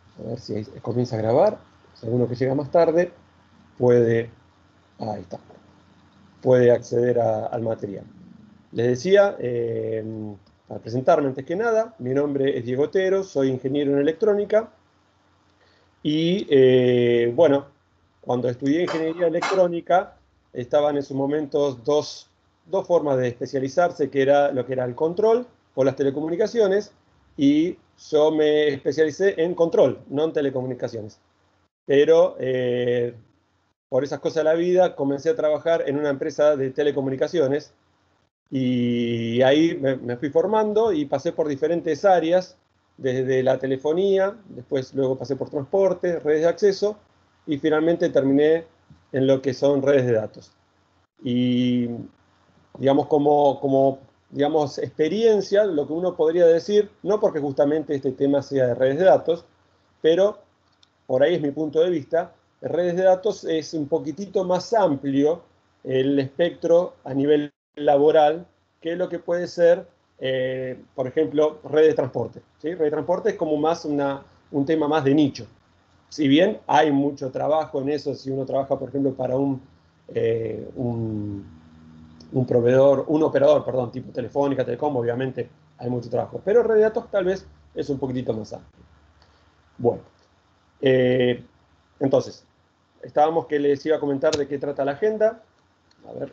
A ver si comienza a grabar. Si alguno que llega más tarde puede, ahí está, puede acceder al material. Les decía, para presentarme antes que nada, mi nombre es Diego Otero, soy ingeniero en electrónica y bueno, cuando estudié ingeniería electrónica estaban en sus momentos dos formas de especializarse, que era lo que era el control o las telecomunicaciones, y yo me especialicé en control, no en telecomunicaciones. Pero por esas cosas de la vida comencé a trabajar en una empresa de telecomunicaciones y ahí me fui formando y pasé por diferentes áreas, desde la telefonía, después luego pasé por transporte, redes de acceso y finalmente terminé en lo que son redes de datos. Y digamos, digamos, experiencia, lo que uno podría decir, no porque justamente este tema sea de redes de datos, pero por ahí es mi punto de vista, redes de datos es un poquitito más amplio el espectro a nivel laboral que lo que puede ser, por ejemplo, red de transporte. ¿Sí? Red de transporte es como más un tema más de nicho. Si bien hay mucho trabajo en eso, si uno trabaja, por ejemplo, para un proveedor, un operador, perdón, tipo Telefónica, Telecom, obviamente hay mucho trabajo. Pero red de datos tal vez es un poquitito más amplio. Bueno, eh, entonces, estábamos que les iba a comentar de qué trata la agenda. A ver,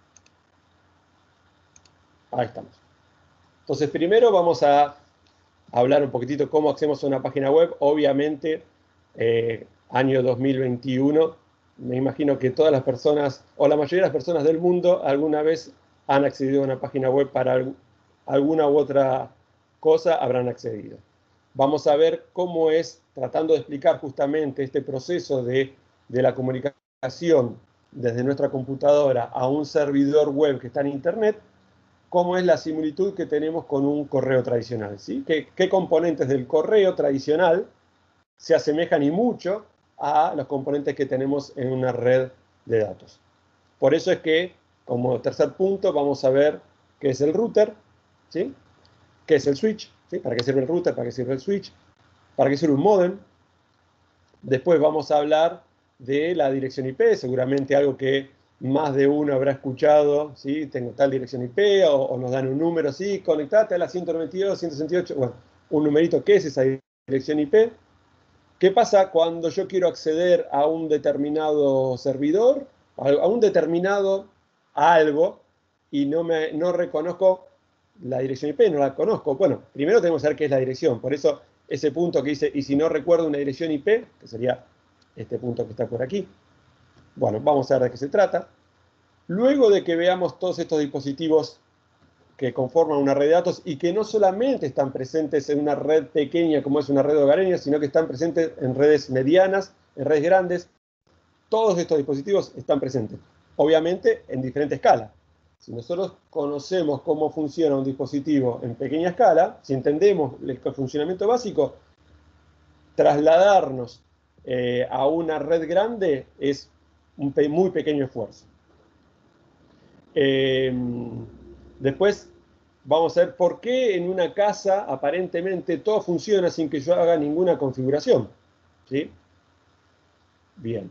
ahí estamos. Entonces, primero vamos a hablar un poquitito cómo hacemos una página web. Obviamente, año 2021, me imagino que todas las personas, o la mayoría de las personas del mundo, alguna vez han accedido a una página web para alguna u otra cosa, habrán accedido. Vamos a ver cómo es, tratando de explicar justamente este proceso de la comunicación desde nuestra computadora a un servidor web que está en Internet, cómo es la similitud que tenemos con un correo tradicional, ¿sí? ¿Qué componentes del correo tradicional se asemejan y mucho a los componentes que tenemos en una red de datos? Por eso es que, como tercer punto, vamos a ver qué es el router, ¿sí? ¿Qué es el switch? ¿Sí? ¿Para qué sirve el router? ¿Para qué sirve el switch? ¿Para qué sirve un modem? Después vamos a hablar de la dirección IP, seguramente algo que más de uno habrá escuchado, ¿sí? Tengo tal dirección IP o nos dan un número, sí, conectate a la 192, 168, bueno, un numerito, ¿qué es esa dirección IP? ¿Qué pasa cuando yo quiero acceder a un determinado servidor, a un determinado algo, y no reconozco la dirección IP, no la conozco? Bueno, primero tenemos que saber qué es la dirección. Por eso ese punto que dice, y si no recuerdo una dirección IP, que sería este punto que está por aquí. Bueno, vamos a ver de qué se trata. Luego de que veamos todos estos dispositivos que conforman una red de datos y que no solamente están presentes en una red pequeña como es una red hogareña, sino que están presentes en redes medianas, en redes grandes. Todos estos dispositivos están presentes, obviamente en diferente escala. Si nosotros conocemos cómo funciona un dispositivo en pequeña escala, si entendemos el funcionamiento básico, trasladarnos a una red grande es un muy pequeño esfuerzo. Eh, Después vamos a ver por qué en una casa aparentemente todo funciona sin que yo haga ninguna configuración. ¿Sí? Bien.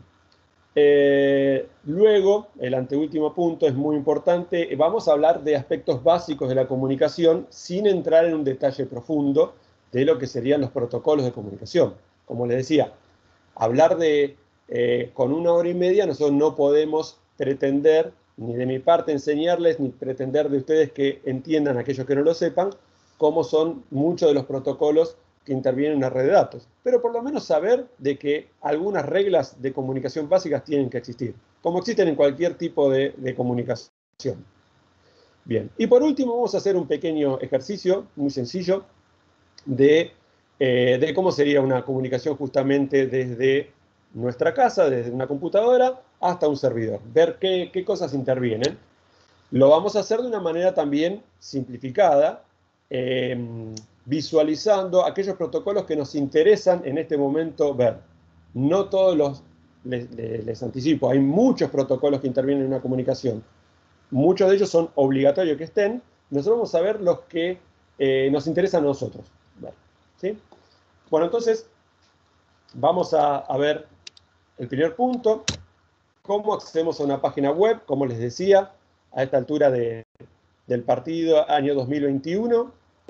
Luego, el anteúltimo punto es muy importante. Vamos a hablar de aspectos básicos de la comunicación sin entrar en un detalle profundo de lo que serían los protocolos de comunicación. Como les decía, hablar con una hora y media, nosotros no podemos pretender, ni de mi parte enseñarles, ni pretender de ustedes que entiendan, aquellos que no lo sepan, cómo son muchos de los protocolos que intervienen en una red de datos. Pero por lo menos saber de que algunas reglas de comunicación básicas tienen que existir, como existen en cualquier tipo de comunicación. Bien, y por último vamos a hacer un pequeño ejercicio muy sencillo de, de cómo sería una comunicación justamente desde nuestra casa, desde una computadora hasta un servidor, ver qué cosas intervienen. Lo vamos a hacer de una manera también simplificada, eh, visualizando aquellos protocolos que nos interesan en este momento ver. No todos les anticipo, hay muchos protocolos que intervienen en una comunicación. Muchos de ellos son obligatorios que estén. Nosotros vamos a ver los que nos interesan a nosotros. Ver, ¿sí? Bueno, entonces, vamos a ver el primer punto, cómo accedemos a una página web, como les decía, a esta altura del partido, año 2021.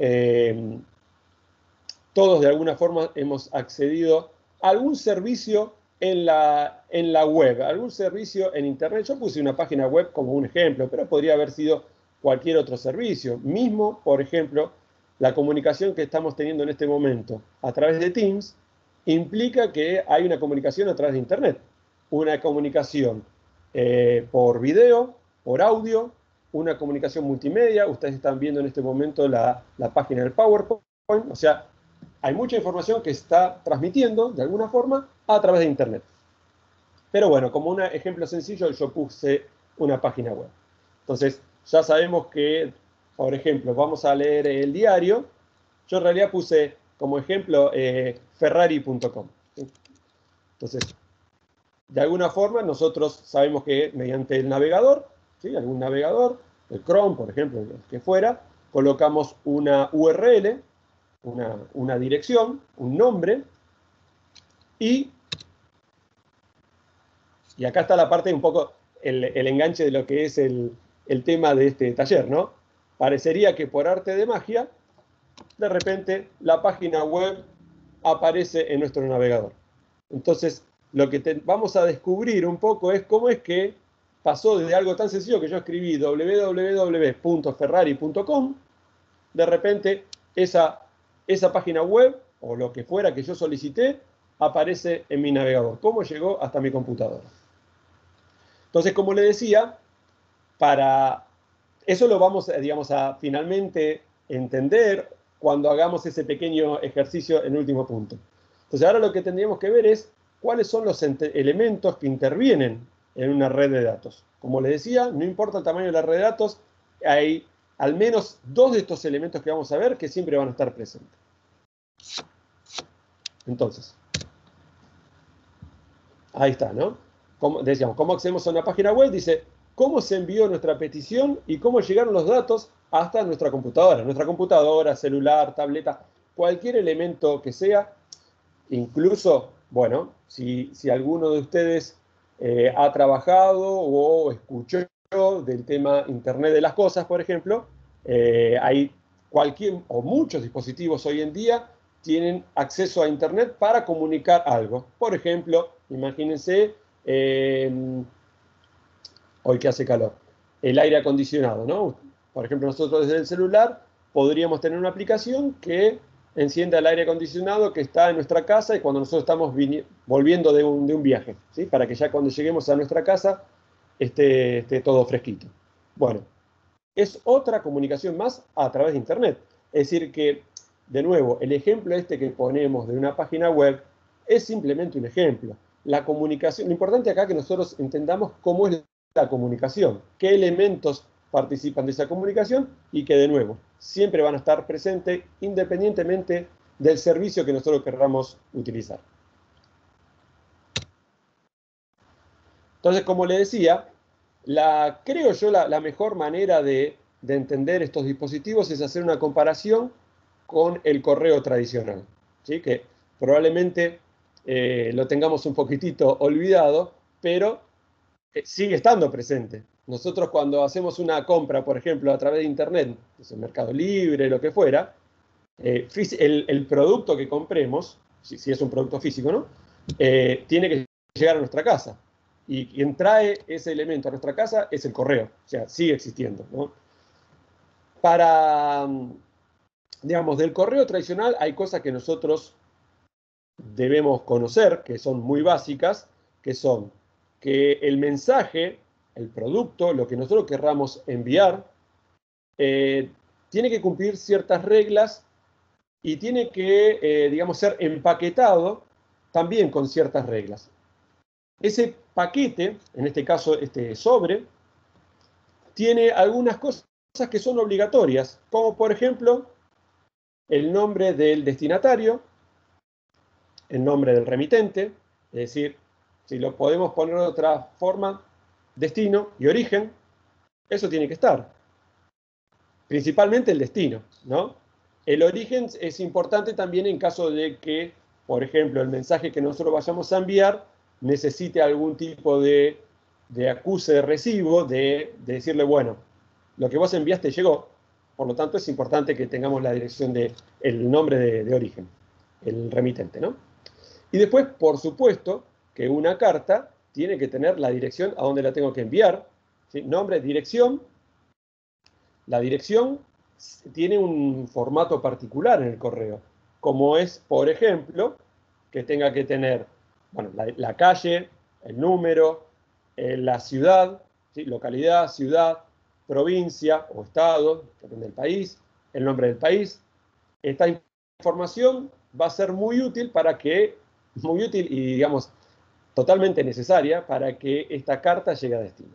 Todos de alguna forma hemos accedido a algún servicio en la web, algún servicio en Internet. Yo puse una página web como un ejemplo, pero podría haber sido cualquier otro servicio. Mismo, por ejemplo, la comunicación que estamos teniendo en este momento a través de Teams implica que hay una comunicación a través de Internet. Una comunicación por video, por audio, una comunicación multimedia. Ustedes están viendo en este momento la página del PowerPoint. O sea, hay mucha información que está transmitiendo, de alguna forma, a través de Internet. Pero bueno, como un ejemplo sencillo, yo puse una página web. Entonces, ya sabemos que, por ejemplo, vamos a leer el diario. Yo en realidad puse como ejemplo ferrari.com. Entonces, de alguna forma, nosotros sabemos que mediante el navegador, ¿sí? Algún navegador, el Chrome, por ejemplo, el que fuera, colocamos una URL, una dirección, un nombre, y acá está la parte un poco, el enganche de lo que es el tema de este taller, ¿no? Parecería que por arte de magia, de repente la página web aparece en nuestro navegador. Entonces, lo que vamos a descubrir un poco es cómo es que pasó desde algo tan sencillo que yo escribí www.ferrari.com, de repente esa página web, o lo que fuera que yo solicité, aparece en mi navegador. ¿Cómo llegó hasta mi computadora? Entonces, como le decía, para eso lo vamos, digamos, a finalmente entender cuando hagamos ese pequeño ejercicio en el último punto. Entonces, ahora lo que tendríamos que ver es cuáles son los elementos que intervienen en una red de datos. Como les decía, no importa el tamaño de la red de datos, hay al menos dos de estos elementos que vamos a ver que siempre van a estar presentes. Entonces, ahí está, ¿no? Decíamos, ¿cómo accedemos a una página web? Dice, ¿cómo se envió nuestra petición y cómo llegaron los datos hasta nuestra computadora? Nuestra computadora, celular, tableta, cualquier elemento que sea, incluso, bueno, si alguno de ustedes ha trabajado o escuchó del tema Internet de las Cosas, por ejemplo, hay cualquier o muchos dispositivos hoy en día tienen acceso a Internet para comunicar algo. Por ejemplo, imagínense, hoy que hace calor, el aire acondicionado, ¿no? Por ejemplo, nosotros desde el celular podríamos tener una aplicación que encienda el aire acondicionado que está en nuestra casa y cuando nosotros estamos volviendo de un viaje, ¿sí? Para que ya cuando lleguemos a nuestra casa esté todo fresquito. Bueno, es otra comunicación más a través de Internet. Es decir que, de nuevo, el ejemplo este que ponemos de una página web es simplemente un ejemplo. La comunicación, lo importante acá es que nosotros entendamos cómo es la comunicación, qué elementos participan de esa comunicación y que, de nuevo, siempre van a estar presentes independientemente del servicio que nosotros querramos utilizar. Entonces, como le decía, creo yo la mejor manera de entender estos dispositivos es hacer una comparación con el correo tradicional, ¿sí? Que probablemente lo tengamos un poquitito olvidado, pero sigue estando presente. Nosotros cuando hacemos una compra, por ejemplo, a través de Internet, el Mercado Libre, lo que fuera, el producto que compremos, si es un producto físico, ¿no? Tiene que llegar a nuestra casa. Y quien trae ese elemento a nuestra casa es el correo, o sea, sigue existiendo, ¿no? Para, digamos, del correo tradicional hay cosas que nosotros debemos conocer, que son muy básicas, que son que el mensaje, el producto, lo que nosotros querramos enviar, tiene que cumplir ciertas reglas y tiene que, digamos, ser empaquetado también con ciertas reglas. Ese paquete, en este caso este sobre, tiene algunas cosas que son obligatorias, como por ejemplo el nombre del destinatario, el nombre del remitente, es decir, si lo podemos poner de otra forma, destino y origen, eso tiene que estar. Principalmente el destino, ¿no? El origen es importante también en caso de que por ejemplo, el mensaje que nosotros vayamos a enviar necesite algún tipo de acuse de recibo, de decirle, bueno, lo que vos enviaste llegó, por lo tanto es importante que tengamos la dirección el nombre de origen, el remitente, ¿no? Y después, por supuesto, que una carta tiene que tener la dirección a donde la tengo que enviar, ¿sí? Nombre, dirección. La dirección tiene un formato particular en el correo, como es, por ejemplo, que tenga que tener, bueno, la calle, el número, la ciudad, ¿sí? Localidad, ciudad, provincia o estado, depende del país, el nombre del país. Esta información va a ser muy útil muy útil y, digamos, totalmente necesaria para que esta carta llegue a destino.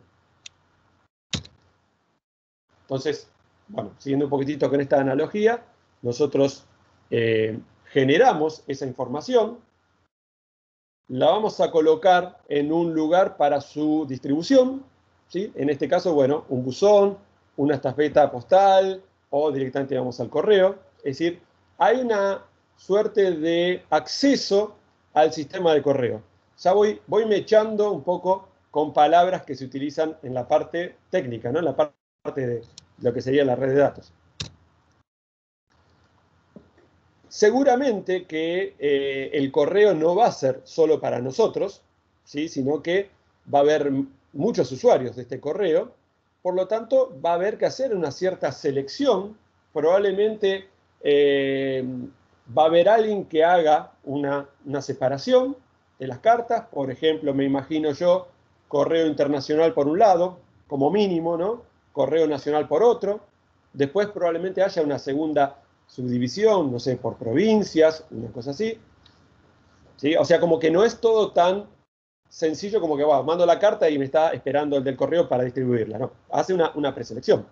Entonces, bueno, siguiendo un poquitito con esta analogía, nosotros generamos esa información, la vamos a colocar en un lugar para su distribución, ¿sí? En este caso, bueno, un buzón, una estafeta postal o directamente vamos al correo. Es decir, hay una suerte de acceso al sistema de correo. Ya voy mechando un poco con palabras que se utilizan en la parte técnica, ¿no? En la parte de lo que sería la red de datos. Seguramente que el correo no va a ser solo para nosotros, ¿sí? Sino que va a haber muchos usuarios de este correo, por lo tanto va a haber que hacer una cierta selección, probablemente va a haber alguien que haga una separación de las cartas, por ejemplo, me imagino yo, correo internacional por un lado, como mínimo, ¿no? Correo nacional por otro, después probablemente haya una segunda subdivisión, no sé, por provincias, una cosa así. ¿Sí? O sea, como que no es todo tan sencillo como que, wow, mando la carta y me está esperando el del correo para distribuirla, ¿no? Hace una preselección.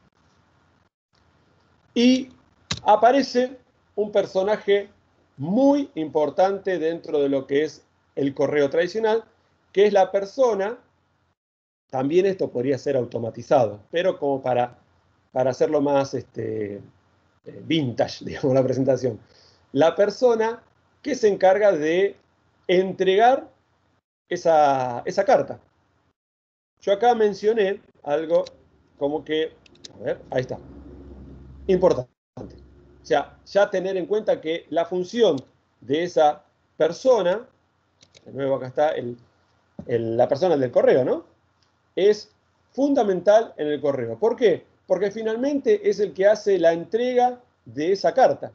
Y aparece un personaje muy importante dentro de lo que es el correo tradicional, que es la persona, también esto podría ser automatizado, pero como para hacerlo más vintage, digamos, la presentación. La persona que se encarga de entregar esa carta. Yo acá mencioné algo como que, a ver, ahí está, importante. O sea, ya tener en cuenta que la función de esa persona, de nuevo acá está la persona del correo, ¿no? Es fundamental en el correo. ¿Por qué? Porque finalmente es el que hace la entrega de esa carta.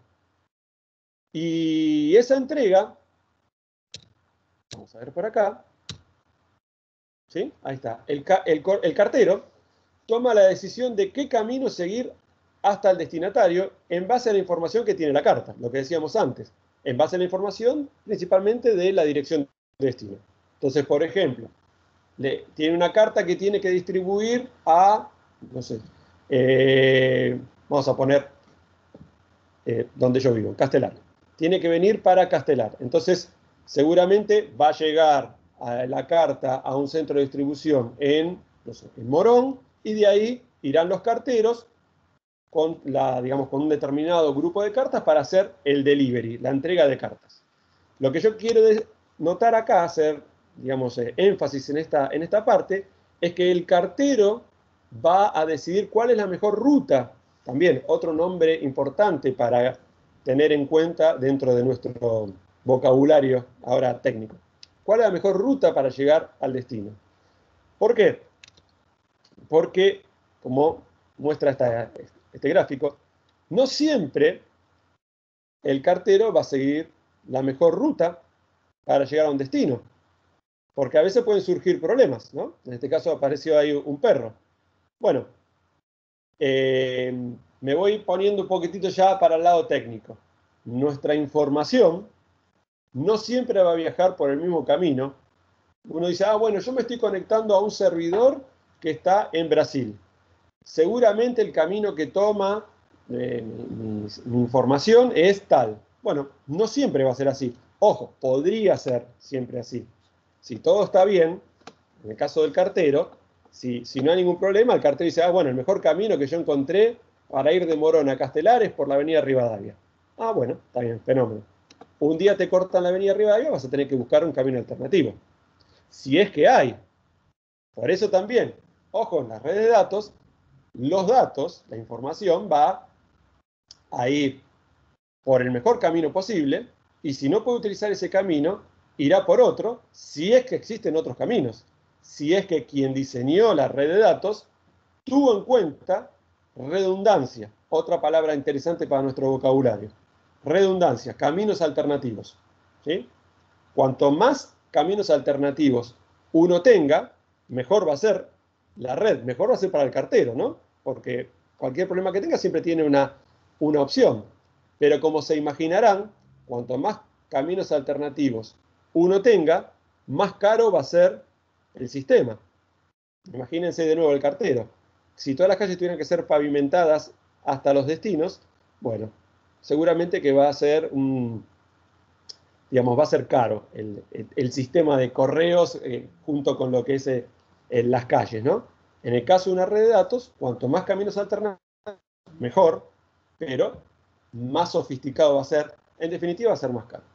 Y esa entrega, vamos a ver por acá, ¿sí? Ahí está. El cartero toma la decisión de qué camino seguir hasta el destinatario en base a la información que tiene la carta, lo que decíamos antes, en base a la información principalmente de la dirección de destino. Entonces, por ejemplo, tiene una carta que tiene que distribuir a, no sé, vamos a poner donde yo vivo, Castelar. Tiene que venir para Castelar. Entonces, seguramente va a llegar a la carta a un centro de distribución en, no sé, en Morón, y de ahí irán los carteros con, digamos, con un determinado grupo de cartas para hacer el delivery, la entrega de cartas. Lo que yo quiero notar acá, hacer, digamos, énfasis en esta parte, es que el cartero va a decidir cuál es la mejor ruta. También otro nombre importante para tener en cuenta dentro de nuestro vocabulario ahora técnico. ¿Cuál es la mejor ruta para llegar al destino? ¿Por qué? Porque, como muestra este gráfico, no siempre el cartero va a seguir la mejor ruta para llegar a un destino. Porque a veces pueden surgir problemas, ¿no? En este caso apareció ahí un perro. Bueno, me voy poniendo un poquitito ya para el lado técnico. Nuestra información no siempre va a viajar por el mismo camino. Uno dice, bueno, yo me estoy conectando a un servidor que está en Brasil. Seguramente el camino que toma mi información es tal. Bueno, no siempre va a ser así. Ojo, podría ser siempre así. Si todo está bien, en el caso del cartero, si no hay ningún problema, el cartero dice, bueno, el mejor camino que yo encontré para ir de Morón a Castelar es por la avenida Rivadavia. Bueno, está bien, fenómeno. un día te cortan la avenida Rivadavia, vas a tener que buscar un camino alternativo. Si es que hay. Por eso también, ojo, en las redes de datos, los datos, la información va a ir por el mejor camino posible, y si no puede utilizar ese camino, irá por otro, si es que existen otros caminos. Si es que quien diseñó la red de datos tuvo en cuenta redundancia, otra palabra interesante para nuestro vocabulario. Redundancia, caminos alternativos. ¿Sí? Cuanto más caminos alternativos uno tenga, mejor va a ser la red, mejor va a ser para el cartero, ¿no? Porque cualquier problema que tenga siempre tiene una opción. Pero como se imaginarán, cuanto más caminos alternativos uno tenga, más caro va a ser el sistema. Imagínense de nuevo el cartero. Si todas las calles tuvieran que ser pavimentadas hasta los destinos, bueno, seguramente que va a ser digamos, va a ser caro el sistema de correos junto con lo que es las calles, ¿no? En el caso de una red de datos, cuanto más caminos alternativos, mejor, pero más sofisticado va a ser, en definitiva va a ser más caro.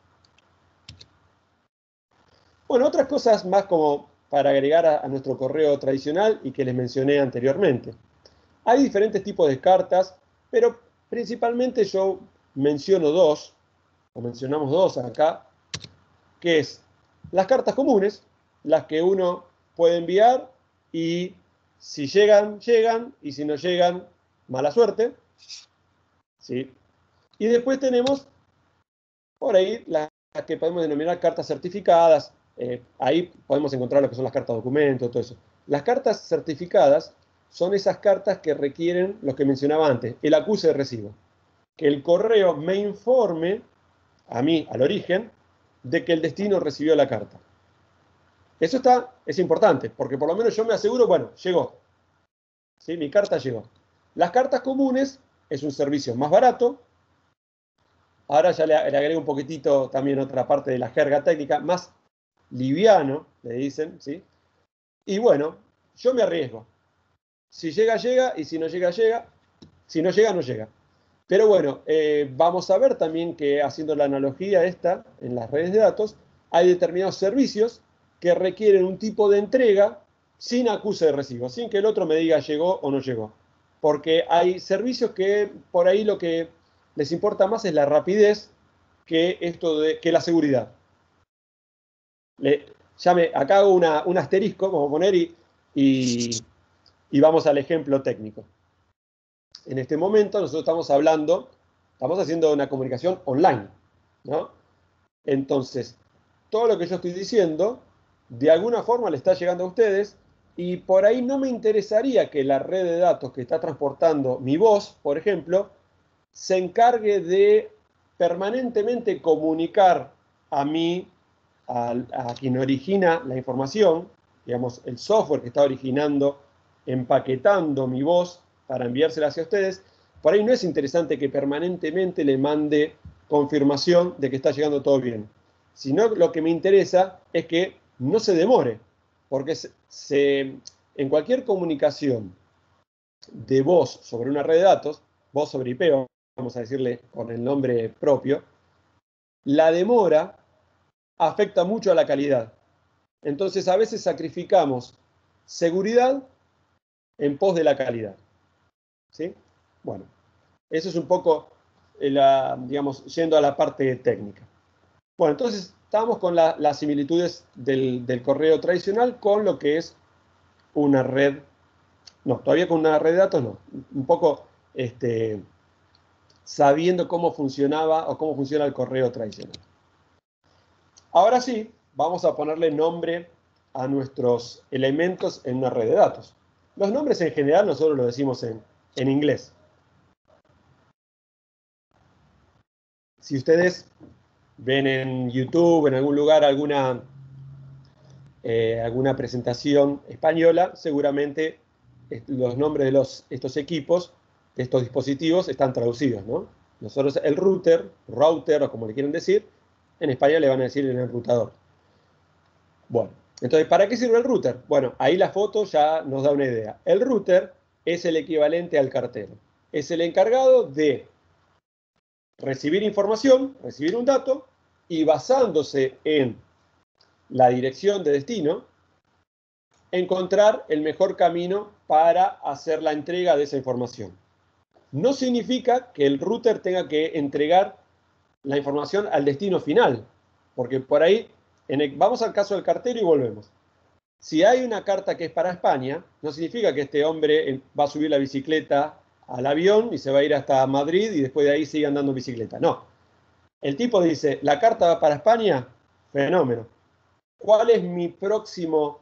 Bueno, otras cosas más como para agregar a nuestro correo tradicional y que les mencioné anteriormente. Hay diferentes tipos de cartas, pero principalmente yo menciono dos, o mencionamos dos acá, que es las cartas comunes, las que uno puede enviar y si llegan, llegan, y si no llegan, mala suerte. ¿Sí? Y después tenemos por ahí las que podemos denominar cartas certificadas. Ahí podemos encontrar lo que son las cartas documentos, todo eso. Las cartas certificadas son esas cartas que requieren lo que mencionaba antes, el acuse de recibo. Que el correo me informe a mí, al origen, de que el destino recibió la carta. Eso es importante, porque por lo menos yo me aseguro, bueno, llegó. ¿Sí? Mi carta llegó. Las cartas comunes es un servicio más barato. Ahora ya le agrego un poquitito también otra parte de la jerga técnica, más liviano, le dicen, ¿sí? Y bueno, yo me arriesgo. Si llega, llega, y si no llega, llega. Si no llega, no llega. Pero bueno, vamos a ver también que haciendo la analogía esta en las redes de datos, hay determinados servicios que requieren un tipo de entrega sin acuse de recibo, sin que el otro me diga llegó o no llegó. Porque hay servicios que por ahí lo que les importa más es la rapidez que la seguridad. Acá hago un asterisco, como poner, y vamos al ejemplo técnico. En este momento nosotros estamos haciendo una comunicación online, ¿no? Entonces, todo lo que yo estoy diciendo, de alguna forma le está llegando a ustedes, y por ahí no me interesaría que la red de datos que está transportando mi voz, por ejemplo, se encargue de permanentemente comunicar a mí, a quien origina la información, digamos, el software que está originando, empaquetando mi voz para enviársela hacia ustedes. Por ahí no es interesante que permanentemente le mande confirmación de que está llegando todo bien, sino lo que me interesa es que no se demore, porque en cualquier comunicación de voz sobre una red de datos, voz sobre IP, vamos a decirle con el nombre propio, la demora afecta mucho a la calidad. Entonces a veces sacrificamos seguridad en pos de la calidad. ¿Sí? Bueno, eso es un poco, digamos, yendo a la parte técnica. Bueno, entonces estamos con las similitudes del correo tradicional con lo que es una red. No, todavía con una red de datos no. Un poco sabiendo cómo funcionaba o cómo funciona el correo tradicional. Ahora sí, vamos a ponerle nombre a nuestros elementos en una red de datos. Los nombres en general nosotros los decimos en inglés. Si ustedes ven en YouTube, en algún lugar, alguna presentación española, seguramente los nombres de estos equipos, de estos dispositivos, están traducidos, ¿no? Nosotros el router o como le quieren decir, en español le van a decir el enrutador. Bueno, entonces, ¿para qué sirve el router? Bueno, ahí la foto ya nos da una idea. El router es el equivalente al cartero. Es el encargado de recibir información, recibir un dato, y basándose en la dirección de destino, encontrar el mejor camino para hacer la entrega de esa información. No significa que el router tenga que entregar la información al destino final, porque por ahí, vamos al caso del cartero y volvemos. Si hay una carta que es para España, no significa que este hombre va a subir la bicicleta al avión y se va a ir hasta Madrid y después de ahí sigue andando en bicicleta. No. El tipo dice, la carta va para España, fenómeno. ¿Cuál es mi próximo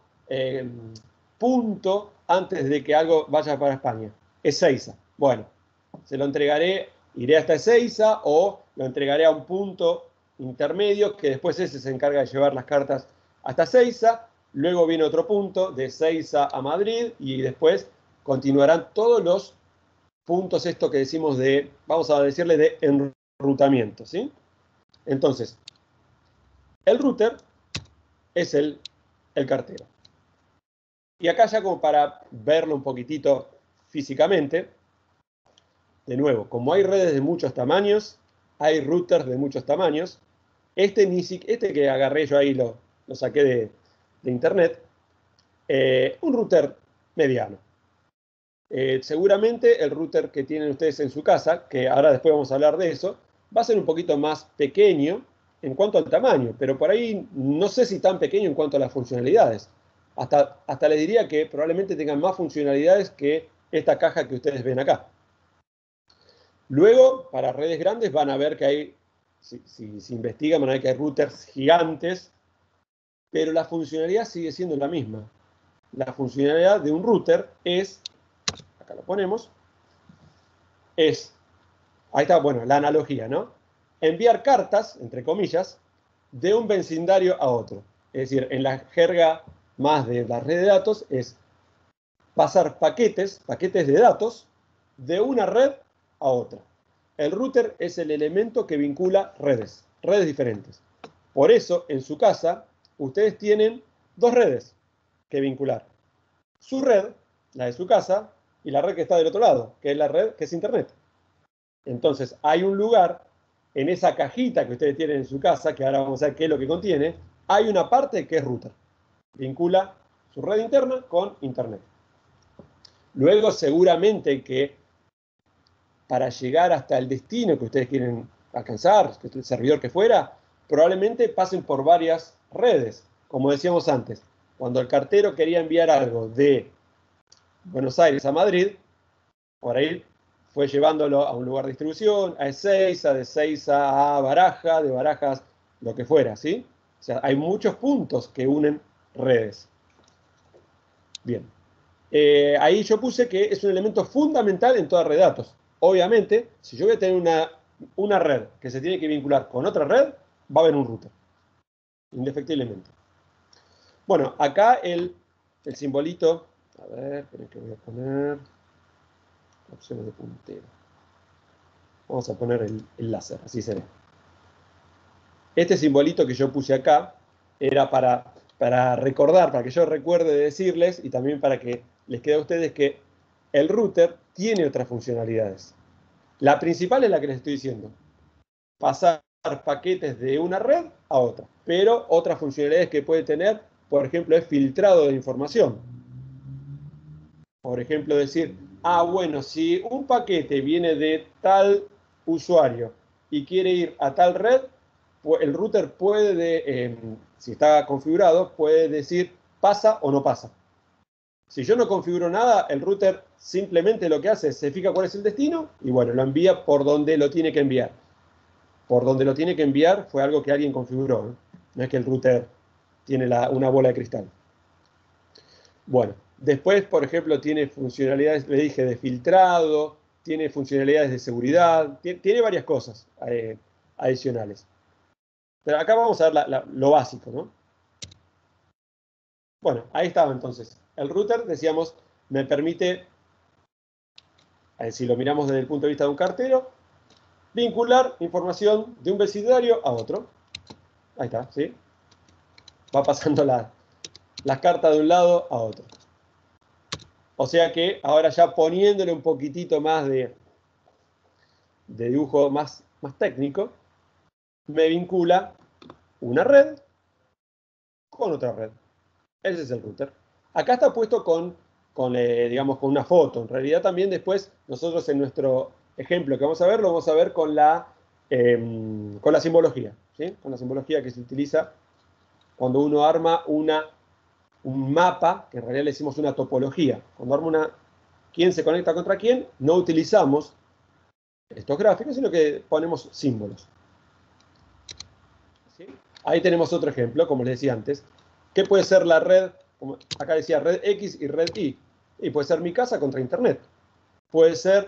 punto antes de que algo vaya para España? Ezeiza. Bueno, se lo entregaré, iré hasta Ezeiza o lo entregaré a un punto intermedio que después ese se encarga de llevar las cartas hasta Ezeiza. Luego viene otro punto de Ezeiza a Madrid y después continuarán todos los puntos, esto que decimos de, vamos a decirle de enrutamiento, ¿sí? Entonces, el router es el cartero. Y acá ya como para verlo un poquitito físicamente, de nuevo, como hay redes de muchos tamaños, hay routers de muchos tamaños. Este que agarré yo ahí, lo saqué de internet, un router mediano. Seguramente el router que tienen ustedes en su casa, que ahora después vamos a hablar de eso, va a ser un poquito más pequeño en cuanto al tamaño, pero por ahí no sé si tan pequeño en cuanto a las funcionalidades. Hasta les diría que probablemente tengan más funcionalidades que esta caja que ustedes ven acá. Luego, para redes grandes van a ver que hay, si investigan, van a ver que hay routers gigantes, pero la funcionalidad sigue siendo la misma. La funcionalidad de un router es, acá lo ponemos, ahí está, bueno, la analogía, ¿no? Enviar cartas, entre comillas, de un vecindario a otro. Es decir, en la jerga más de la red de datos es pasar paquetes de datos de una red a otra. El router es el elemento que vincula redes diferentes. Por eso, en su casa, ustedes tienen dos redes que vincular. Su red, la de su casa, y la red que está del otro lado, que es la red que es Internet. Entonces, hay un lugar en esa cajita que ustedes tienen en su casa, que ahora vamos a ver qué es lo que contiene, hay una parte que es router. Vincula su red interna con Internet. Luego, seguramente que para llegar hasta el destino que ustedes quieren alcanzar, el servidor que fuera, probablemente pasen por varias redes. Como decíamos antes, cuando el cartero quería enviar algo de Buenos Aires a Madrid, por ahí fue llevándolo a un lugar de distribución, a Ezeiza, de Ezeiza a Baraja, de Barajas, lo que fuera, ¿sí? O sea, hay muchos puntos que unen redes. Bien. Ahí yo puse que es un elemento fundamental en toda red de datos. Obviamente, si yo voy a tener una red que se tiene que vincular con otra red, va a haber un router. Indefectiblemente. Bueno, acá el simbolito. A ver, esperen que voy a poner opciones de puntero. Vamos a poner el láser, así se ve. Este simbolito que yo puse acá era para recordar, para que yo recuerde de decirles y también para que les quede a ustedes que el router tiene otras funcionalidades. La principal es la que les estoy diciendo. Pasar paquetes de una red a otra. Pero otras funcionalidades que puede tener, por ejemplo, es filtrado de información. Por ejemplo, decir, bueno, si un paquete viene de tal usuario y quiere ir a tal red, el router puede, si está configurado, puede decir pasa o no pasa. Si yo no configuro nada, el router simplemente lo que hace es se fija cuál es el destino y bueno, lo envía por donde lo tiene que enviar. Por donde lo tiene que enviar fue algo que alguien configuró, ¿no? No es que el router tiene una bola de cristal. Bueno, después, por ejemplo, tiene funcionalidades, le dije, de filtrado, tiene funcionalidades de seguridad, tiene varias cosas adicionales. Pero acá vamos a ver lo básico, ¿no? Bueno, ahí estaba entonces. El router, decíamos, me permite, si lo miramos desde el punto de vista de un cartero, vincular información de un vecindario a otro. Ahí está, ¿sí? Va pasando las cartas de un lado a otro. O sea que ahora ya poniéndole un poquitito más de dibujo más más técnico, me vincula una red con otra red. Ese es el router. Acá está puesto digamos, con una foto. En realidad también después nosotros en nuestro ejemplo que vamos a ver, lo vamos a ver con la simbología. ¿Sí? Con la simbología que se utiliza cuando uno arma un mapa, que en realidad le decimos una topología. Cuando arma quién se conecta contra quién, no utilizamos estos gráficos, sino que ponemos símbolos. ¿Sí? Ahí tenemos otro ejemplo, como les decía antes. ¿Qué puede ser la red? Como acá decía red X y red Y. Y puede ser mi casa contra Internet. Puede ser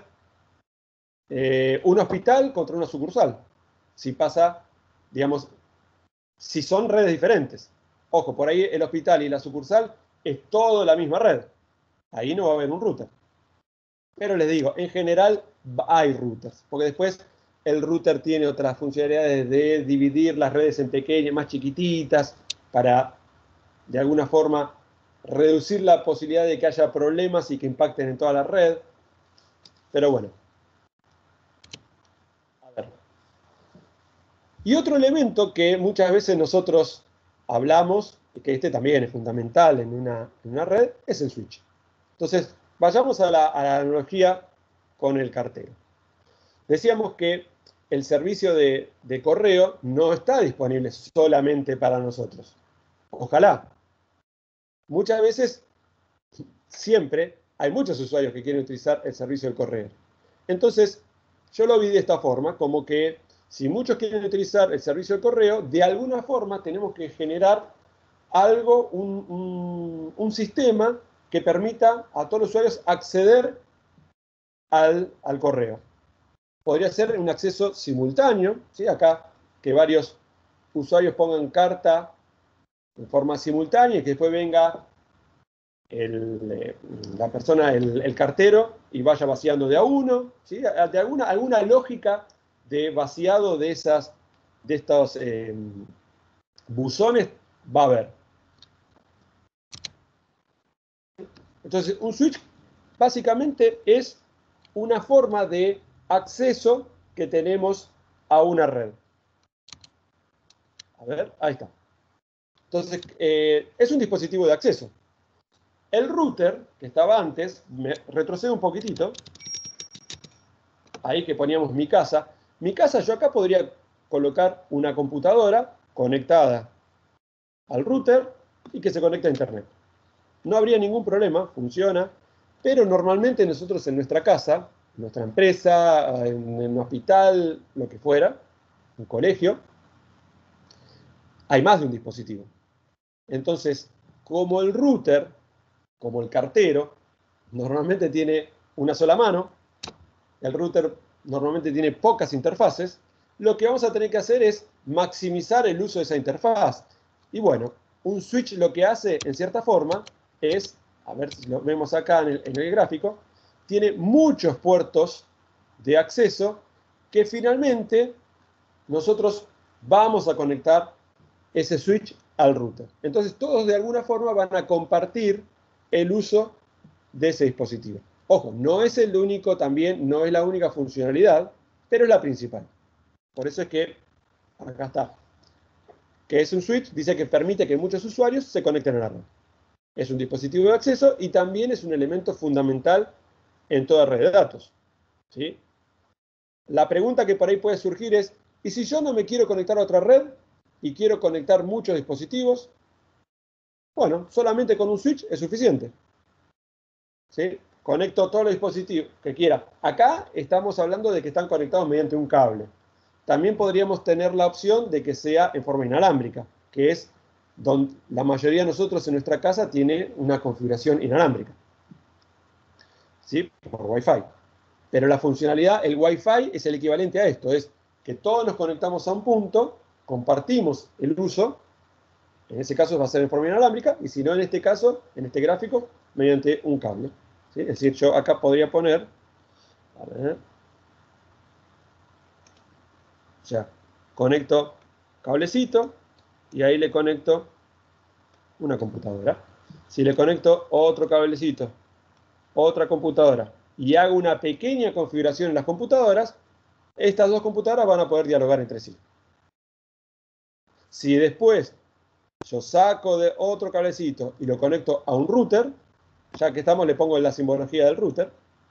un hospital contra una sucursal. Si pasa, digamos, si son redes diferentes. Ojo, por ahí el hospital y la sucursal es todo la misma red. Ahí no va a haber un router. Pero les digo, en general hay routers, porque después el router tiene otras funcionalidades de dividir las redes en pequeñas, más chiquititas, para de alguna forma reducir la posibilidad de que haya problemas y que impacten en toda la red. Pero bueno. A ver. Y otro elemento que muchas veces nosotros hablamos, y que este también es fundamental en una red, es el switch. Entonces, vayamos a la analogía con el cartero. Decíamos que el servicio de correo no está disponible solamente para nosotros. Ojalá. Muchas veces, siempre, hay muchos usuarios que quieren utilizar el servicio del correo. Entonces, yo lo vi de esta forma, como que si muchos quieren utilizar el servicio del correo, de alguna forma tenemos que generar algo, un sistema que permita a todos los usuarios acceder al correo. Podría ser un acceso simultáneo, ¿sí? Acá que varios usuarios pongan carta de forma simultánea y que después venga la persona, el cartero, y vaya vaciando de a uno, ¿sí? De alguna lógica de vaciado de estos buzones va a haber. Entonces, un switch básicamente es una forma de acceso que tenemos a una red. A ver, ahí está. Entonces, es un dispositivo de acceso. El router, que estaba antes, me retrocedo un poquitito, ahí que poníamos mi casa. Mi casa, yo acá podría colocar una computadora conectada al router y que se conecte a Internet. No habría ningún problema, funciona, pero normalmente nosotros en nuestra casa, en nuestra empresa, en un hospital, lo que fuera, un colegio, hay más de un dispositivo. Entonces, como el router, como el cartero, normalmente tiene una sola mano, el router normalmente tiene pocas interfaces, lo que vamos a tener que hacer es maximizar el uso de esa interfaz. Y bueno, un switch lo que hace, en cierta forma, es, a ver si lo vemos acá en el gráfico, tiene muchos puertos de acceso que finalmente nosotros vamos a conectar ese switch al router. Entonces todos de alguna forma van a compartir el uso de ese dispositivo. Ojo, no es el único también, no es la única funcionalidad, pero es la principal. Por eso es que, acá está, que es un switch, dice que permite que muchos usuarios se conecten a la red. Es un dispositivo de acceso y también es un elemento fundamental en toda red de datos. ¿Sí? La pregunta que por ahí puede surgir es, ¿y si yo no me quiero conectar a otra red y quiero conectar muchos dispositivos? Bueno, solamente con un switch es suficiente. ¿Sí? Conecto todos los dispositivos que quiera. Acá estamos hablando de que están conectados mediante un cable. También podríamos tener la opción de que sea en forma inalámbrica, que es donde la mayoría de nosotros en nuestra casa tiene una configuración inalámbrica. ¿Sí? Por Wi-Fi. Pero la funcionalidad, el Wi-Fi es el equivalente a esto, es que todos nos conectamos a un punto, compartimos el uso, en ese caso va a ser en forma inalámbrica, y si no en este caso, en este gráfico, mediante un cable. ¿Sí? Es decir, yo acá podría poner, a ver, o sea, conecto cablecito, y ahí le conecto una computadora. Si le conecto otro cablecito, otra computadora, y hago una pequeña configuración en las computadoras, estas dos computadoras van a poder dialogar entre sí. Si después yo saco de otro cablecito y lo conecto a un router, ya que estamos, le pongo la simbología del router.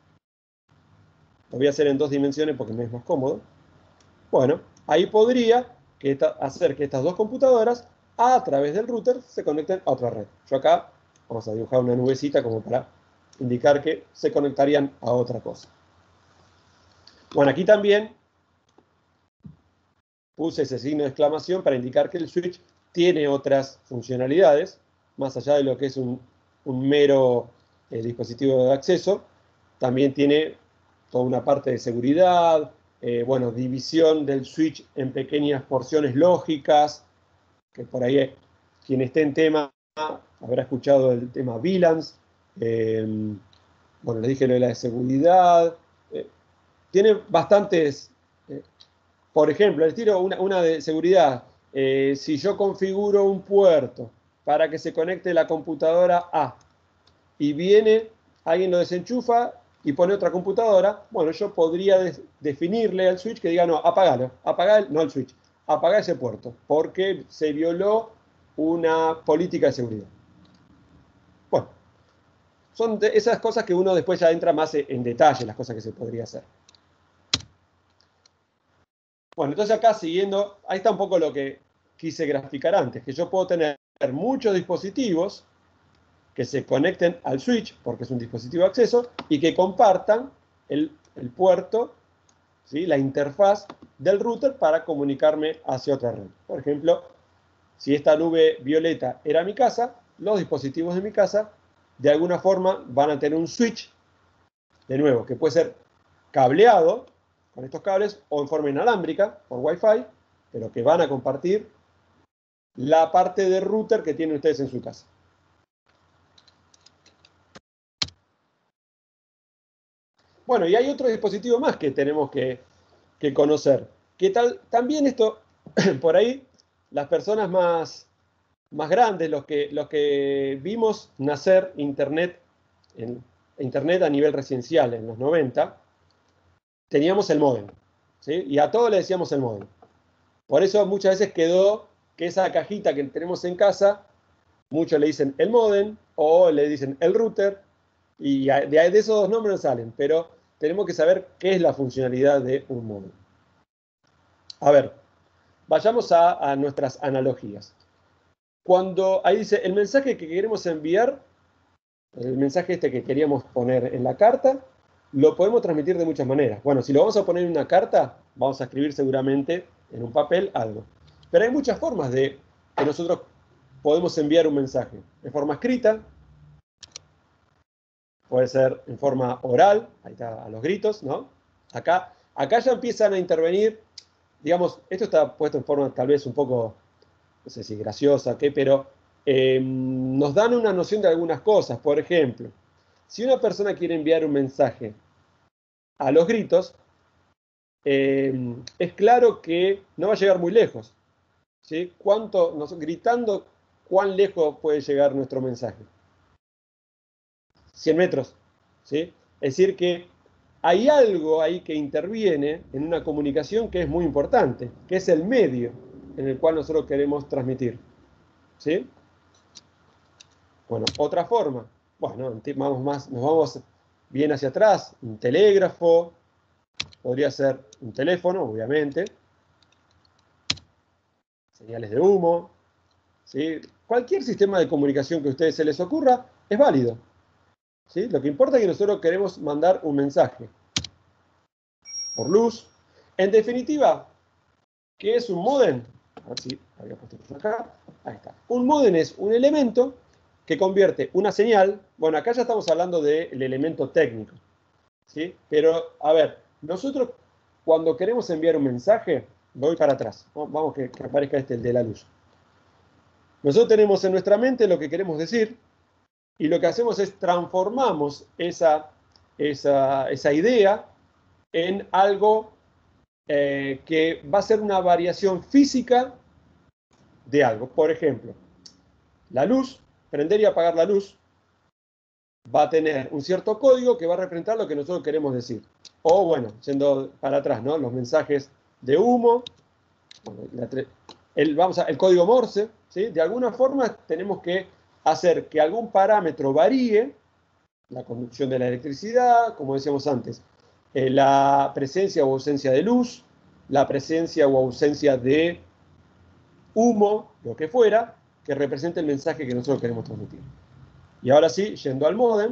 Lo voy a hacer en 2 dimensiones porque me es más cómodo. Bueno, ahí podría hacer que estas dos computadoras, a través del router, se conecten a otra red. Yo acá vamos a dibujar una nubecita como para indicar que se conectarían a otra cosa. Bueno, aquí también puse ese signo de exclamación para indicar que el switch tiene otras funcionalidades, más allá de lo que es un mero dispositivo de acceso. También tiene toda una parte de seguridad, bueno, división del switch en pequeñas porciones lógicas, que por ahí quien esté en tema habrá escuchado el tema VLANs. Bueno, le dije lo de la seguridad. Tiene bastantes, por ejemplo, les tiro una de seguridad. Si yo configuro un puerto para que se conecte la computadora A y viene, alguien lo desenchufa y pone otra computadora, bueno, yo podría definirle al switch que diga, no, apagalo, no el switch, apaga ese puerto, porque se violó una política de seguridad. Bueno, son esas cosas que uno después ya entra más en detalle, las cosas que se podría hacer. Bueno, entonces acá siguiendo, ahí está un poco lo que quise graficar antes, que yo puedo tener muchos dispositivos que se conecten al switch, porque es un dispositivo de acceso, y que compartan el puerto, ¿sí?, la interfaz del router para comunicarme hacia otra red. Por ejemplo, si esta nube violeta era mi casa, los dispositivos de mi casa de alguna forma van a tener un switch, de nuevo, que puede ser cableado con estos cables o en forma inalámbrica por Wi-Fi, pero que van a compartir la parte de router que tienen ustedes en su casa. Bueno, y hay otro dispositivo más que tenemos que conocer. ¿Qué tal? También esto, por ahí, las personas más grandes, los que vimos nacer Internet a nivel residencial en los 90, teníamos el módem, ¿sí? Y a todos le decíamos el módem. Por eso muchas veces quedó que esa cajita que tenemos en casa, muchos le dicen el módem o le dicen el router, y de esos dos nombres salen, pero tenemos que saber qué es la funcionalidad de un módem. A ver, vayamos a nuestras analogías. Cuando ahí dice el mensaje que queremos enviar, el mensaje este que queríamos poner en la carta, lo podemos transmitir de muchas maneras. Bueno, si lo vamos a poner en una carta, vamos a escribir seguramente en un papel algo. Pero hay muchas formas de que nosotros podemos enviar un mensaje. De forma escrita, puede ser en forma oral, ahí está, a los gritos, ¿no? Acá ya empiezan a intervenir, digamos, esto está puesto en forma tal vez un poco, no sé si graciosa, ¿qué? Pero nos dan una noción de algunas cosas. Por ejemplo, si una persona quiere enviar un mensaje a los gritos, es claro que no va a llegar muy lejos, ¿sí? Gritando, ¿cuán lejos puede llegar nuestro mensaje? 100 metros, ¿sí? Es decir que hay algo ahí que interviene en una comunicación que es muy importante, que es el medio en el cual nosotros queremos transmitir, ¿sí? Bueno, otra forma, bueno, nos vamos bien hacia atrás, un telégrafo, podría ser un teléfono, obviamente, señales de humo, ¿sí? Cualquier sistema de comunicación que a ustedes se les ocurra es válido, ¿sí? Lo que importa es que nosotros queremos mandar un mensaje por luz. En definitiva, ¿qué es un módem? A ver si había puesto esto acá. Ahí está. Un módem es un elemento que convierte una señal. Bueno, acá ya estamos hablando del elemento técnico, ¿sí? Pero, a ver, nosotros cuando queremos enviar un mensaje, voy para atrás. Vamos que aparezca el de la luz. Nosotros tenemos en nuestra mente lo que queremos decir y lo que hacemos es transformamos esa idea en algo que va a ser una variación física de algo. Por ejemplo, la luz, prender y apagar la luz, va a tener un cierto código que va a representar lo que nosotros queremos decir. O bueno, yendo para atrás, ¿no? Los mensajes de humo, bueno, el código Morse, ¿sí? De alguna forma tenemos que hacer que algún parámetro varíe, la conducción de la electricidad, como decíamos antes, la presencia o ausencia de luz, la presencia o ausencia de humo, lo que fuera, que represente el mensaje que nosotros queremos transmitir. Y ahora sí, yendo al módem,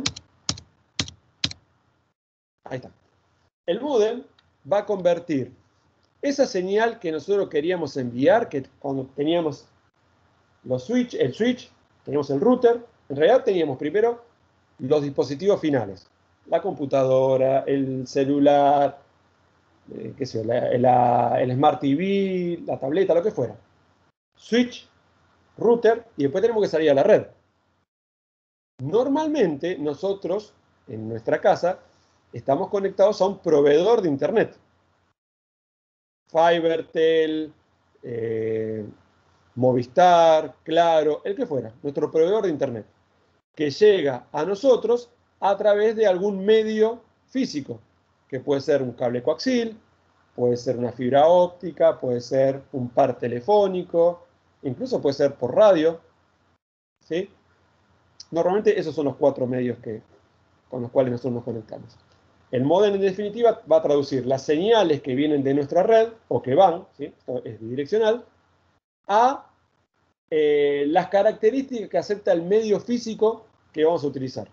ahí está. El módem va a convertir esa señal que nosotros queríamos enviar, que cuando teníamos el switch, teníamos el router, en realidad teníamos primero los dispositivos finales, la computadora, el celular, qué sé yo, el Smart TV, la tableta, lo que fuera. Switch, router, y después tenemos que salir a la red. Normalmente nosotros, en nuestra casa, estamos conectados a un proveedor de Internet. Fibertel, Movistar, Claro, el que fuera, nuestro proveedor de Internet, que llega a nosotros a través de algún medio físico, que puede ser un cable coaxil, puede ser una fibra óptica, puede ser un par telefónico, incluso puede ser por radio, ¿sí? Normalmente esos son los 4 medios con los cuales nosotros nos conectamos. El módem, en definitiva, va a traducir las señales que vienen de nuestra red, o que van, ¿sí? Esto es bidireccional, a las características que acepta el medio físico que vamos a utilizar.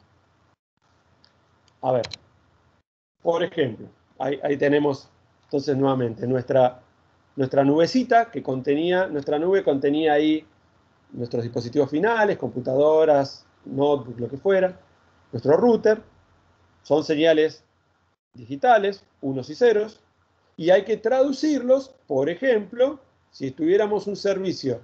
A ver, por ejemplo, ahí tenemos entonces nuevamente nuestra nubecita que contenía, nuestra nube contenía ahí nuestros dispositivos finales, computadoras, notebook, lo que fuera, nuestro router, son señales digitales, unos y ceros, y hay que traducirlos, por ejemplo, si tuviéramos un servicio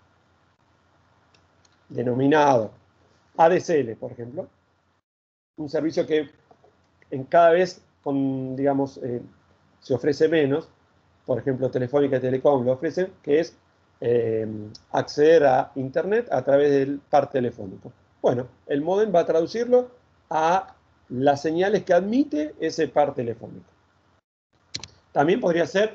denominado ADSL, por ejemplo, un servicio que en cada vez digamos, se ofrece menos, por ejemplo, Telefónica y Telecom lo ofrecen, que es acceder a Internet a través del par telefónico. Bueno, el módem va a traducirlo a las señales que admite ese par telefónico. También podría ser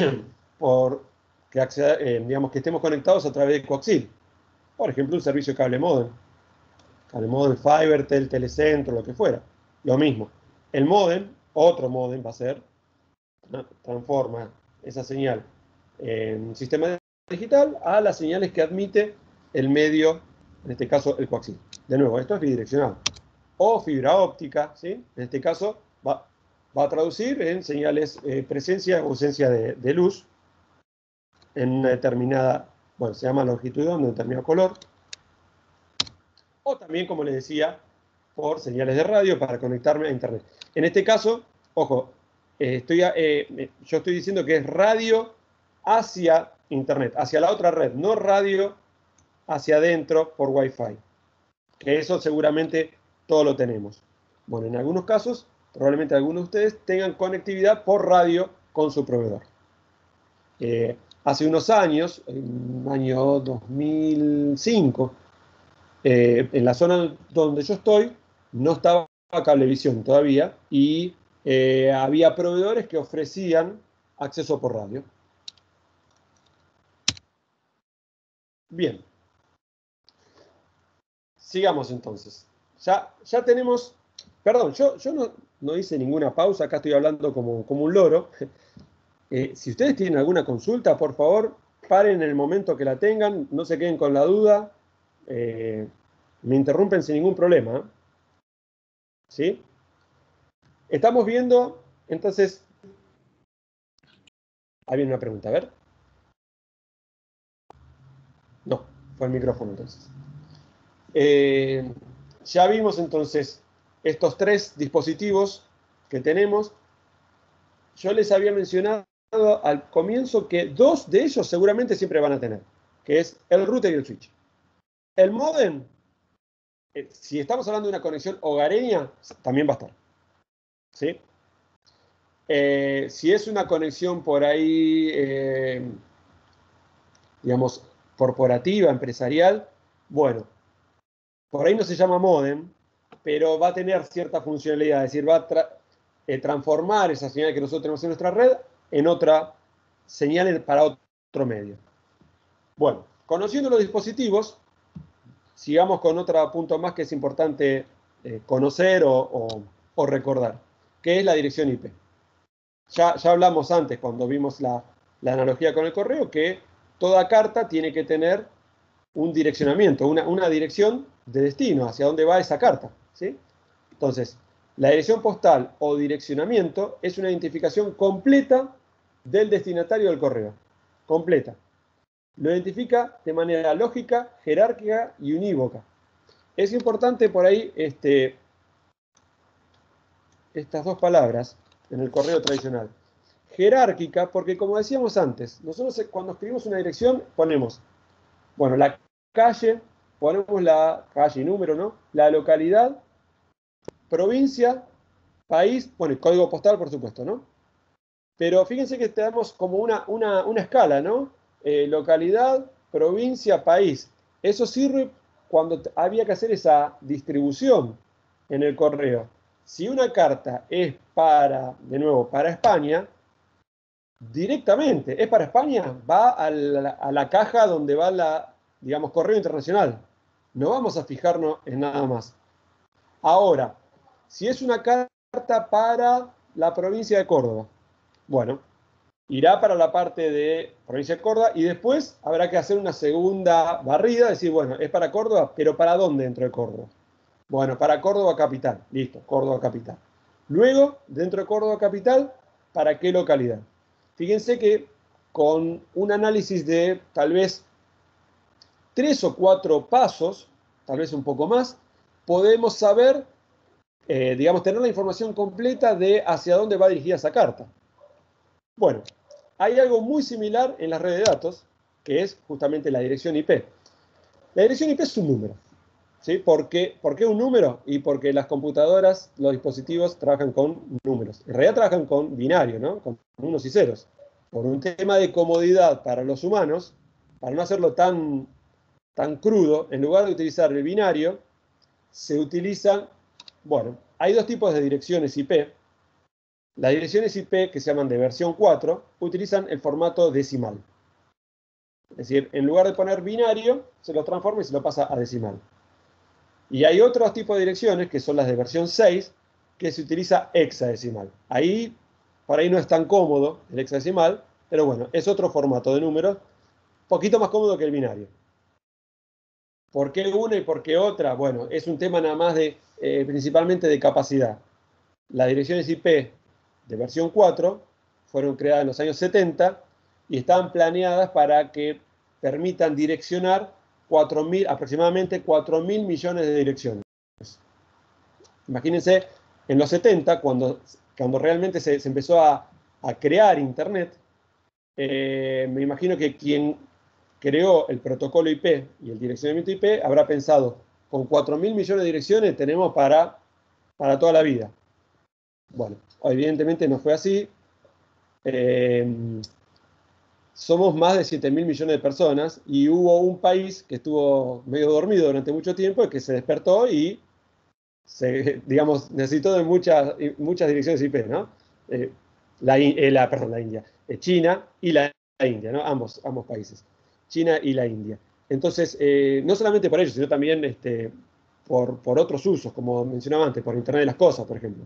digamos, que estemos conectados a través de coaxil. Por ejemplo, un servicio de cable módem. Cable módem, Fibertel, Telecentro, lo que fuera. Lo mismo. El módem, otro módem va a ser, ¿no? Transforma esa señal en sistema digital a las señales que admite el medio, en este caso el coaxil. De nuevo, esto es bidireccional. O fibra óptica, ¿sí? En este caso va a traducir en señales presencia o ausencia de luz en una determinada, bueno, se llama longitud de onda, un determinado color. O también, como les decía, por señales de radio para conectarme a Internet. En este caso, ojo, yo estoy diciendo que es radio hacia Internet, hacia la otra red, no radio hacia adentro por Wi-Fi. Que eso seguramente todo lo tenemos. Bueno, en algunos casos, probablemente algunos de ustedes tengan conectividad por radio con su proveedor. Hace unos años, en el año 2005, en la zona donde yo estoy, no estaba Cablevisión todavía y había proveedores que ofrecían acceso por radio. Bien. Sigamos entonces. Ya tenemos, perdón, yo no hice ninguna pausa, acá estoy hablando como un loro. Si ustedes tienen alguna consulta, por favor, paren en el momento que la tengan, no se queden con la duda, me interrumpen sin ningún problema. ¿Sí? Estamos viendo, entonces, ahí viene una pregunta, a ver. No, fue el micrófono entonces. Ya vimos entonces estos 3 dispositivos que tenemos. Yo les había mencionado al comienzo que 2 de ellos seguramente siempre van a tener, que es el router y el switch. El módem, si estamos hablando de una conexión hogareña, también va a estar. ¿Sí? Si es una conexión por ahí, digamos, corporativa, empresarial, bueno, por ahí no se llama módem, pero va a tener cierta funcionalidad, es decir, va a transformar esa señal que nosotros tenemos en nuestra red en otra señal para otro medio. Bueno, conociendo los dispositivos, sigamos con otro punto más que es importante conocer o recordar, que es la dirección IP. Ya hablamos antes, cuando vimos la analogía con el correo, que toda carta tiene que tener un direccionamiento, una dirección de destino, hacia dónde va esa carta, ¿sí? Entonces, la dirección postal o direccionamiento es una identificación completa del destinatario del correo. Completa. Lo identifica de manera lógica, jerárquica y unívoca. Es importante por ahí estas dos palabras en el correo tradicional. Jerárquica, porque como decíamos antes, nosotros cuando escribimos una dirección ponemos, bueno, la calle, ponemos la calle y número, ¿no? La localidad, provincia, país, bueno, el código postal, por supuesto, ¿no? Pero fíjense que tenemos como una escala, ¿no? Localidad, provincia, país. Eso sirve cuando había que hacer esa distribución en el correo. Si una carta es de nuevo, para España, directamente, es para España, va a la caja donde va digamos, correo internacional. No vamos a fijarnos en nada más. Ahora, si es una carta para la provincia de Córdoba, bueno, irá para la parte de provincia de Córdoba y después habrá que hacer una segunda barrida, decir, bueno, es para Córdoba, pero ¿para dónde dentro de Córdoba? Bueno, para Córdoba capital, listo, Córdoba capital. Luego, dentro de Córdoba capital, ¿para qué localidad? Fíjense que con un análisis de tal vez 3 o 4 pasos, tal vez un poco más, podemos saber, digamos, tener la información completa de hacia dónde va dirigida esa carta. Bueno, hay algo muy similar en la red de datos, que es justamente la dirección IP. La dirección IP es un número. ¿Sí? ¿Por qué un número? Y porque las computadoras, los dispositivos trabajan con números. En realidad trabajan con binario, ¿no? Con unos y ceros. Por un tema de comodidad para los humanos, para no hacerlo tan crudo, en lugar de utilizar el binario, se utilizan, bueno, hay dos tipos de direcciones IP. Las direcciones IP, que se llaman de versión 4, utilizan el formato decimal. Es decir, en lugar de poner binario, se lo transforma y se lo pasa a decimal. Y hay otros tipos de direcciones, que son las de versión 6, que se utiliza hexadecimal. Por ahí no es tan cómodo el hexadecimal, pero bueno, es otro formato de números, poquito más cómodo que el binario. ¿Por qué una y por qué otra? Bueno, es un tema nada más principalmente de capacidad. Las direcciones IP de versión 4 fueron creadas en los años 70 y estaban planeadas para que permitan direccionar aproximadamente 4.000 millones de direcciones. Imagínense, en los 70, cuando realmente se empezó a crear Internet, me imagino que quien creó el protocolo IP y el direccionamiento IP habrá pensado, con 4.000 millones de direcciones tenemos para toda la vida. Bueno, evidentemente no fue así. Somos más de 7.000 millones de personas y hubo un país que estuvo medio dormido durante mucho tiempo y que se despertó y digamos, necesitó de muchas direcciones IP, ¿no? La India, China y la India, ¿no? Ambos países, China y la India. Entonces, no solamente por ello, sino también por otros usos, como mencionaba antes, por Internet de las Cosas, por ejemplo.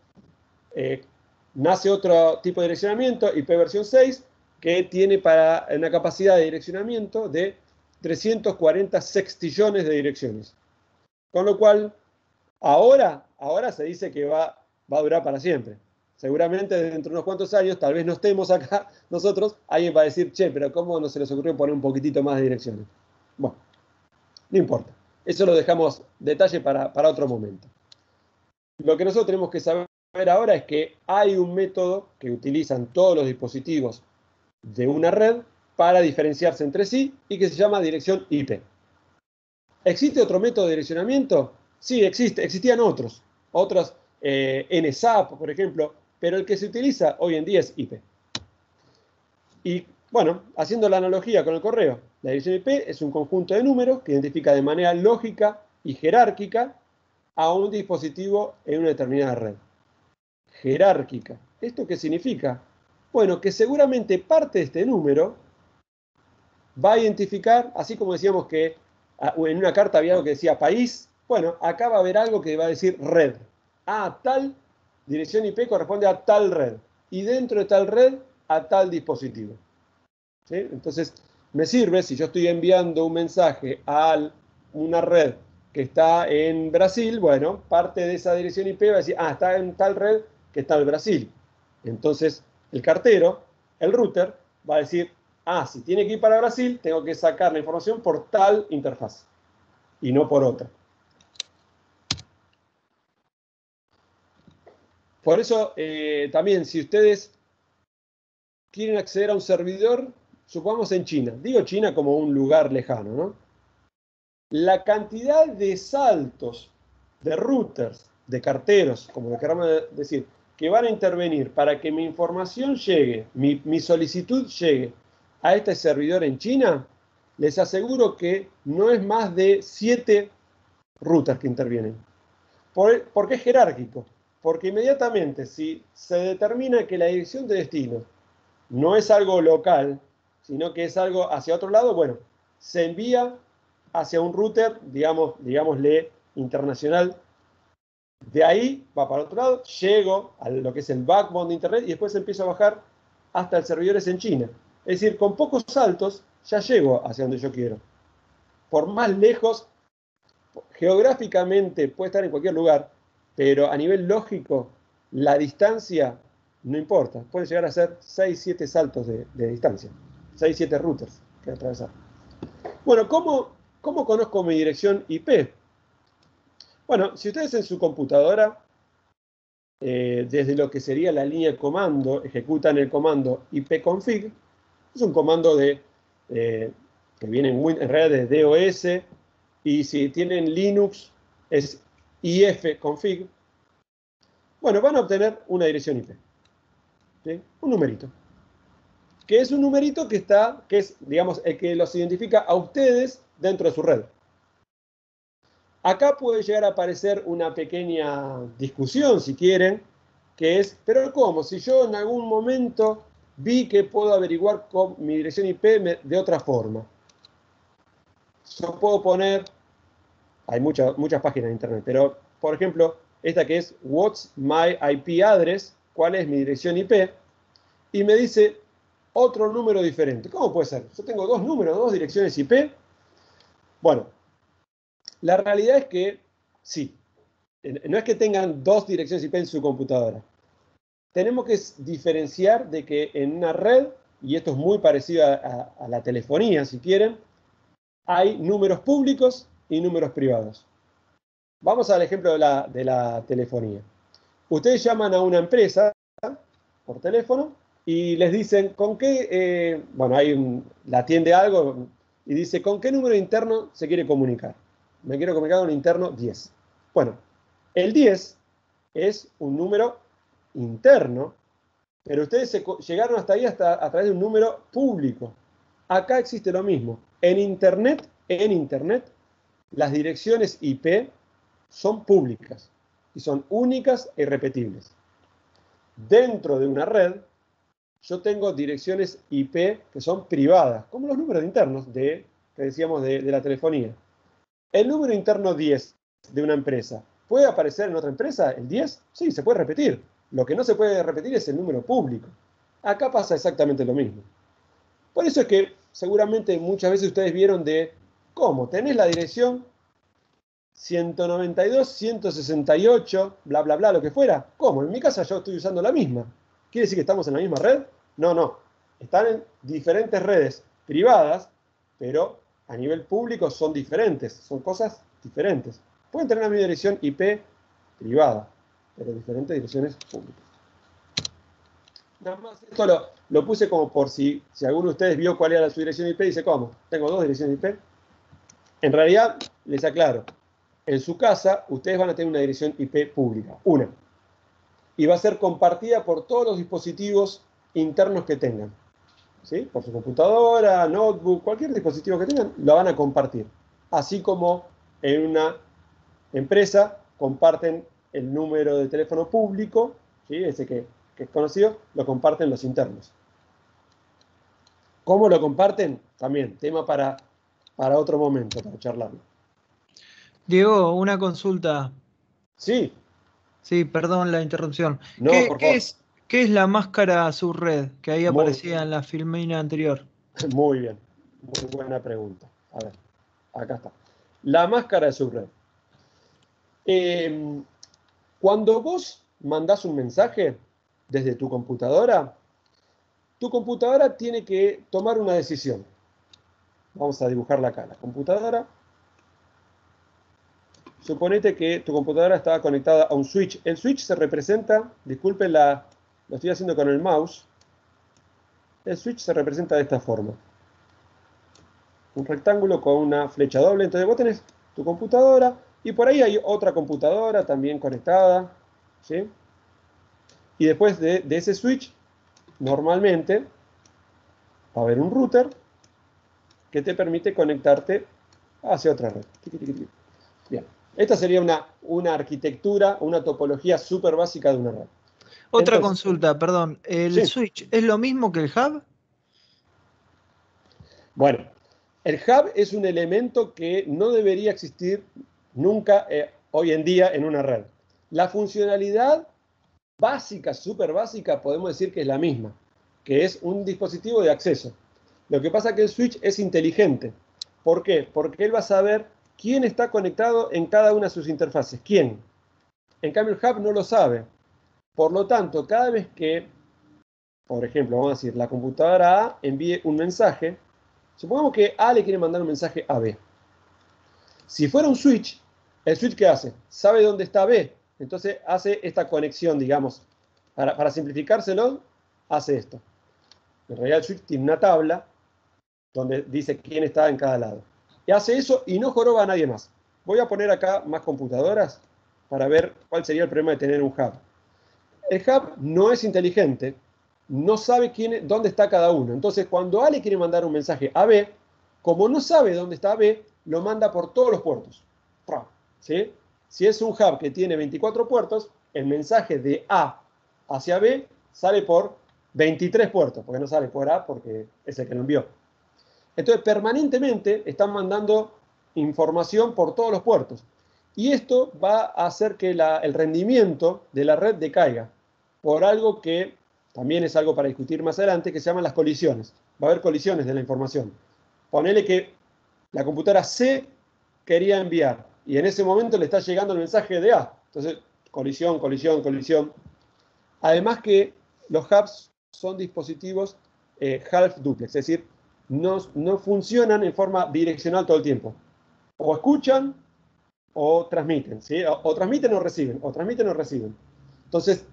Nace otro tipo de direccionamiento, IP versión 6, que tiene para una capacidad de direccionamiento de 340 sextillones de direcciones. Con lo cual, ahora se dice que va a durar para siempre. Seguramente dentro de unos cuantos años, tal vez no estemos acá nosotros, alguien va a decir, che, pero ¿cómo no se les ocurrió poner un poquitito más de direcciones? Bueno, no importa. Eso lo dejamos detalle para otro momento. Lo que nosotros tenemos que saber ahora es que hay un método que utilizan todos los dispositivos de una red para diferenciarse entre sí y que se llama dirección IP. ¿Existe otro método de direccionamiento? Sí, existían otros NSAP, por ejemplo, pero el que se utiliza hoy en día es IP. Y bueno, haciendo la analogía con el correo, la dirección IP es un conjunto de números que identifica de manera lógica y jerárquica a un dispositivo en una determinada red. Jerárquica. ¿Esto qué significa? Bueno, que seguramente parte de este número va a identificar, así como decíamos que en una carta había algo que decía país, bueno, acá va a haber algo que va a decir red. Tal dirección IP corresponde a tal red. Y dentro de tal red, a tal dispositivo. ¿Sí? Entonces, me sirve si yo estoy enviando un mensaje a una red que está en Brasil, bueno, parte de esa dirección IP va a decir, está en tal red que está en Brasil. Entonces, el cartero, el router, va a decir, si tiene que ir para Brasil, tengo que sacar la información por tal interfaz y no por otra. Por eso, también, si ustedes quieren acceder a un servidor, supongamos en China, digo China como un lugar lejano, ¿no? La cantidad de saltos de routers, de carteros, como lo queramos decir, que van a intervenir para que mi información llegue, mi solicitud llegue a este servidor en China, les aseguro que no es más de 7 routers que intervienen. ¿Por qué es jerárquico? Porque inmediatamente, si se determina que la dirección de destino no es algo local, sino que es algo hacia otro lado, bueno, se envía hacia un router, digámosle internacional. De ahí va para otro lado, llego a lo que es el backbone de Internet y después empiezo a bajar hasta el servidor en China. Es decir, con pocos saltos ya llego hacia donde yo quiero. Por más lejos, geográficamente puede estar en cualquier lugar, pero a nivel lógico, la distancia no importa. Pueden llegar a ser 6, 7 saltos de distancia. 6, 7 routers que atravesar. Bueno, ¿cómo conozco mi dirección IP? Bueno, si ustedes en su computadora, desde lo que sería la línea de comando, ejecutan el comando ipconfig, es un comando que viene en realidad de DOS, y si tienen Linux es ifconfig, bueno, van a obtener una dirección IP, ¿sí? Un numerito. Que es un numerito que es, digamos, el que los identifica a ustedes dentro de su red. Acá puede llegar a aparecer una pequeña discusión, si quieren, que es, pero ¿cómo? Si yo en algún momento vi que puedo averiguar con mi dirección IP de otra forma. Yo puedo poner, hay muchas páginas de internet, pero por ejemplo, esta que es What's my IP address, ¿cuál es mi dirección IP? Y me dice otro número diferente. ¿Cómo puede ser? Yo tengo dos números, dos direcciones IP. Bueno, la realidad es que sí. No es que tengan dos direcciones IP en su computadora. Tenemos que diferenciar de que en una red, y esto es muy parecido a la telefonía, si quieren, hay números públicos y números privados. Vamos al ejemplo de la telefonía. Ustedes llaman a una empresa por teléfono y les dicen con qué, bueno, la atiende algo y dice con qué número interno se quiere comunicar. Me quiero comunicar con un interno 10. Bueno, el 10 es un número interno, pero ustedes llegaron hasta ahí a través de un número público. Acá existe lo mismo. En Internet, las direcciones IP son públicas y son únicas e irrepetibles. Dentro de una red, yo tengo direcciones IP que son privadas, como los números internos que decíamos de la telefonía. El número interno 10 de una empresa, ¿puede aparecer en otra empresa el 10? Sí, se puede repetir. Lo que no se puede repetir es el número público. Acá pasa exactamente lo mismo. Por eso es que seguramente muchas veces ustedes vieron ¿cómo? Tenés la dirección 192, 168, bla, bla, bla, lo que fuera. ¿Cómo? En mi casa yo estoy usando la misma. ¿Quiere decir que estamos en la misma red? No. Están en diferentes redes privadas, pero a nivel público son diferentes, son cosas diferentes. Pueden tener la misma dirección IP privada, pero diferentes direcciones públicas. Nada más esto lo puse como por si alguno de ustedes vio cuál era su dirección IP y dice, ¿cómo? Tengo dos direcciones IP. En realidad, les aclaro, en su casa ustedes van a tener una dirección IP pública, una. Y va a ser compartida por todos los dispositivos internos que tengan. ¿Sí? Por su computadora, notebook, cualquier dispositivo que tengan, lo van a compartir. Así como en una empresa comparten el número de teléfono público, ¿sí? Ese que es conocido, lo comparten los internos. ¿Cómo lo comparten? También, tema para otro momento, para charlarlo. Diego, una consulta. Sí, Sí, perdón la interrupción. no, por favor. ¿Qué es la máscara subred que ahí Muy, aparecía en la filmina anterior? muy bien. Muy buena pregunta. A ver, acá está. La máscara de subred. Cuando vos mandás un mensaje desde tu computadora tiene que tomar una decisión. Vamos a dibujarla acá. La computadora. Suponete que tu computadora estaba conectada a un switch. El switch se representa, disculpen lo estoy haciendo con el mouse. El switch se representa de esta forma. Un rectángulo con una flecha doble. Entonces vos tenés tu computadora y por ahí hay otra computadora también conectada. ¿Sí? Y después de ese switch, normalmente va a haber un router que te permite conectarte hacia otra red. Bien. Esta sería una arquitectura, una topología súper básica de una red. Otra Entonces, consulta, perdón. ¿El sí. switch es lo mismo que el hub? Bueno, el hub es un elemento que no debería existir nunca hoy en día en una red. La funcionalidad básica, súper básica, podemos decir que es la misma, que es un dispositivo de acceso. Lo que pasa es que el switch es inteligente. ¿Por qué? Porque él va a saber quién está conectado en cada una de sus interfaces. ¿Quién? En cambio, el hub no lo sabe. Por lo tanto, cada vez que, por ejemplo, vamos a decir, la computadora A envíe un mensaje, supongamos que A le quiere mandar un mensaje a B. Si fuera un switch, ¿el switch qué hace? Sabe dónde está B. Entonces hace esta conexión, digamos. Para simplificárselo, hace esto. En realidad el switch tiene una tabla donde dice quién está en cada lado. Y hace eso y no joroba a nadie más. Voy a poner acá más computadoras para ver cuál sería el problema de tener un hub. El hub no es inteligente, no sabe dónde está cada uno. Entonces, cuando A le quiere mandar un mensaje a B, como no sabe dónde está B, lo manda por todos los puertos. ¿Sí? Si es un hub que tiene 24 puertos, el mensaje de A hacia B sale por 23 puertos, porque no sale por A porque es el que lo envió. Entonces, permanentemente están mandando información por todos los puertos. Y esto va a hacer que el rendimiento de la red decaiga por algo que también es algo para discutir más adelante, que se llaman las colisiones. Va a haber colisiones de la información. Ponele que la computadora C quería enviar y en ese momento le está llegando el mensaje de A. Entonces, colisión, colisión, colisión. Además que los hubs son dispositivos half duplex, es decir, no funcionan en forma direccional todo el tiempo. O escuchan o transmiten, ¿sí? O transmiten o reciben, o transmiten o reciben. Entonces,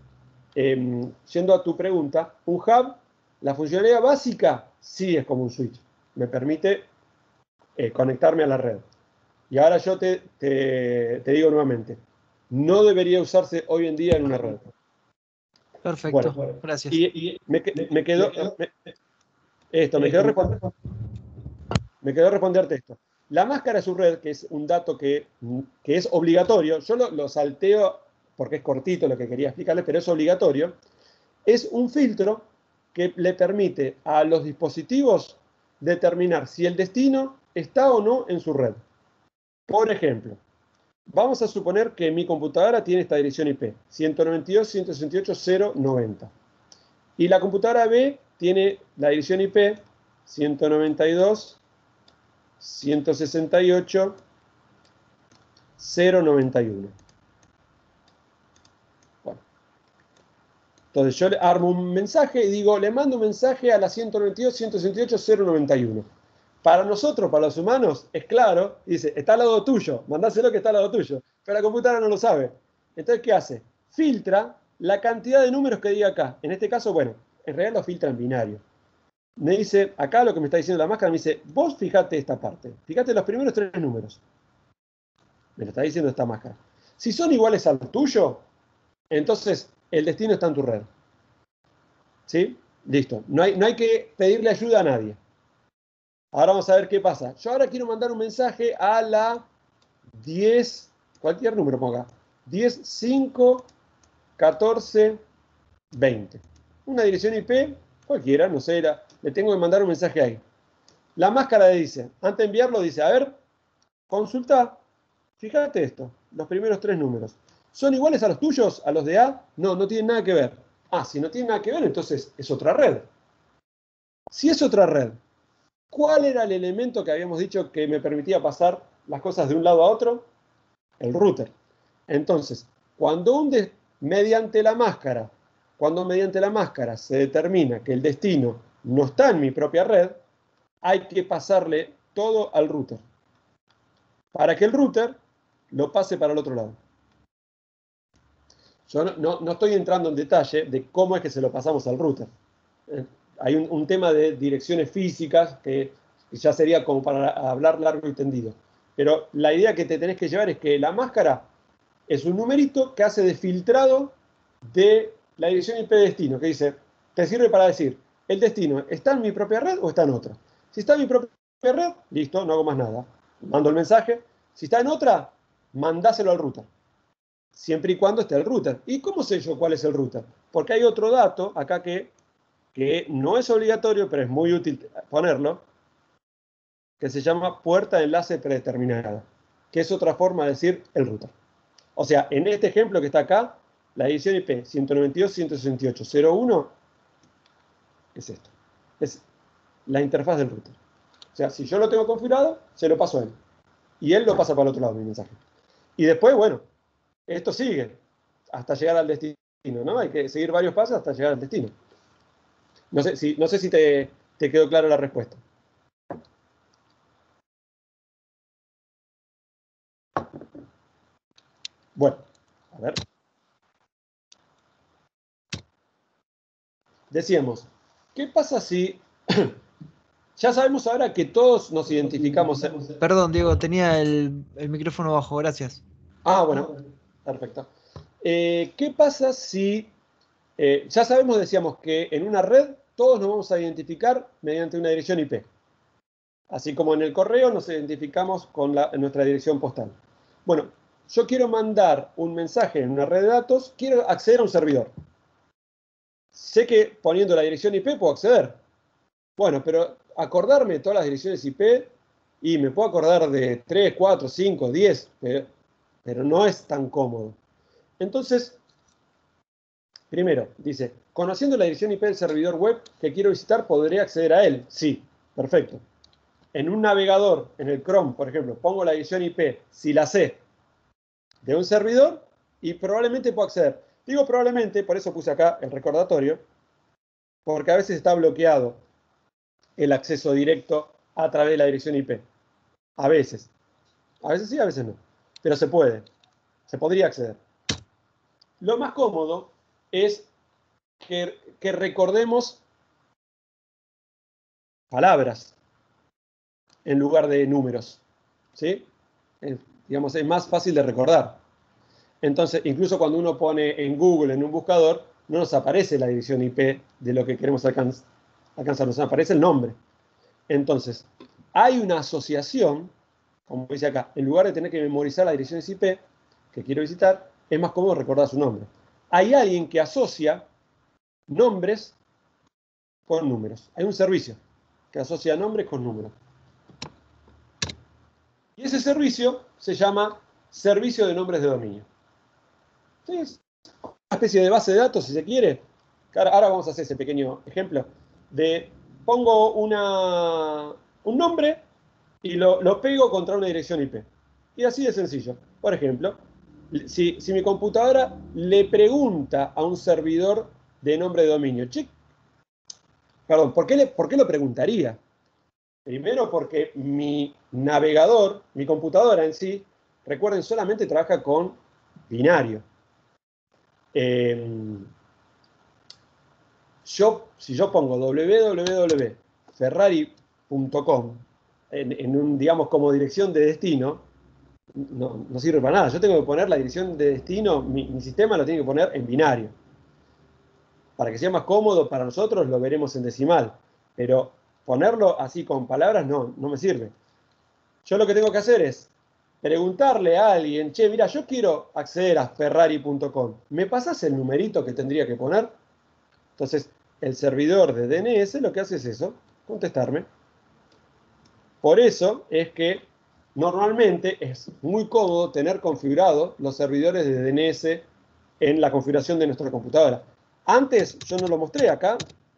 yendo a tu pregunta, un hub, la funcionalidad básica sí es como un switch. Me permite conectarme a la red. Y ahora yo te digo nuevamente, no debería usarse hoy en día en una red. Bueno, Perfecto, gracias. y me quedó, esto, me quedó responderte esto. La máscara de subred, que es un dato que es obligatorio, yo lo salteo porque es cortito lo que quería explicarles, pero es obligatorio, es un filtro que le permite a los dispositivos determinar si el destino está o no en su red. Por ejemplo, vamos a suponer que mi computadora tiene esta dirección IP, 192.168.0.90. Y la computadora B tiene la dirección IP 192.168.0.91. Bueno, entonces yo le armo un mensaje y digo, le mando un mensaje a la 192.168.0.91. Para nosotros, para los humanos, es claro, dice, está al lado tuyo, mandáselo que está al lado tuyo. Pero la computadora no lo sabe. Entonces, ¿qué hace? Filtra la cantidad de números que diga acá. En este caso, bueno, en realidad lo filtra en binario. Me dice, acá lo que me está diciendo la máscara, me dice, vos fijate esta parte, fíjate los primeros 3 números. Me lo está diciendo esta máscara. Si son iguales al tuyo, entonces el destino está en tu red. ¿Sí? Listo. No hay que pedirle ayuda a nadie. Ahora vamos a ver qué pasa. Yo ahora quiero mandar un mensaje a la 10, cualquier número ponga, 10, 5, 14, 20. Una dirección IP cualquiera, no sé, le tengo que mandar un mensaje ahí. La máscara dice, antes de enviarlo dice, a ver, consulta, fíjate esto, los primeros 3 números. ¿Son iguales a los tuyos, a los de A? No, no tienen nada que ver. Ah, si no tienen nada que ver, entonces es otra red. Si es otra red, ¿cuál era el elemento que habíamos dicho que me permitía pasar las cosas de un lado a otro? El router. Entonces, cuando mediante la máscara se determina que el destino no está en mi propia red, hay que pasarle todo al router, para que el router lo pase para el otro lado. Yo no estoy entrando en detalle de cómo es que se lo pasamos al router. Hay un tema de direcciones físicas que ya sería como para hablar largo y tendido. Pero la idea que te tenés que llevar es que la máscara es un numerito que hace de filtrado de la dirección IP de destino, que dice, te sirve para decir, el destino está en mi propia red o está en otra. Si está en mi propia red, listo, no hago más nada. Mando el mensaje. Si está en otra, mandáselo al router. Siempre y cuando esté el router. ¿Y cómo sé yo cuál es el router? Porque hay otro dato acá que no es obligatorio, pero es muy útil ponerlo, que se llama puerta de enlace predeterminada, que es otra forma de decir el router. O sea, en este ejemplo que está acá, la dirección IP 192.168.0.1 es esto. Es la interfaz del router. O sea, si yo lo tengo configurado, se lo paso a él. Y él lo pasa para el otro lado, mi mensaje. Y después, bueno, esto sigue hasta llegar al destino, ¿no? Hay que seguir varios pasos hasta llegar al destino. No sé si te quedó clara la respuesta. Bueno, a ver. Decíamos, ¿qué pasa si... Ya sabemos ahora que todos nos identificamos... Perdón, Diego, tenía el micrófono bajo, gracias. Ah, bueno, perfecto. ¿Qué pasa si... ya sabemos, decíamos, que en una red todos nos vamos a identificar mediante una dirección IP. Así como en el correo nos identificamos con nuestra dirección postal. Bueno, yo quiero mandar un mensaje en una red de datos, quiero acceder a un servidor. Sé que poniendo la dirección IP puedo acceder. Bueno, pero acordarme de todas las direcciones IP y me puedo acordar de 3, 4, 5, 10, pero no es tan cómodo. Entonces, primero, dice, conociendo la dirección IP del servidor web que quiero visitar, ¿podré acceder a él? Sí, perfecto. En un navegador, en el Chrome, por ejemplo, pongo la dirección IP, si la sé, de un servidor y probablemente puedo acceder. Digo probablemente, por eso puse acá el recordatorio, porque a veces está bloqueado el acceso directo a través de la dirección IP. A veces. A veces sí, a veces no. Pero se puede. Se podría acceder. Lo más cómodo es que recordemos palabras en lugar de números. ¿Sí? Digamos, es más fácil de recordar. Entonces, incluso cuando uno pone en Google, en un buscador, no nos aparece la dirección IP de lo que queremos alcanzar, nos aparece el nombre. Entonces, hay una asociación, como dice acá, en lugar de tener que memorizar la dirección IP que quiero visitar, es más cómodo recordar su nombre. Hay alguien que asocia nombres con números. Hay un servicio que asocia nombres con números. Y ese servicio se llama Servicio de Nombres de Dominio. ¿Sí? Es una especie de base de datos, si se quiere. Ahora vamos a hacer ese pequeño ejemplo de pongo un nombre y lo pego contra una dirección IP. Y así de sencillo. Por ejemplo, si mi computadora le pregunta a un servidor de nombre de dominio, perdón, ¿por qué lo preguntaría? Primero porque mi navegador, mi computadora en sí, recuerden, solamente trabaja con binario. Si yo pongo www.ferrari.com digamos, como dirección de destino, no sirve para nada. Yo tengo que poner la dirección de destino, mi sistema lo tiene que poner en binario. Para que sea más cómodo para nosotros, lo veremos en decimal. Pero ponerlo así con palabras no me sirve. Yo lo que tengo que hacer es preguntarle a alguien, che, mira, yo quiero acceder a Ferrari.com, ¿me pasás el numerito que tendría que poner? Entonces, el servidor de DNS lo que hace es eso, contestarme. Por eso es que normalmente es muy cómodo tener configurados los servidores de DNS en la configuración de nuestra computadora. Antes yo no lo mostré acá.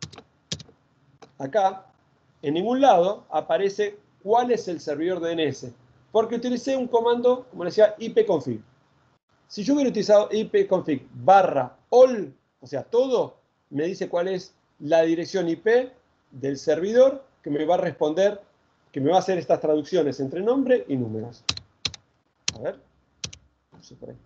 Acá, en ningún lado aparece cuál es el servidor DNS, porque utilicé un comando, como decía, ipconfig. Si yo hubiera utilizado ipconfig /all, o sea, todo, me dice cuál es la dirección IP del servidor que me va a responder, que me va a hacer estas traducciones entre nombre y números. A ver. No sé por ahí.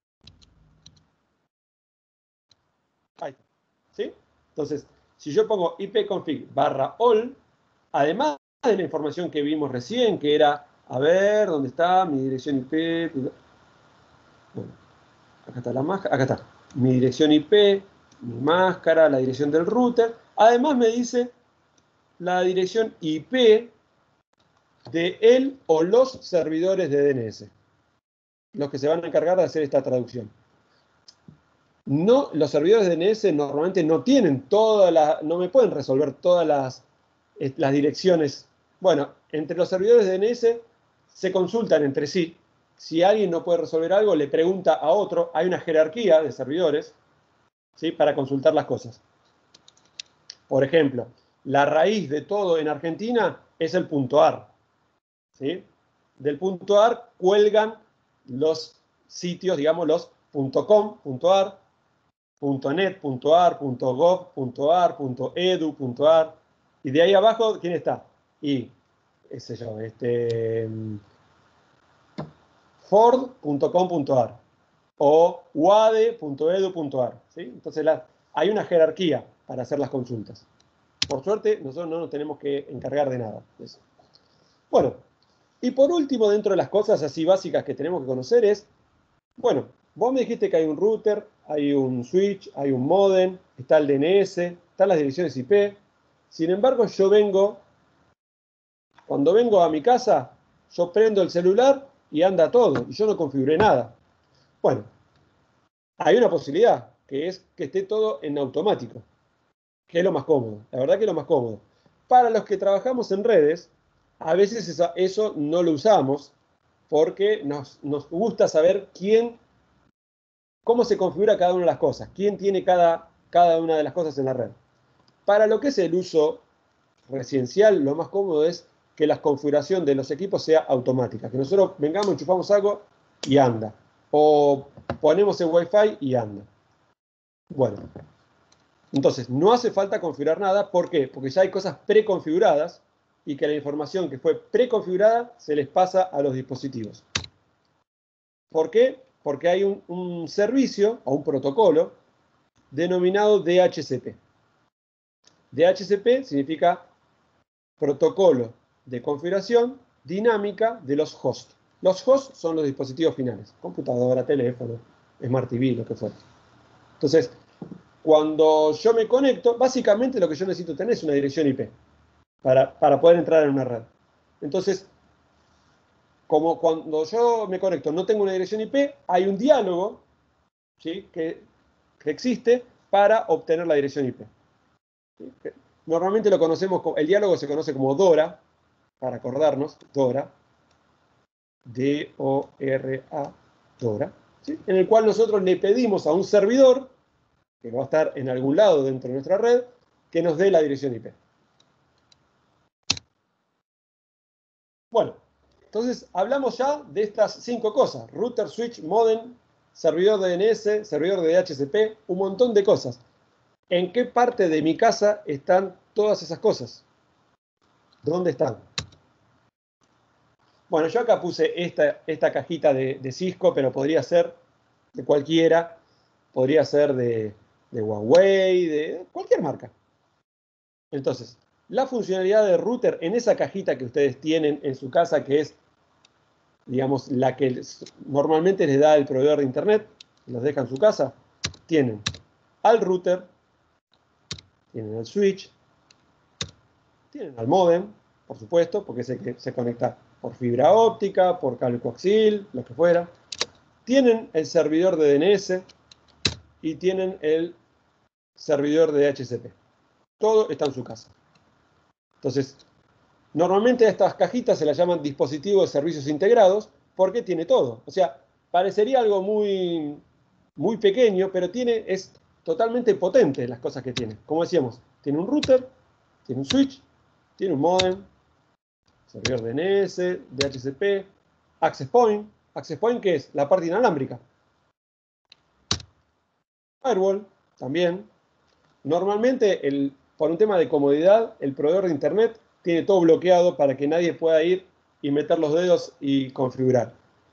Ahí está. ¿Sí? Entonces, si yo pongo ipconfig /all, además de la información que vimos recién, que era, a ver, ¿dónde está mi dirección IP? Bueno, acá está la máscara, acá está. Mi dirección IP, mi máscara, la dirección del router. Además me dice la dirección IP de él o los servidores de DNS, los que se van a encargar de hacer esta traducción. No, los servidores de DNS normalmente no tienen no me pueden resolver todas las direcciones. Bueno, entre los servidores de DNS se consultan entre sí. Si alguien no puede resolver algo, le pregunta a otro. Hay una jerarquía de servidores, ¿sí?, para consultar las cosas. Por ejemplo, la raíz de todo en Argentina es el .ar. ¿Sí? Del .ar cuelgan los sitios, digamos, los .com, .ar, .net, .ar, .gov, .ar, .edu, .ar. Y de ahí abajo, ¿quién está? Y, qué sé yo, ford.com.ar o wade.edu.ar. ¿Sí? Entonces hay una jerarquía para hacer las consultas. Por suerte, nosotros no nos tenemos que encargar de nada de eso. Bueno, y por último, dentro de las cosas así básicas que tenemos que conocer es, bueno, vos me dijiste que hay un router, hay un switch, hay un modem, está el DNS, están las direcciones IP. Sin embargo, cuando vengo a mi casa, yo prendo el celular y anda todo, y yo no configuré nada. Bueno, hay una posibilidad, que es que esté todo en automático, que es lo más cómodo. La verdad que es lo más cómodo. Para los que trabajamos en redes, a veces eso no lo usamos porque nos gusta saber cómo se configura cada una de las cosas, quién tiene cada una de las cosas en la red. Para lo que es el uso residencial, lo más cómodo es que la configuración de los equipos sea automática, que nosotros vengamos, enchufamos algo y anda, o ponemos el Wi-Fi y anda. Bueno, entonces no hace falta configurar nada. ¿Por qué? Porque ya hay cosas preconfiguradas y que la información que fue preconfigurada se les pasa a los dispositivos. ¿Por qué? Porque hay un servicio o un protocolo denominado DHCP. DHCP significa protocolo de configuración dinámica de los hosts. Los hosts son los dispositivos finales, computadora, teléfono, Smart TV, lo que fuera. Entonces, cuando yo me conecto, básicamente lo que yo necesito tener es una dirección IP para poder entrar en una red. Entonces, como cuando yo me conecto no tengo una dirección IP, hay un diálogo, ¿sí?, que existe para obtener la dirección IP. ¿Sí? Normalmente el diálogo se conoce como DORA, para acordarnos, DORA, D-O-R-A, DORA, ¿sí?, en el cual nosotros le pedimos a un servidor, que va a estar en algún lado dentro de nuestra red, que nos dé la dirección IP. Bueno, entonces hablamos ya de estas 5 cosas: router, switch, modem, servidor de DNS, servidor de DHCP, un montón de cosas. ¿En qué parte de mi casa están todas esas cosas? ¿Dónde están? Bueno, yo acá puse esta cajita de Cisco, pero podría ser de cualquiera. Podría ser de Huawei, de cualquier marca. Entonces, la funcionalidad de router en esa cajita que ustedes tienen en su casa, que es, digamos, la que normalmente les da el proveedor de internet, los deja en su casa, tienen al router, tienen al switch, tienen al modem, por supuesto, porque es el que se conecta por fibra óptica, por cable coaxial, lo que fuera. Tienen el servidor de DNS y tienen el servidor de DHCP. Todo está en su casa. Entonces, normalmente a estas cajitas se las llaman dispositivos de servicios integrados porque tiene todo. O sea, parecería algo muy, muy pequeño, pero es totalmente potente las cosas que tiene. Como decíamos, tiene un router, tiene un switch, tiene un modem, servidor DNS, DHCP, access point. Access point, ¿qué es? La parte inalámbrica. Firewall, también. Normalmente, por un tema de comodidad, el proveedor de Internet tiene todo bloqueado para que nadie pueda ir y meter los dedos y configurar.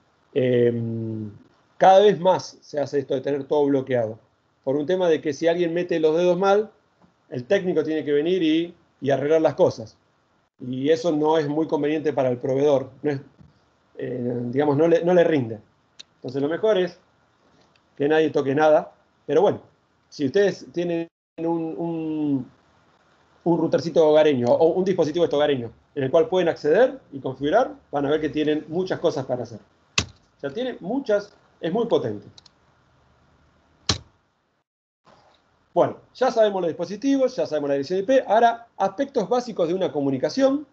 Cada vez más se hace esto de tener todo bloqueado. Por un tema de que si alguien mete los dedos mal, el técnico tiene que venir y arreglar las cosas. Y eso no es muy conveniente para el proveedor. No es, digamos, no le rinde. Entonces lo mejor es que nadie toque nada. Pero bueno, si ustedes tienen un routercito hogareño o un dispositivo hogareño en el cual pueden acceder y configurar, van a ver que tienen muchas cosas para hacer. O sea, tiene muchas, es muy potente. Bueno, ya sabemos los dispositivos, ya sabemos la dirección IP. Ahora, aspectos básicos de una comunicación.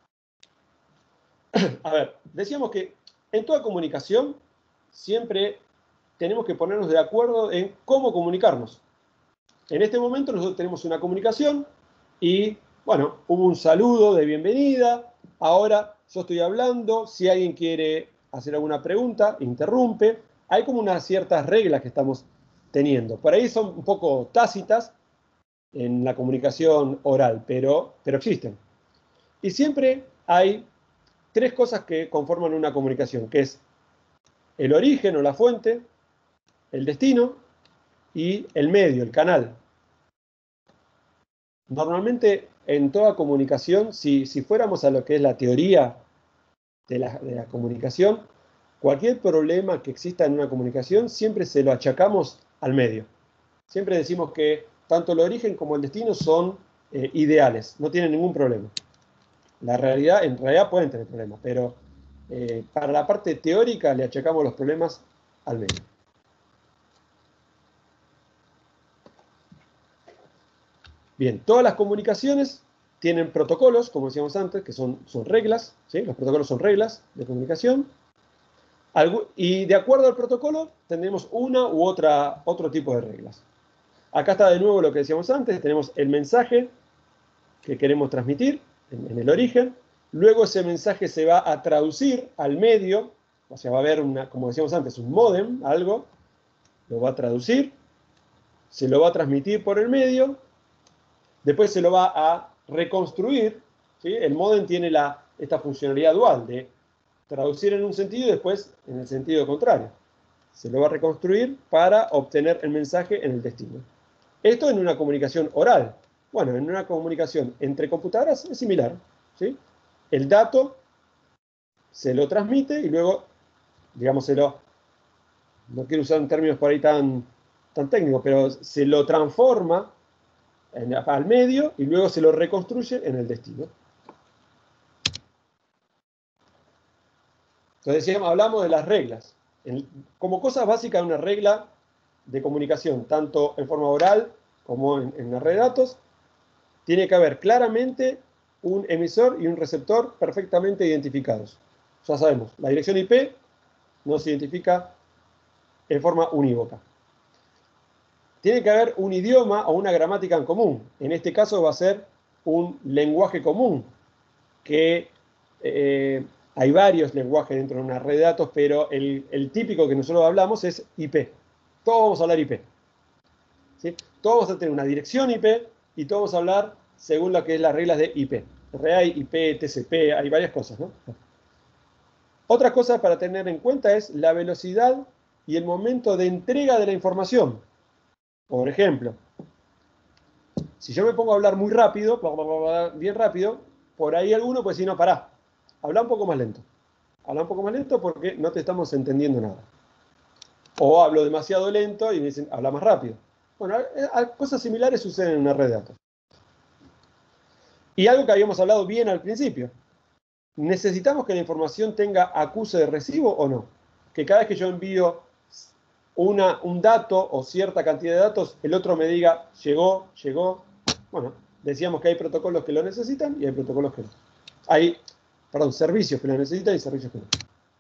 A ver, decíamos que en toda comunicación siempre tenemos que ponernos de acuerdo en cómo comunicarnos. En este momento nosotros tenemos una comunicación y, bueno, hubo un saludo de bienvenida. Ahora yo estoy hablando, si alguien quiere hacer alguna pregunta, interrumpe. Hay como unas ciertas reglas que estamos teniendo. Por ahí son un poco tácitas en la comunicación oral, pero existen. Y siempre hay tres cosas que conforman una comunicación, que es el origen o la fuente, el destino y el medio, el canal. Normalmente en toda comunicación, si fuéramos a lo que es la teoría de la comunicación, cualquier problema que exista en una comunicación siempre se lo achacamos al medio. Siempre decimos que tanto el origen como el destino son ideales, no tienen ningún problema. En realidad pueden tener problemas, pero para la parte teórica le achacamos los problemas al medio. Bien, todas las comunicaciones tienen protocolos, como decíamos antes, que son reglas, ¿sí? Los protocolos son reglas de comunicación. Y de acuerdo al protocolo, tendremos una u otro tipo de reglas. Acá está de nuevo lo que decíamos antes, tenemos el mensaje que queremos transmitir en el origen. Luego ese mensaje se va a traducir al medio, o sea, va a haber, como decíamos antes, un módem, algo, lo va a traducir, se lo va a transmitir por el medio, después se lo va a reconstruir, ¿sí? El módem tiene esta funcionalidad dual de traducir en un sentido y después en el sentido contrario. Se lo va a reconstruir para obtener el mensaje en el destino. Esto en una comunicación oral. Bueno, en una comunicación entre computadoras es similar, ¿sí? El dato se lo transmite y luego, digamos, no quiero usar términos por ahí tan técnicos, pero se lo transforma al medio y luego se lo reconstruye en el destino. Entonces hablamos de las reglas. Como cosas básicas de una regla de comunicación, tanto en forma oral como en la red de datos, tiene que haber claramente un emisor y un receptor perfectamente identificados. Ya sabemos, la dirección IP no se identifica en forma unívoca. Tiene que haber un idioma o una gramática en común. En este caso va a ser un lenguaje común, que hay varios lenguajes dentro de una red de datos, pero el típico que nosotros hablamos es IP. Todos vamos a hablar IP. ¿Sí? Todos vamos a tener una dirección IP y todos vamos a hablar según lo que es las reglas de IP. RAI, IP, TCP, hay varias cosas, ¿no? Otra cosa para tener en cuenta es la velocidad y el momento de entrega de la información. Por ejemplo, si yo me pongo a hablar muy rápido, bien rápido, por ahí alguno puede decir, no, pará, habla un poco más lento. Habla un poco más lento porque no te estamos entendiendo nada. O hablo demasiado lento y me dicen, habla más rápido. Bueno, cosas similares suceden en una red de datos. Y algo que habíamos hablado bien al principio. ¿Necesitamos que la información tenga acuse de recibo o no? Que cada vez que yo envío un dato o cierta cantidad de datos, el otro me diga, llegó, llegó. Bueno, decíamos que hay protocolos que lo necesitan y hay protocolos que no. Hay, perdón, servicios que lo necesitan y servicios que no.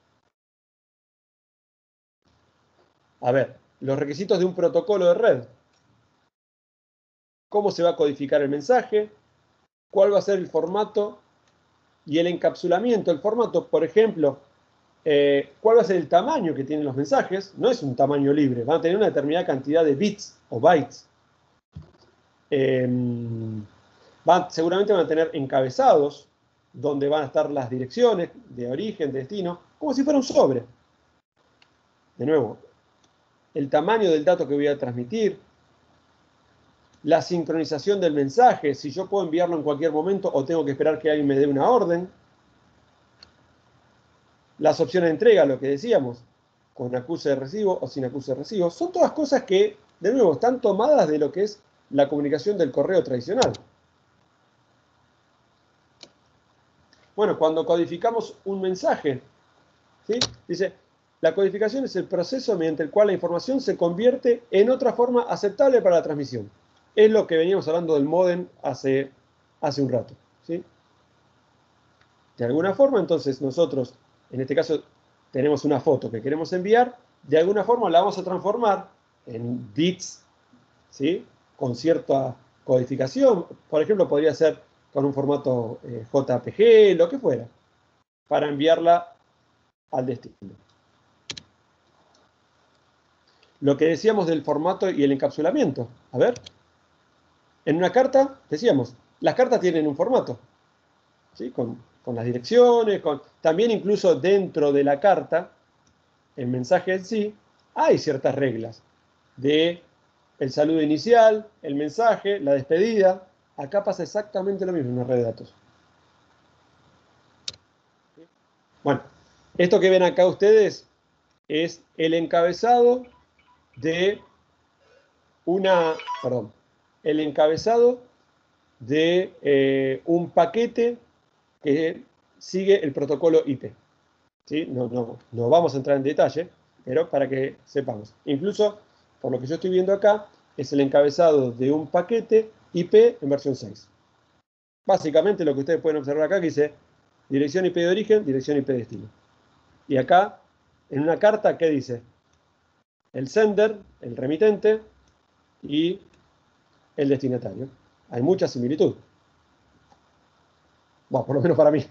A ver, los requisitos de un protocolo de red. ¿Cómo se va a codificar el mensaje? ¿Cuál va a ser el formato y el encapsulamiento? El formato, por ejemplo, ¿cuál va a ser el tamaño que tienen los mensajes? No es un tamaño libre, van a tener una determinada cantidad de bits o bytes. Seguramente van a tener encabezados, donde van a estar las direcciones de origen, de destino, como si fuera un sobre. De nuevo, el tamaño del dato que voy a transmitir, la sincronización del mensaje, si yo puedo enviarlo en cualquier momento o tengo que esperar que alguien me dé una orden. Las opciones de entrega, lo que decíamos, con acuse de recibo o sin acuse de recibo, son todas cosas que, de nuevo, están tomadas de lo que es la comunicación del correo tradicional. Bueno, cuando codificamos un mensaje, ¿sí? Dice, la codificación es el proceso mediante el cual la información se convierte en otra forma aceptable para la transmisión. Es lo que veníamos hablando del módem hace un rato, ¿sí? De alguna forma, entonces, nosotros, en este caso, tenemos una foto que queremos enviar, de alguna forma la vamos a transformar en bits, ¿sí? Con cierta codificación. Por ejemplo, podría ser con un formato JPG, lo que fuera, para enviarla al destino. Lo que decíamos del formato y el encapsulamiento. A ver. En una carta, decíamos, las cartas tienen un formato, ¿sí? Con las direcciones, también incluso dentro de la carta, el mensaje en sí, hay ciertas reglas de el saludo inicial, el mensaje, la despedida. Acá pasa exactamente lo mismo en una red de datos. Bueno, esto que ven acá ustedes es el encabezado de el encabezado de un paquete que sigue el protocolo IP. ¿Sí? No vamos a entrar en detalle, pero para que sepamos. Incluso, por lo que yo estoy viendo acá, es el encabezado de un paquete IP en versión 6. Básicamente lo que ustedes pueden observar acá que dice dirección IP de origen, dirección IP de destino. Y acá, en una carta, ¿qué dice? El sender, el remitente y el destinatario. Hay mucha similitud. Bueno, por lo menos para mí.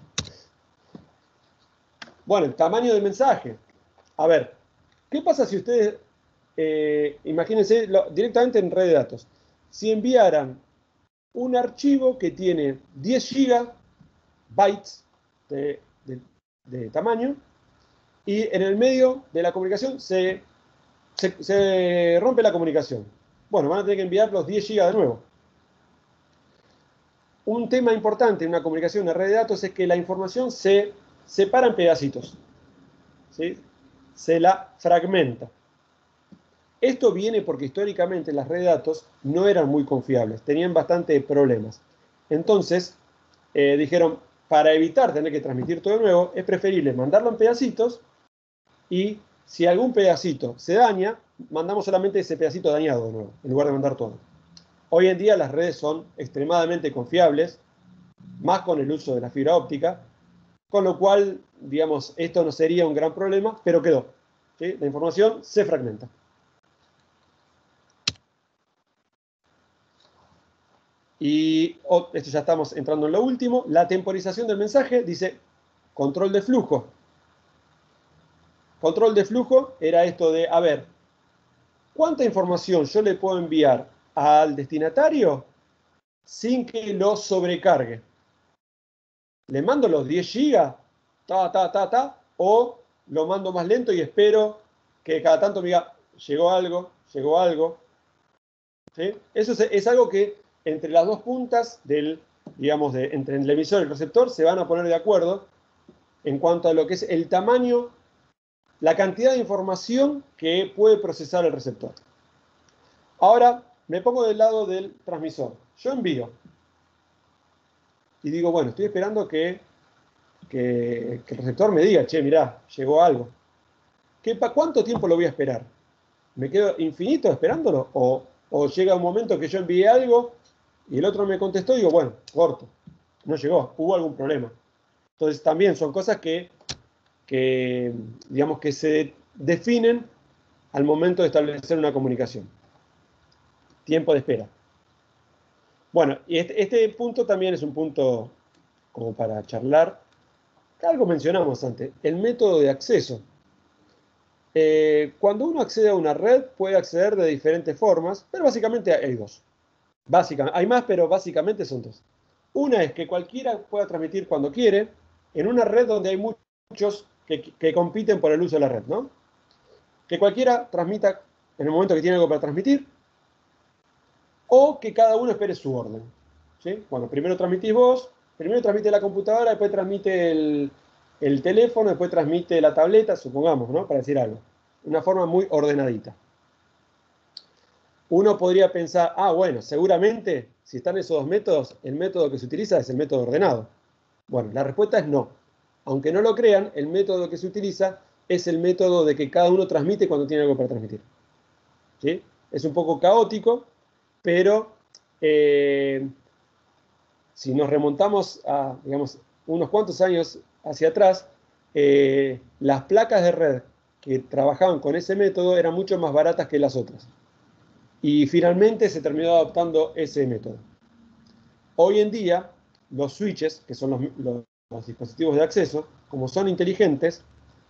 Bueno, el tamaño del mensaje. A ver, ¿qué pasa si ustedes, imagínense directamente en red de datos, si enviaran un archivo que tiene 10 gigabytes de tamaño y en el medio de la comunicación se rompe la comunicación? Bueno, van a tener que enviar los 10 gigas de nuevo. Un tema importante en una comunicación, en una red de datos, es que la información se separa en pedacitos, ¿sí? Se la fragmenta. Esto viene porque históricamente las redes de datos no eran muy confiables, tenían bastante problemas. Entonces, dijeron, para evitar tener que transmitir todo de nuevo, es preferible mandarlo en pedacitos y si algún pedacito se daña, mandamos solamente ese pedacito dañado de nuevo, en lugar de mandar todo. Hoy en día las redes son extremadamente confiables, más con el uso de la fibra óptica, con lo cual, digamos, esto no sería un gran problema, pero quedó, ¿sí? La información se fragmenta. Y esto ya estamos entrando en lo último. La temporización del mensaje dice control de flujo. Control de flujo era esto de, a ver, ¿cuánta información yo le puedo enviar al destinatario sin que lo sobrecargue? ¿Le mando los 10 gigas? O lo mando más lento y espero que cada tanto me diga, llegó algo, llegó algo. ¿Sí? Eso es algo que entre las dos puntas digamos, entre el emisor y el receptor se van a poner de acuerdo en cuanto a lo que es el tamaño, la cantidad de información que puede procesar el receptor. Ahora me pongo del lado del transmisor. Yo envío y digo, bueno, estoy esperando que el receptor me diga, che, mirá, llegó algo. ¿Cuánto tiempo lo voy a esperar? ¿Me quedo infinito esperándolo? ¿O llega un momento que yo envié algo y el otro me contestó y digo, bueno, corto, no llegó, hubo algún problema? Entonces también son cosas digamos, que se definen al momento de establecer una comunicación. Tiempo de espera. Bueno, y este punto también es un punto como para charlar. Algo mencionamos antes, el método de acceso. Cuando uno accede a una red, puede acceder de diferentes formas, pero básicamente hay dos. Básicamente, hay más, pero básicamente son dos. Una es que cualquiera pueda transmitir cuando quiere, en una red donde hay muchos que compiten por el uso de la red, ¿no? Que cualquiera transmita en el momento que tiene algo para transmitir, o que cada uno espere su orden. ¿Sí? Cuando primero transmitís vos, primero transmite la computadora, después transmite el teléfono, después transmite la tableta, supongamos, ¿no? Para decir algo. Una forma muy ordenadita. Uno podría pensar, bueno, seguramente, si están esos dos métodos, el método que se utiliza es el método ordenado. Bueno, la respuesta es no. Aunque no lo crean, el método que se utiliza es el método de que cada uno transmite cuando tiene algo para transmitir. ¿Sí? Es un poco caótico, pero si nos remontamos a, digamos, unos cuantos años hacia atrás, las placas de red que trabajaban con ese método eran mucho más baratas que las otras. Y finalmente se terminó adoptando ese método. Hoy en día, los switches, que son los dispositivos de acceso, como son inteligentes,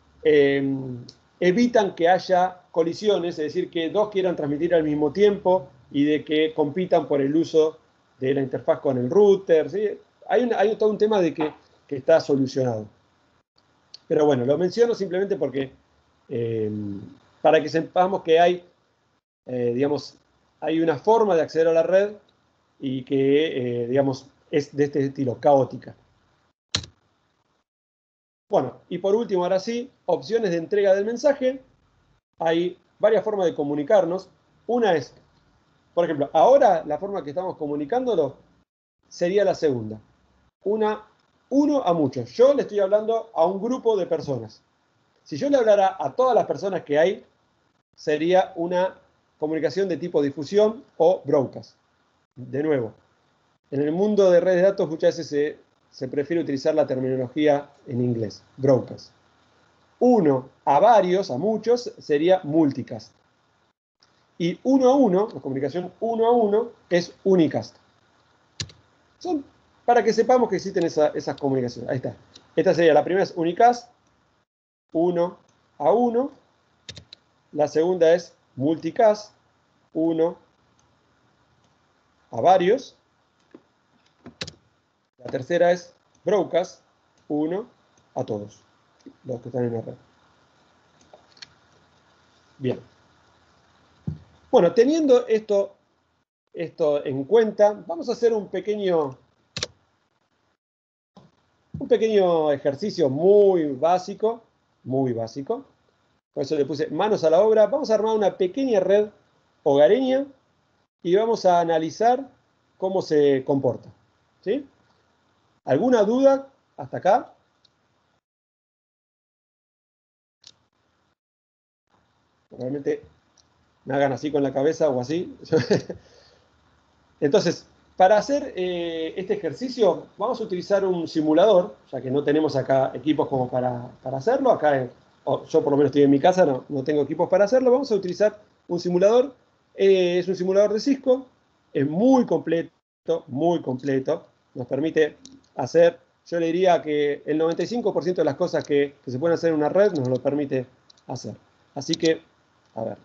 evitan que haya colisiones, es decir, que dos quieran transmitir al mismo tiempo y de que compitan por el uso de la interfaz con el router. ¿Sí? Hay todo un tema de que está solucionado. Pero bueno, lo menciono simplemente porque para que sepamos que hay, digamos, hay una forma de acceder a la red y que, digamos, es de este estilo, caótica. Bueno, y por último, ahora sí, opciones de entrega del mensaje. Hay varias formas de comunicarnos. Una es, por ejemplo, ahora la forma que estamos comunicándolo sería la segunda. Uno a muchos. Yo le estoy hablando a un grupo de personas. Si yo le hablara a todas las personas que hay, sería una comunicación de tipo difusión o broadcast. De nuevo, en el mundo de redes de datos muchas veces se prefiere utilizar la terminología en inglés, broadcast. Uno a varios, a muchos, sería multicast. Y uno a uno, la comunicación uno a uno, es unicast. Son para que sepamos que existen esas comunicaciones. Ahí está. Esta sería, la primera es unicast, uno a uno. La segunda es multicast, uno a varios. La tercera es broadcast, uno a todos los que están en la red. Bien. Bueno, teniendo esto en cuenta, vamos a hacer un pequeño ejercicio muy básico, por eso le puse manos a la obra. Vamos a armar una pequeña red hogareña y vamos a analizar cómo se comporta. ¿Sí? ¿Alguna duda hasta acá? Realmente me hagan así con la cabeza o así. Entonces, para hacer este ejercicio, vamos a utilizar un simulador, ya que no tenemos acá equipos como para hacerlo. Acá, yo por lo menos estoy en mi casa, no tengo equipos para hacerlo. Vamos a utilizar un simulador. Es un simulador de Cisco. Es muy completo, muy completo. Nos permite hacer, yo le diría que el 95% de las cosas que se pueden hacer en una red nos lo permite hacer. Así que, a ver,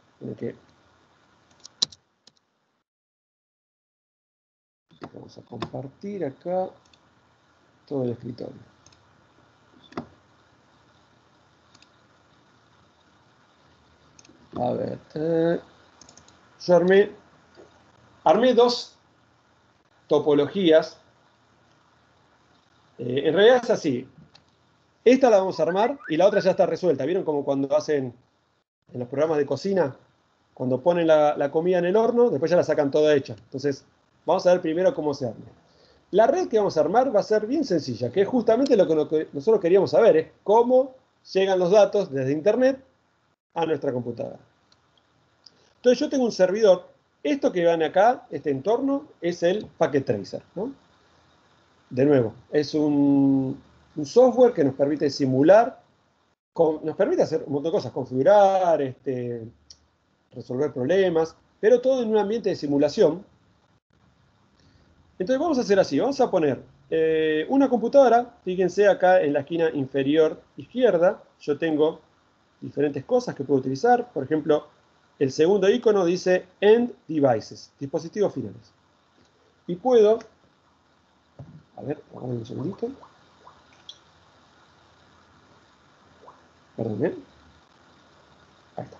vamos a compartir acá todo el escritorio. A ver, yo armé dos topologías. En realidad es así. Esta la vamos a armar y la otra ya está resuelta. ¿Vieron como cuando hacen en los programas de cocina? Cuando ponen la comida en el horno, después ya la sacan toda hecha. Entonces, vamos a ver primero cómo se arma. La red que vamos a armar va a ser bien sencilla, que es justamente lo que nosotros queríamos saber, es cómo llegan los datos desde Internet a nuestra computadora. Entonces yo tengo un servidor. Esto que ven acá, este entorno, es el Packet Tracer, ¿no? De nuevo, es un software que nos permite simular, nos permite hacer un montón de cosas, configurar, resolver problemas, pero todo en un ambiente de simulación. Entonces vamos a hacer así, vamos a poner una computadora, fíjense acá en la esquina inferior izquierda, yo tengo diferentes cosas que puedo utilizar, por ejemplo, el segundo icono dice End Devices, dispositivos finales. Y puedo, a ver, un segundito. Perdón, ahí está.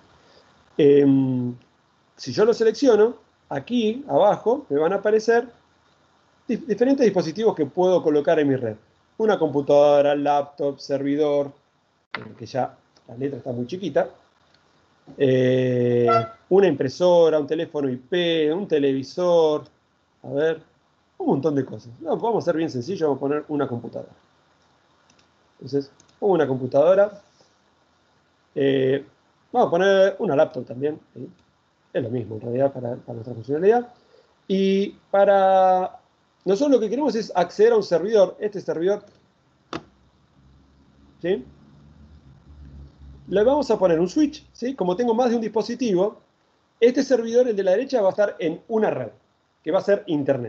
Si yo lo selecciono, aquí abajo me van a aparecer diferentes dispositivos que puedo colocar en mi red. Una computadora, laptop, servidor, que ya la letra está muy chiquita. Una impresora, un teléfono IP, un televisor. A ver, un montón de cosas. No, vamos a hacer bien sencillo, vamos a poner una computadora. Entonces, pongo una computadora. Vamos a poner una laptop también. ¿Sí? Es lo mismo en realidad para nuestra funcionalidad. Y para nosotros lo que queremos es acceder a un servidor. Este servidor, ¿sí? Le vamos a poner un switch, ¿sí? Como tengo más de un dispositivo, este servidor, el de la derecha, va a estar en una red, que va a ser Internet.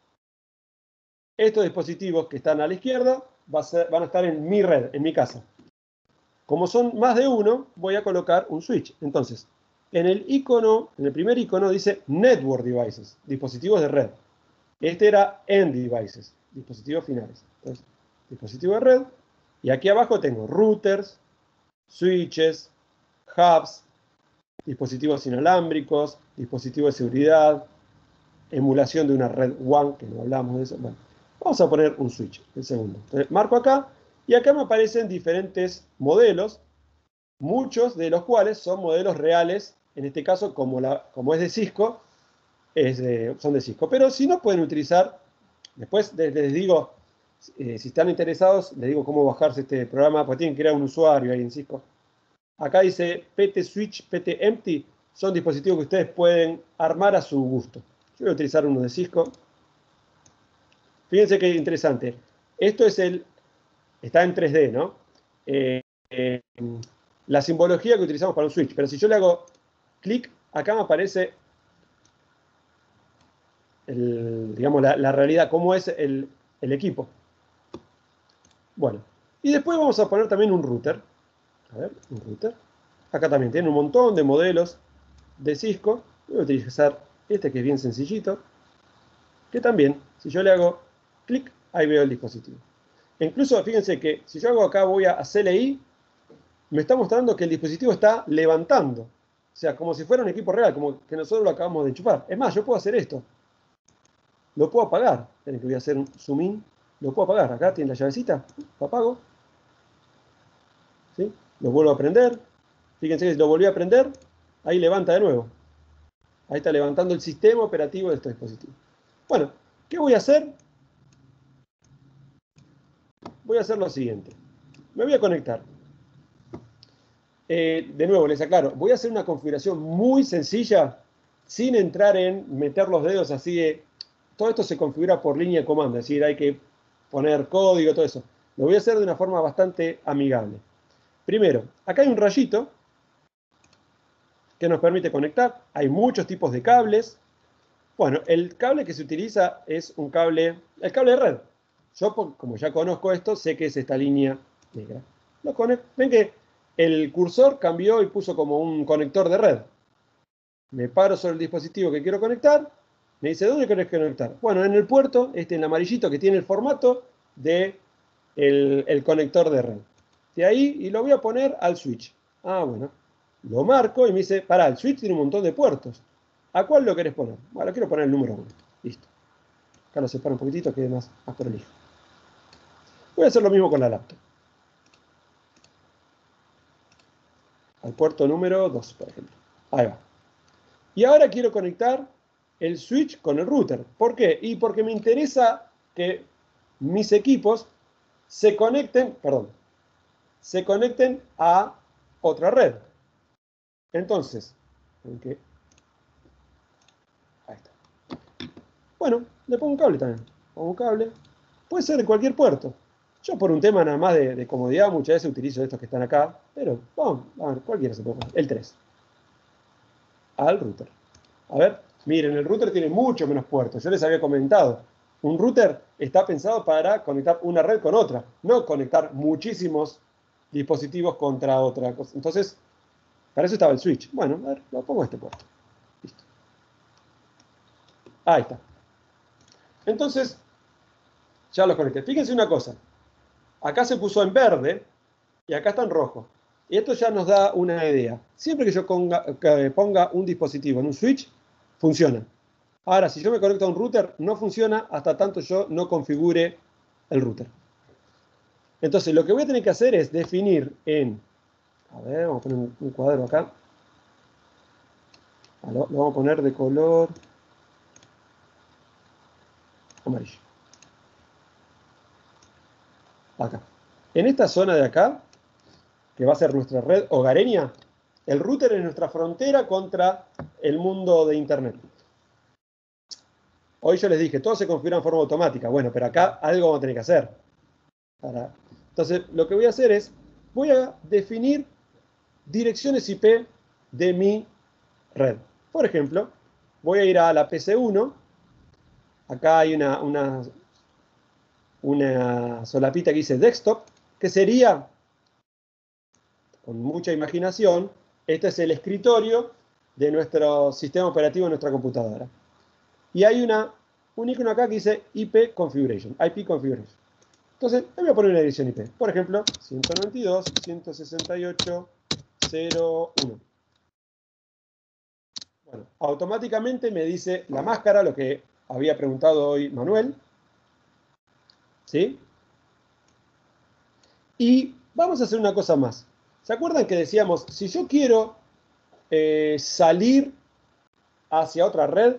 Estos dispositivos que están a la izquierda van a estar en mi red, en mi casa. Como son más de uno, voy a colocar un switch. Entonces, en el primer icono dice Network Devices, dispositivos de red. Este era End Devices, dispositivos finales. Entonces, dispositivo de red. Y aquí abajo tengo routers, switches, hubs, dispositivos inalámbricos, dispositivos de seguridad, emulación de una red WAN, que no hablamos de eso. Bueno, vamos a poner un switch, el segundo. Entonces, marco acá, y acá me aparecen diferentes modelos, muchos de los cuales son modelos reales, en este caso, como es de Cisco, son de Cisco. Pero si no, pueden utilizar, después les digo, si están interesados, les digo cómo bajarse este programa, porque tienen que crear un usuario ahí en Cisco. Acá dice PT Switch, PT Empty, son dispositivos que ustedes pueden armar a su gusto. Yo voy a utilizar uno de Cisco. Fíjense qué interesante. Esto está en 3D, ¿no? La simbología que utilizamos para un switch. Pero si yo le hago clic, acá me aparece digamos, la realidad, cómo es el equipo. Bueno, y después vamos a poner también un router. A ver, un router. Acá también tiene un montón de modelos de Cisco. Voy a utilizar este que es bien sencillito. Que también, si yo le hago clic, ahí veo el dispositivo. E incluso, fíjense que si yo hago acá, voy a CLI, me está mostrando que el dispositivo está levantando. O sea, como si fuera un equipo real, como que nosotros lo acabamos de enchufar. Es más, yo puedo hacer esto. Lo puedo apagar. Esperen que voy a hacer un zoom in. Lo puedo apagar. Acá tiene la llavecita. Lo apago. ¿Sí? Lo vuelvo a prender. Fíjense que si lo volví a prender, ahí levanta de nuevo. Ahí está levantando el sistema operativo de este dispositivo. Bueno, ¿qué voy a hacer? Voy a hacer lo siguiente. Me voy a conectar. De nuevo, les aclaro, voy a hacer una configuración muy sencilla sin entrar en meter los dedos así de... Todo esto se configura por línea de comando, es decir, hay que poner código, todo eso. Lo voy a hacer de una forma bastante amigable. Primero, acá hay un rayito que nos permite conectar. Hay muchos tipos de cables. Bueno, el cable que se utiliza es el cable de red. Yo, como ya conozco esto, sé que es esta línea negra. Lo conecto. Ven que el cursor cambió y puso como un conector de red. Me paro sobre el dispositivo que quiero conectar. Me dice, ¿dónde querés conectar? Bueno, en el puerto, en amarillito que tiene el formato de el conector de red. De ahí, y lo voy a poner al switch. Ah, bueno. Lo marco y me dice, pará, el switch tiene un montón de puertos. ¿A cuál lo querés poner? Bueno, quiero poner el número 1. Listo. Acá lo separo un poquitito, quede más prolijo. Voy a hacer lo mismo con la laptop. Al puerto número 2, por ejemplo. Ahí va. Y ahora quiero conectar el switch con el router. ¿Por qué? Y porque me interesa que mis equipos se conecten a otra red. Entonces, ahí está. Bueno, le pongo un cable también. Pongo un cable. Puede ser en cualquier puerto. Yo por un tema nada más de comodidad muchas veces utilizo estos que están acá, pero vamos, a ver, cualquiera se puede poner. El 3. Al router. A ver, miren, el router tiene mucho menos puertos. Yo les había comentado. Un router está pensado para conectar una red con otra, no conectar muchísimos dispositivos contra otra cosa. Entonces, para eso estaba el switch. Bueno, a ver, lo pongo a este puerto. Listo. Ahí está. Entonces, ya los conecté. Fíjense una cosa. Acá se puso en verde y acá está en rojo. Y esto ya nos da una idea. Siempre que yo ponga un dispositivo en un switch, funciona. Ahora, si yo me conecto a un router, no funciona hasta tanto yo no configure el router. Entonces, lo que voy a tener que hacer es definir a ver, vamos a poner un cuadro acá. Lo vamos a poner de color amarillo. Acá. En esta zona de acá, que va a ser nuestra red hogareña, el router es nuestra frontera contra el mundo de Internet. Hoy yo les dije, todo se configura en forma automática. Bueno, pero acá algo vamos a tener que hacer. Entonces, lo que voy a hacer es, voy a definir direcciones IP de mi red. Por ejemplo, voy a ir a la PC1. Acá hay una solapita que dice desktop, que sería, con mucha imaginación, este es el escritorio de nuestro sistema operativo en nuestra computadora. Y hay un icono acá que dice IP Configuration. Entonces, le voy a poner una dirección IP. Por ejemplo, 192.168.0.1. Bueno, automáticamente me dice la máscara, lo que había preguntado hoy Manuel. ¿Sí? Y vamos a hacer una cosa más. ¿Se acuerdan que decíamos, si yo quiero salir hacia otra red,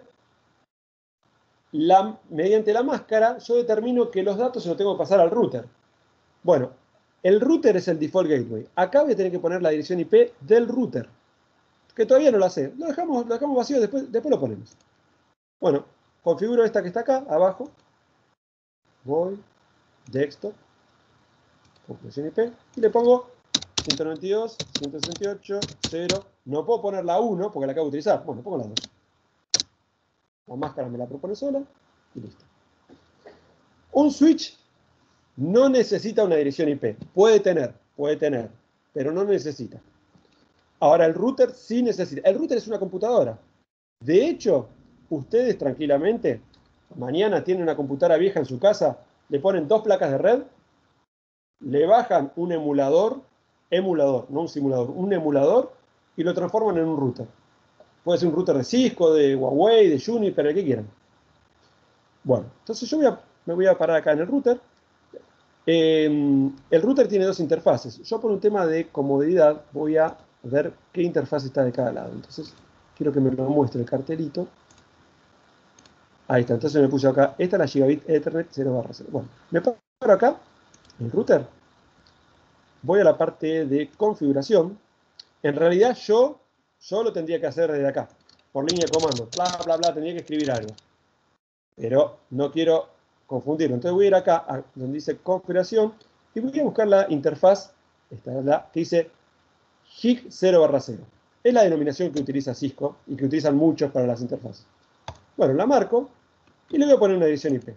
mediante la máscara, yo determino que los datos se los tengo que pasar al router? Bueno, el router es el default gateway. Acá voy a tener que poner la dirección IP del router, que todavía no lo sé. Lo dejamos vacío, después lo ponemos. Bueno, configuro esta que está acá, abajo. Voy, desktop, configuración IP, y le pongo 192.168.0. No puedo poner la 1 porque la acabo de utilizar. Bueno, pongo la 2. La máscara me la propone sola y listo. Un switch no necesita una dirección IP. Puede tener, pero no necesita. Ahora, el router sí necesita. El router es una computadora. De hecho, ustedes tranquilamente, mañana tienen una computadora vieja en su casa, le ponen 2 placas de red, le bajan un emulador, no un simulador, un emulador, y lo transforman en un router. Puede ser un router de Cisco, de Huawei, de Juniper, el que quieran. Bueno, entonces yo me voy a parar acá en el router. El router tiene 2 interfaces. Yo por un tema de comodidad voy a ver qué interfaz está de cada lado. Entonces quiero que me lo muestre el cartelito. Ahí está, entonces me puse acá. Esta es la Gigabit Ethernet 0/0. Bueno, me paro acá, el router. Voy a la parte de configuración. En realidad yo lo tendría que hacer desde acá, por línea de comando. Bla, bla, bla, tendría que escribir algo. Pero no quiero confundirlo. Entonces voy a ir acá a donde dice configuración y voy a buscar la interfaz, esta es la que dice GIG 0/0. Es la denominación que utiliza Cisco y que utilizan muchos para las interfaces. Bueno, la marco y le voy a poner una dirección IP.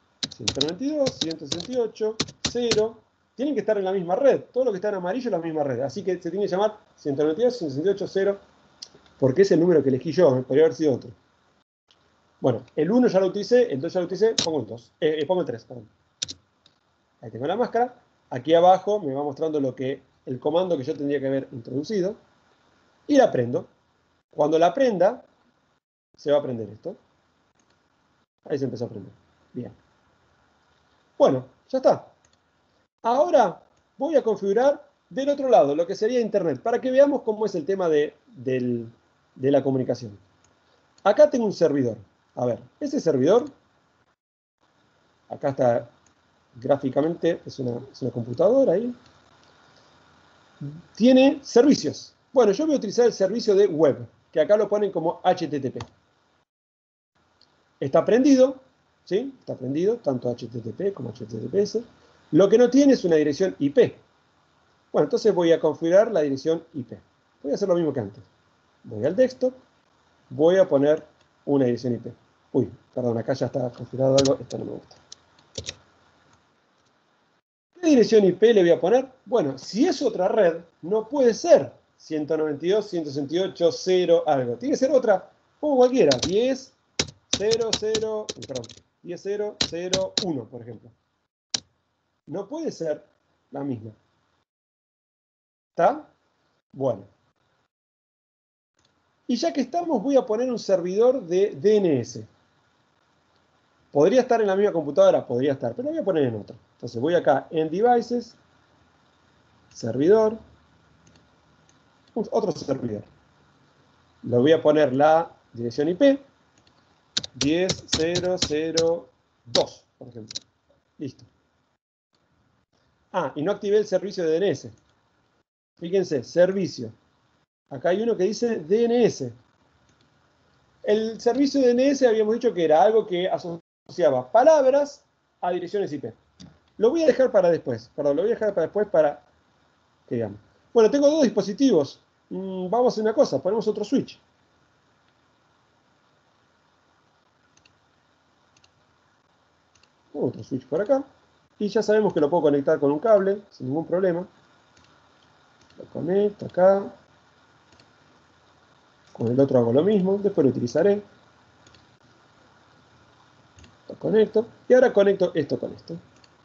192.168.0. Tienen que estar en la misma red. Todo lo que está en amarillo es la misma red. Así que se tiene que llamar 192.168.0 porque es el número que elegí yo. Podría haber sido otro. Bueno, el 1 ya lo utilicé, el 2 ya lo utilicé, pongo el 2. Pongo el 3, perdón. Ahí tengo la máscara. Aquí abajo me va mostrando el comando que yo tendría que haber introducido. Y la prendo. Cuando la prenda, se va a prender esto. Ahí se empezó a prender. Bien. Bueno, ya está. Ahora voy a configurar del otro lado, lo que sería Internet, para que veamos cómo es el tema de la comunicación. Acá tengo un servidor. A ver, ese servidor acá está gráficamente, es una computadora ahí. Tiene servicios. Bueno, yo voy a utilizar el servicio de web, que acá lo ponen como HTTP. Está prendido, ¿sí? Está prendido, tanto HTTP como HTTPS. Lo que no tiene es una dirección IP. Bueno, entonces voy a configurar la dirección IP. Voy a hacer lo mismo que antes. Voy al desktop, voy a poner una dirección IP. Uy, perdón, acá ya está configurado algo, esto no me gusta. ¿Qué dirección IP le voy a poner? Bueno, si es otra red, no puede ser 192.168.0 algo. Tiene que ser otra, como cualquiera, 10.0.1, por ejemplo. No puede ser la misma. ¿Está? Bueno. Y ya que estamos, voy a poner un servidor de DNS. Podría estar en la misma computadora, podría estar, pero lo voy a poner en otro. Entonces voy acá en Devices, servidor, otro servidor. Le voy a poner la dirección IP, 10.0.0.2, por ejemplo. Listo. Ah, y no activé el servicio de DNS. Fíjense, servicio. Acá hay uno que dice DNS. El servicio de DNS habíamos dicho que era algo que asociaba palabras a direcciones IP. Lo voy a dejar para después. Perdón, lo voy a dejar para después para que digamos. Bueno, tengo dos dispositivos. Vamos a hacer una cosa, ponemos otro switch. Otro switch por acá. Y ya sabemos que lo puedo conectar con un cable, sin ningún problema. Lo conecto acá. Con el otro hago lo mismo, después lo utilizaré. Lo conecto. Y ahora conecto esto con esto.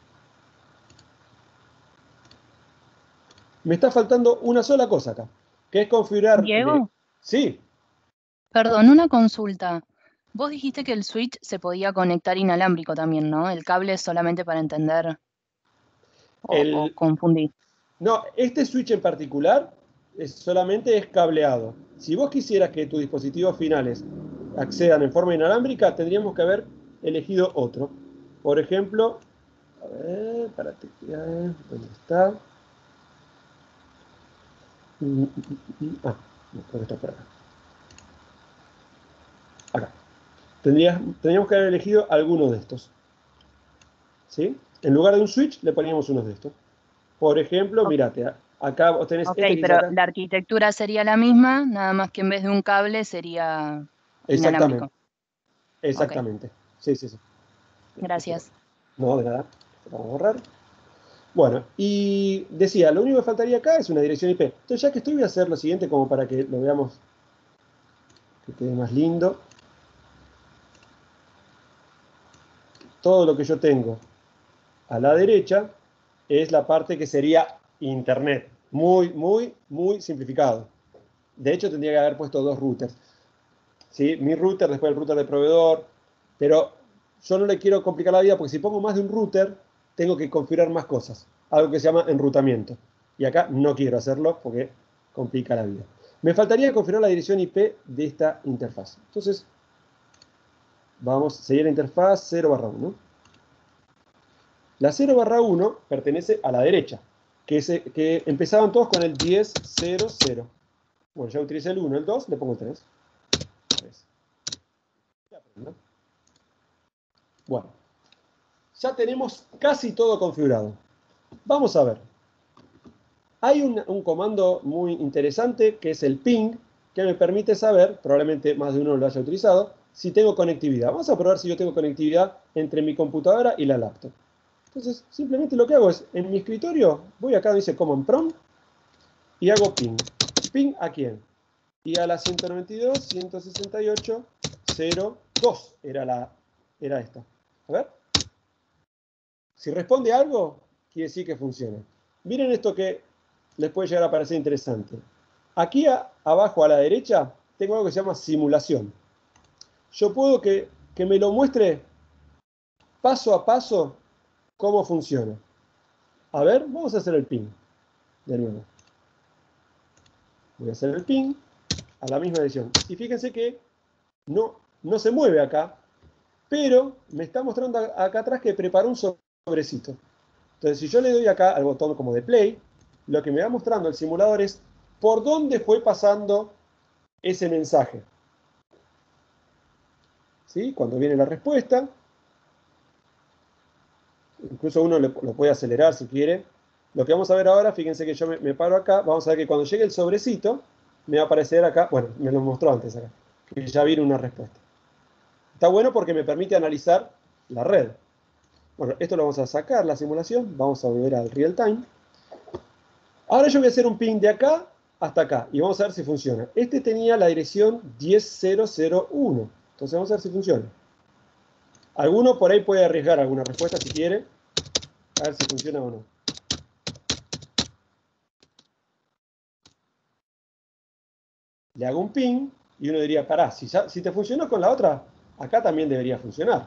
Me está faltando una sola cosa acá, que es configurar... Diego, Sí, perdón, una consulta. Vos dijiste que el switch se podía conectar inalámbrico también, ¿no? El cable es solamente para entender o confundí. no, este switch en particular solamente es cableado. Si vos quisieras que tus dispositivos finales accedan en forma inalámbrica, tendríamos que haber elegido otro. Por ejemplo, a ver, ¿dónde está? Ah, no, creo que está por acá. Acá. Tendríamos que haber elegido alguno de estos. ¿Sí? En lugar de un switch, le poníamos uno de estos. Por ejemplo, mirate, acá vos tenés Ok, este que dice pero acá. la arquitectura sería la misma, nada más que en vez de un cable sería Exactamente, inalámbrico. Ok, exactamente. Sí, sí, sí. gracias. No, de nada. Vamos a borrar. Bueno, y decía, lo único que faltaría acá es una dirección IP. Entonces, ya que estoy, voy a hacer lo siguiente como para que lo veamos, que quede más lindo. Todo lo que yo tengo a la derecha es la parte que sería Internet. Muy, muy, muy simplificado. De hecho, tendría que haber puesto dos routers. ¿Sí? Mi router, después el router de proveedor. Pero yo no le quiero complicar la vida porque si pongo más de un router, tengo que configurar más cosas. Algo que se llama enrutamiento. Y acá no quiero hacerlo porque complica la vida. Me faltaría configurar la dirección IP de esta interfaz. Entonces, vamos a seguir la interfaz 0/1. La 0/1 pertenece a la derecha, que empezaban todos con el 10.0.0. Bueno, ya utilicé el 1, el 2, le pongo el 3. Bueno, ya tenemos casi todo configurado. Vamos a ver. Hay un comando muy interesante que es el ping, que me permite saber, probablemente más de uno lo haya utilizado, si tengo conectividad. Vamos a probar si yo tengo conectividad entre mi computadora y la laptop. Entonces, simplemente lo que hago es, en mi escritorio, voy acá donde dice Command Prompt y hago ping. ¿Ping a quién? Y a la 192.168.0.2 era esta. A ver. Si responde algo, quiere decir que funciona. Miren esto que les puede llegar a parecer interesante. Aquí abajo a la derecha tengo algo que se llama simulación. Yo puedo que me lo muestre paso a paso cómo funciona. A ver, vamos a hacer el ping de nuevo. Voy a hacer el ping a la misma dirección. Y fíjense que no se mueve acá pero me está mostrando acá atrás que preparó un sobrecito. Entonces, si yo le doy acá al botón como de play, lo que me va mostrando el simulador es por dónde fue pasando ese mensaje. ¿Sí? Cuando viene la respuesta, incluso uno lo puede acelerar si quiere. Lo que vamos a ver ahora, fíjense que yo me paro acá, vamos a ver que cuando llegue el sobrecito, me va a aparecer acá, bueno, me lo mostró antes acá, que ya viene una respuesta. Está bueno porque me permite analizar la red. Bueno, esto lo vamos a sacar, la simulación, vamos a volver al real time. Ahora yo voy a hacer un ping de acá hasta acá y vamos a ver si funciona. Este tenía la dirección 10.001, entonces vamos a ver si funciona. Alguno por ahí puede arriesgar alguna respuesta si quiere, a ver si funciona o no. Le hago un ping y uno diría, pará, si te funcionó con la otra, acá también debería funcionar.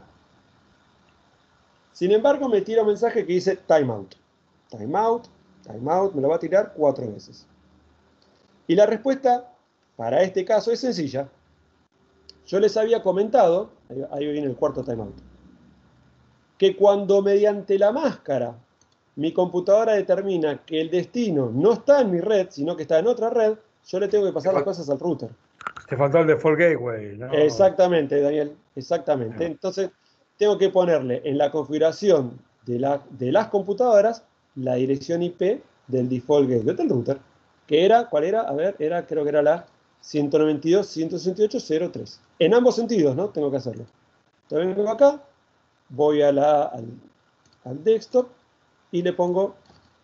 Sin embargo, me tira un mensaje que dice timeout. Timeout, timeout, me lo va a tirar 4 veces. Y la respuesta para este caso es sencilla. Yo les había comentado, ahí viene el cuarto timeout, que cuando mediante la máscara mi computadora determina que el destino no está en mi red, sino que está en otra red, yo le tengo que pasar las cosas al router. Te faltó el default gateway, ¿no? Exactamente, Daniel, exactamente. Entonces, tengo que ponerle en la configuración de las computadoras la dirección IP del default gateway del router, que era, ¿cuál era? A ver, creo que era la 192.168.0.3. En ambos sentidos, ¿no? Tengo que hacerlo. Entonces vengo acá, voy al desktop y le pongo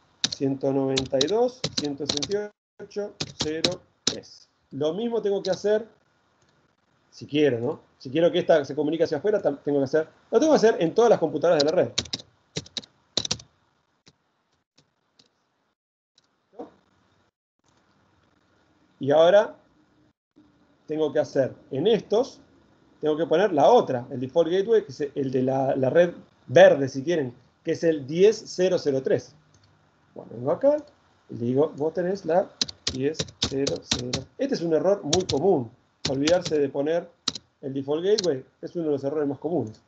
192.168.0.3. Lo mismo tengo que hacer si quiero, ¿no? Si quiero que esta se comunique hacia afuera, lo tengo que hacer en todas las computadoras de la red. ¿No? Y ahora tengo que hacer en estos, tengo que poner la otra, el default gateway, que es el de la red verde, si quieren, que es el 10.003. Bueno, vengo acá y le digo, vos tenés la 10.003. Este es un error muy común. Olvidarse de poner el default gateway es uno de los errores más comunes.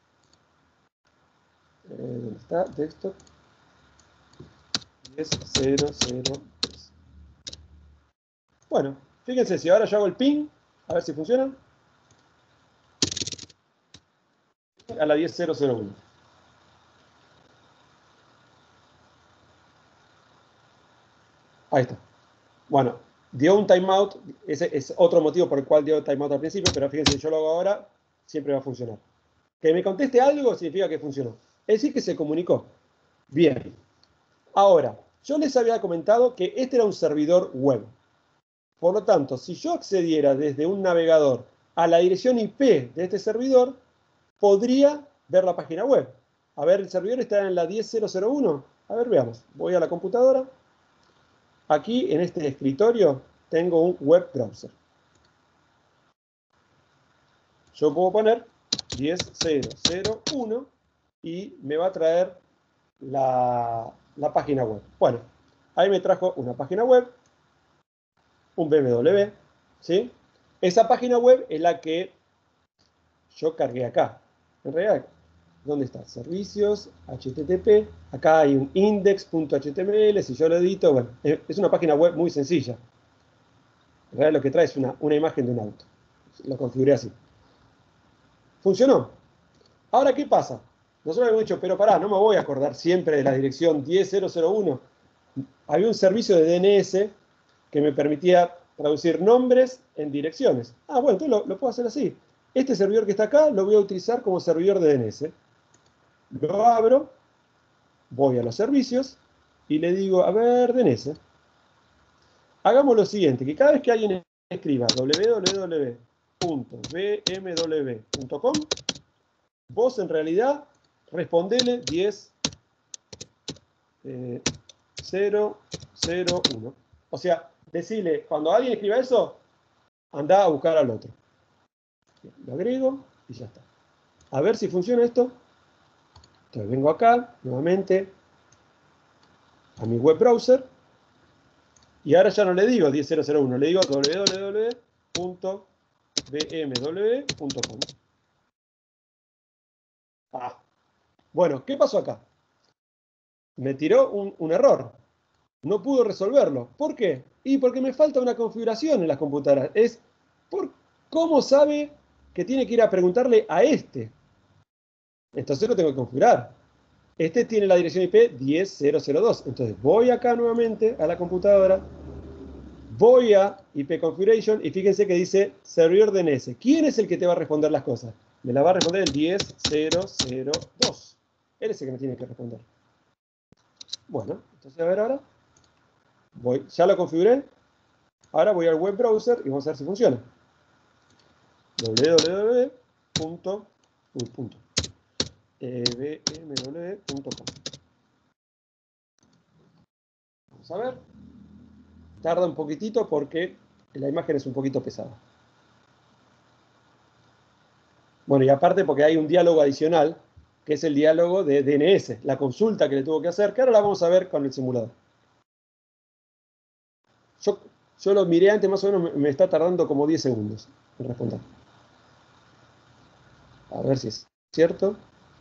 ¿Dónde está? Desktop 10.003. Bueno, fíjense, si ahora yo hago el ping, a ver si funciona. A la 10.001. Ahí está. Bueno, dio un timeout. Ese es otro motivo por el cual dio timeout al principio, pero fíjense, si yo lo hago ahora, siempre va a funcionar. Que me conteste algo significa que funcionó. Es decir, que se comunicó. Bien. Ahora, yo les había comentado que este era un servidor web. Por lo tanto, si yo accediera desde un navegador a la dirección IP de este servidor, podría ver la página web. A ver, el servidor está en la 10.001. A ver, veamos. Voy a la computadora. Aquí, en este escritorio, tengo un web browser. Yo puedo poner 10.001 y me va a traer la página web. Bueno, ahí me trajo una página web, un BMW, ¿sí? Esa página web es la que yo cargué acá. En realidad, ¿dónde está? Servicios, HTTP. Acá hay un index.html. Si yo lo edito, bueno, es una página web muy sencilla. En realidad lo que trae es una imagen de un auto. Lo configuré así. ¿Funcionó? Ahora, ¿qué pasa? Nosotros habíamos dicho, pero pará, no me voy a acordar siempre de la dirección 10.001. Había un servicio de DNS que me permitía traducir nombres en direcciones. Ah, bueno, entonces lo puedo hacer así. Este servidor que está acá lo voy a utilizar como servidor de DNS. Lo abro, voy a los servicios y le digo, a ver, DNS. Hagamos lo siguiente, que cada vez que alguien escriba www.bmw.com, vos en realidad respondele 10.001. O sea, decirle, cuando alguien escriba eso, anda a buscar al otro. Lo agrego y ya está. A ver si funciona esto. Entonces vengo acá, nuevamente, a mi web browser. Y ahora ya no le digo 10.001, le digo www.bmw.com. Ah, bueno, ¿qué pasó acá? Me tiró un error. No pudo resolverlo. ¿Por qué? Y porque me falta una configuración en las computadoras. ¿Cómo sabe que tiene que ir a preguntarle a este? Entonces lo tengo que configurar. Este tiene la dirección IP 10.0.0.2. Entonces voy acá nuevamente a la computadora, voy a IP Configuration y fíjense que dice servidor DNS. ¿Quién es el que te va a responder las cosas? Me la va a responder el 10.0.0.2. Él es el que me tiene que responder. Bueno, entonces a ver ahora. Ya lo configuré. Ahora voy al web browser y vamos a ver si funciona. www.bmw.com. Vamos a ver. Tarda un poquitito porque la imagen es un poquito pesada. Bueno, y aparte porque hay un diálogo adicional, que es el diálogo de DNS, la consulta que le tuvo que hacer, que ahora la vamos a ver con el simulador. Yo lo miré antes, más o menos me está tardando como 10 segundos en responder. A ver si es cierto.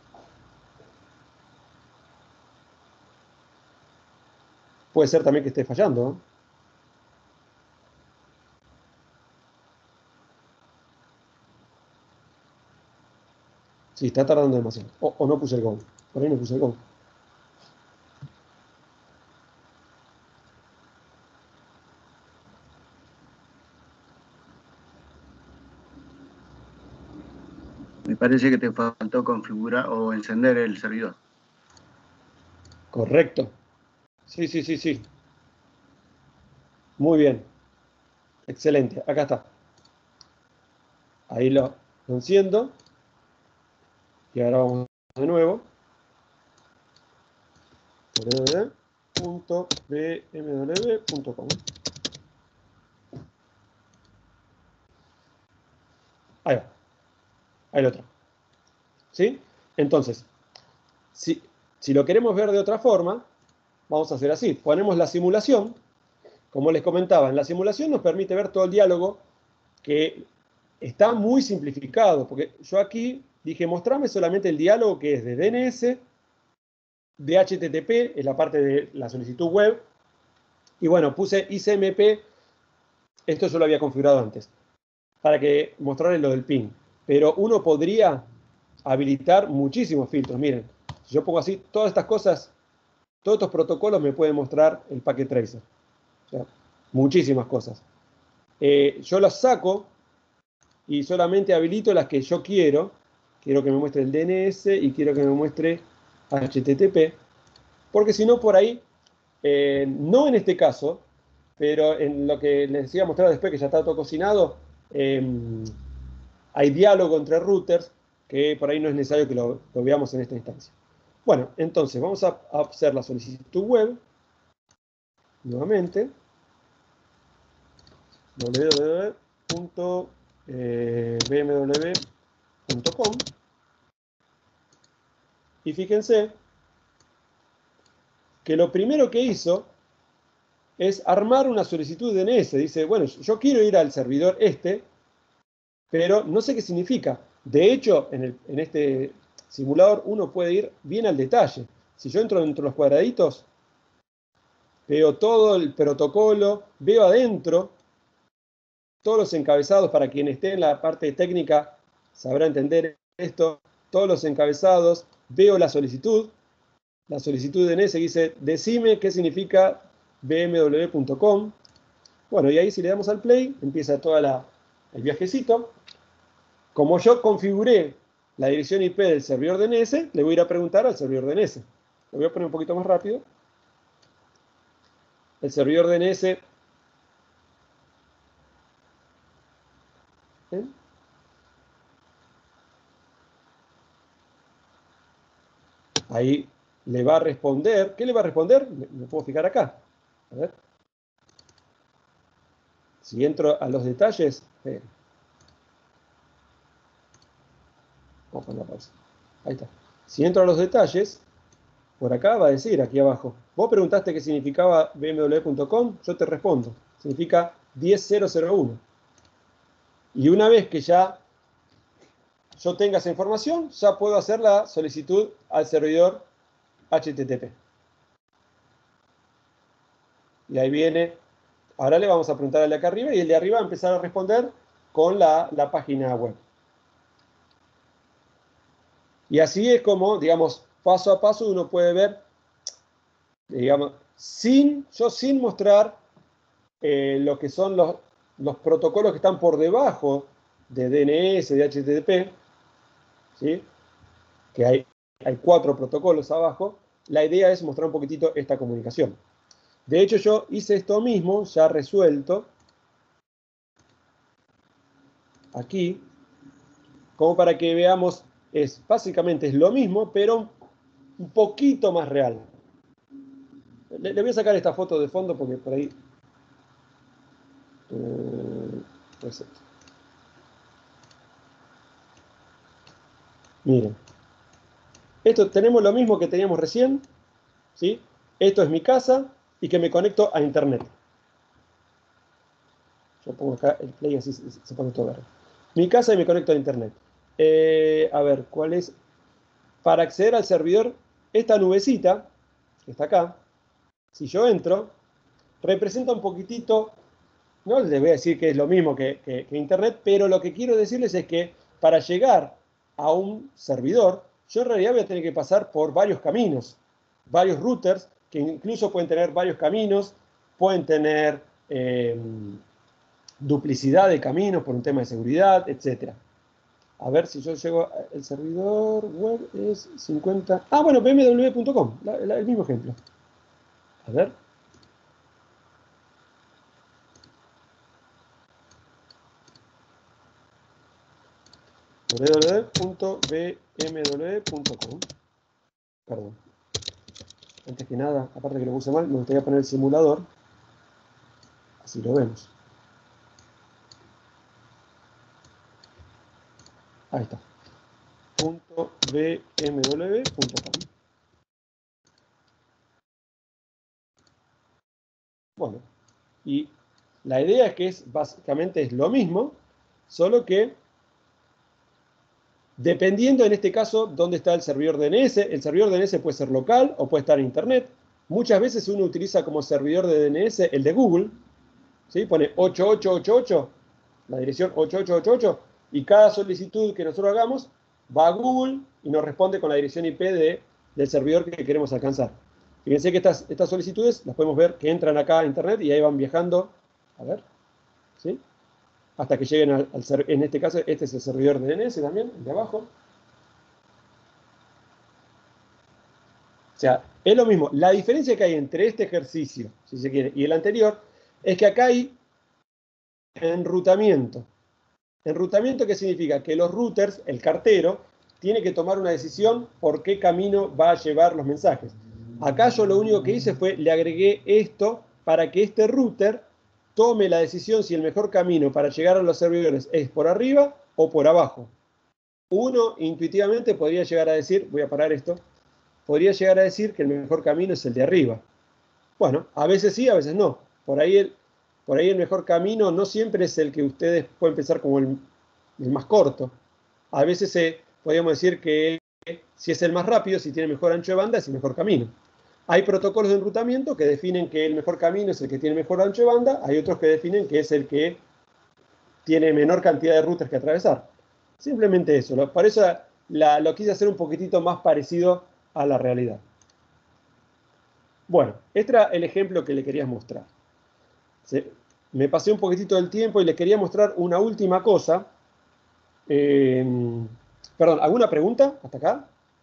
Puede ser también que esté fallando, ¿no? Sí, está tardando demasiado. O no puse el Go. Por ahí no puse el Go. Me parece que te faltó configurar o encender el servidor. Correcto. Sí. Muy bien. Excelente. Acá está. Ahí lo enciendo. Y ahora vamos de nuevo. www.bmw.com. Ahí va. Ahí lo otro. ¿Sí? Entonces, si lo queremos ver de otra forma, vamos a hacer así. Ponemos la simulación. Como les comentaba, en la simulación nos permite ver todo el diálogo que está muy simplificado, porque yo aquí dije, mostrame solamente el diálogo que es de DNS, de HTTP, es la parte de la solicitud web, y bueno, puse ICMP, esto yo lo había configurado antes, para que mostrarles lo del ping. Pero uno podría habilitar muchísimos filtros. Miren, si yo pongo así, todas estas cosas, todos estos protocolos me pueden mostrar el packet tracer. O sea, muchísimas cosas. Yo las saco y solamente habilito las que yo quiero. Quiero que me muestre el DNS y quiero que me muestre HTTP. Porque si no, por ahí, no en este caso, pero en lo que les iba a mostrar después, que ya está todo cocinado, hay diálogo entre routers que por ahí no es necesario que lo veamos en esta instancia. Bueno, entonces vamos a hacer la solicitud web nuevamente. www.bmw.com. Y fíjense que lo primero que hizo es armar una solicitud de DNS. Dice, bueno, yo quiero ir al servidor pero no sé qué significa. De hecho, en este simulador uno puede ir bien al detalle. Si yo entro dentro de los cuadraditos, veo todo el protocolo, veo adentro todos los encabezados. Para quien esté en la parte técnica sabrá entender esto. Todos los encabezados, veo la solicitud de DNS que dice, decime qué significa bmw.com. Bueno, y ahí si le damos al play, empieza todo el viajecito. Como yo configuré la dirección IP del servidor DNS, le voy a ir a preguntar al servidor DNS. Lo voy a poner un poquito más rápido. El servidor DNS. ¿Ven? Ahí le va a responder. ¿Qué le va a responder? Me puedo fijar acá. A ver. Si entro a los detalles. Vamos a poner la pausa. Ahí está. Si entro a los detalles, por acá va a decir, aquí abajo. Vos preguntaste qué significaba bmw.com, yo te respondo. Significa 10.0.0.1. Y una vez que ya yo tenga esa información, ya puedo hacer la solicitud al servidor HTTP. Y ahí viene, ahora le vamos a preguntar al de acá arriba y el de arriba va a empezar a responder con la página web. Y así es como, digamos, paso a paso uno puede ver, digamos, sin mostrar lo que son los protocolos que están por debajo de DNS, de HTTP, ¿sí? Que hay 4 protocolos abajo. La idea es mostrar un poquitito esta comunicación. De hecho, yo hice esto mismo, ya resuelto, aquí, como para que veamos, básicamente es lo mismo, pero un poquito más real. Le voy a sacar esta foto de fondo porque por ahí... Miren. Esto tenemos lo mismo que teníamos recién, ¿sí? Esto es mi casa y que me conecto a internet. Yo pongo acá el play así se pone todo verde. Mi casa y me conecto a internet. A ver, ¿cuál es? Para acceder al servidor, esta nubecita, que está acá, si yo entro, representa un poquitito, no les voy a decir que es lo mismo que internet, pero lo que quiero decirles es que para llegar a un servidor, yo en realidad voy a tener que pasar por varios caminos, varios routers, que incluso pueden tener varios caminos, pueden tener duplicidad de caminos por un tema de seguridad, etc. A ver si yo llego, el servidor web es 50... Ah, bueno, bmw.com, el mismo ejemplo. A ver. www.bmw.com. Perdón. Antes que nada, aparte que lo puse mal, me gustaría poner el simulador. Así lo vemos. Ahí está. .bmw.com. Bueno, y la idea es que básicamente es lo mismo, solo que dependiendo en este caso dónde está el servidor DNS, el servidor DNS puede ser local o puede estar en internet. Muchas veces uno utiliza como servidor de DNS el de Google, ¿sí? Pone 8888, la dirección 8888, y cada solicitud que nosotros hagamos va a Google y nos responde con la dirección IP del servidor que queremos alcanzar. Fíjense que estas solicitudes las podemos ver que entran acá a internet y ahí van viajando, a ver, ¿sí? Hasta que lleguen al servidor. En este caso, este es el servidor de DNS también, el de abajo. O sea, es lo mismo. La diferencia que hay entre este ejercicio, si se quiere, y el anterior, es que acá hay enrutamiento. Enrutamiento, ¿qué significa? Que los routers, el cartero, tiene que tomar una decisión por qué camino va a llevar los mensajes. Acá yo lo único que hice fue, le agregué esto para que este router tome la decisión si el mejor camino para llegar a los servidores es por arriba o por abajo. Uno intuitivamente podría llegar a decir, voy a parar esto, podría llegar a decir que el mejor camino es el de arriba. Bueno, a veces sí, a veces no. Por ahí el mejor camino no siempre es el que ustedes pueden pensar como el más corto. A veces podríamos decir que si es el más rápido, si tiene mejor ancho de banda, es el mejor camino. Hay protocolos de enrutamiento que definen que el mejor camino es el que tiene mejor ancho de banda, hay otros que definen que es el que tiene menor cantidad de routers que atravesar. Simplemente eso. Por eso lo quise hacer un poquitito más parecido a la realidad. Bueno, este era el ejemplo que le quería mostrar. Me pasé un poquitito del tiempo y les quería mostrar una última cosa. Perdón, ¿alguna pregunta hasta acá?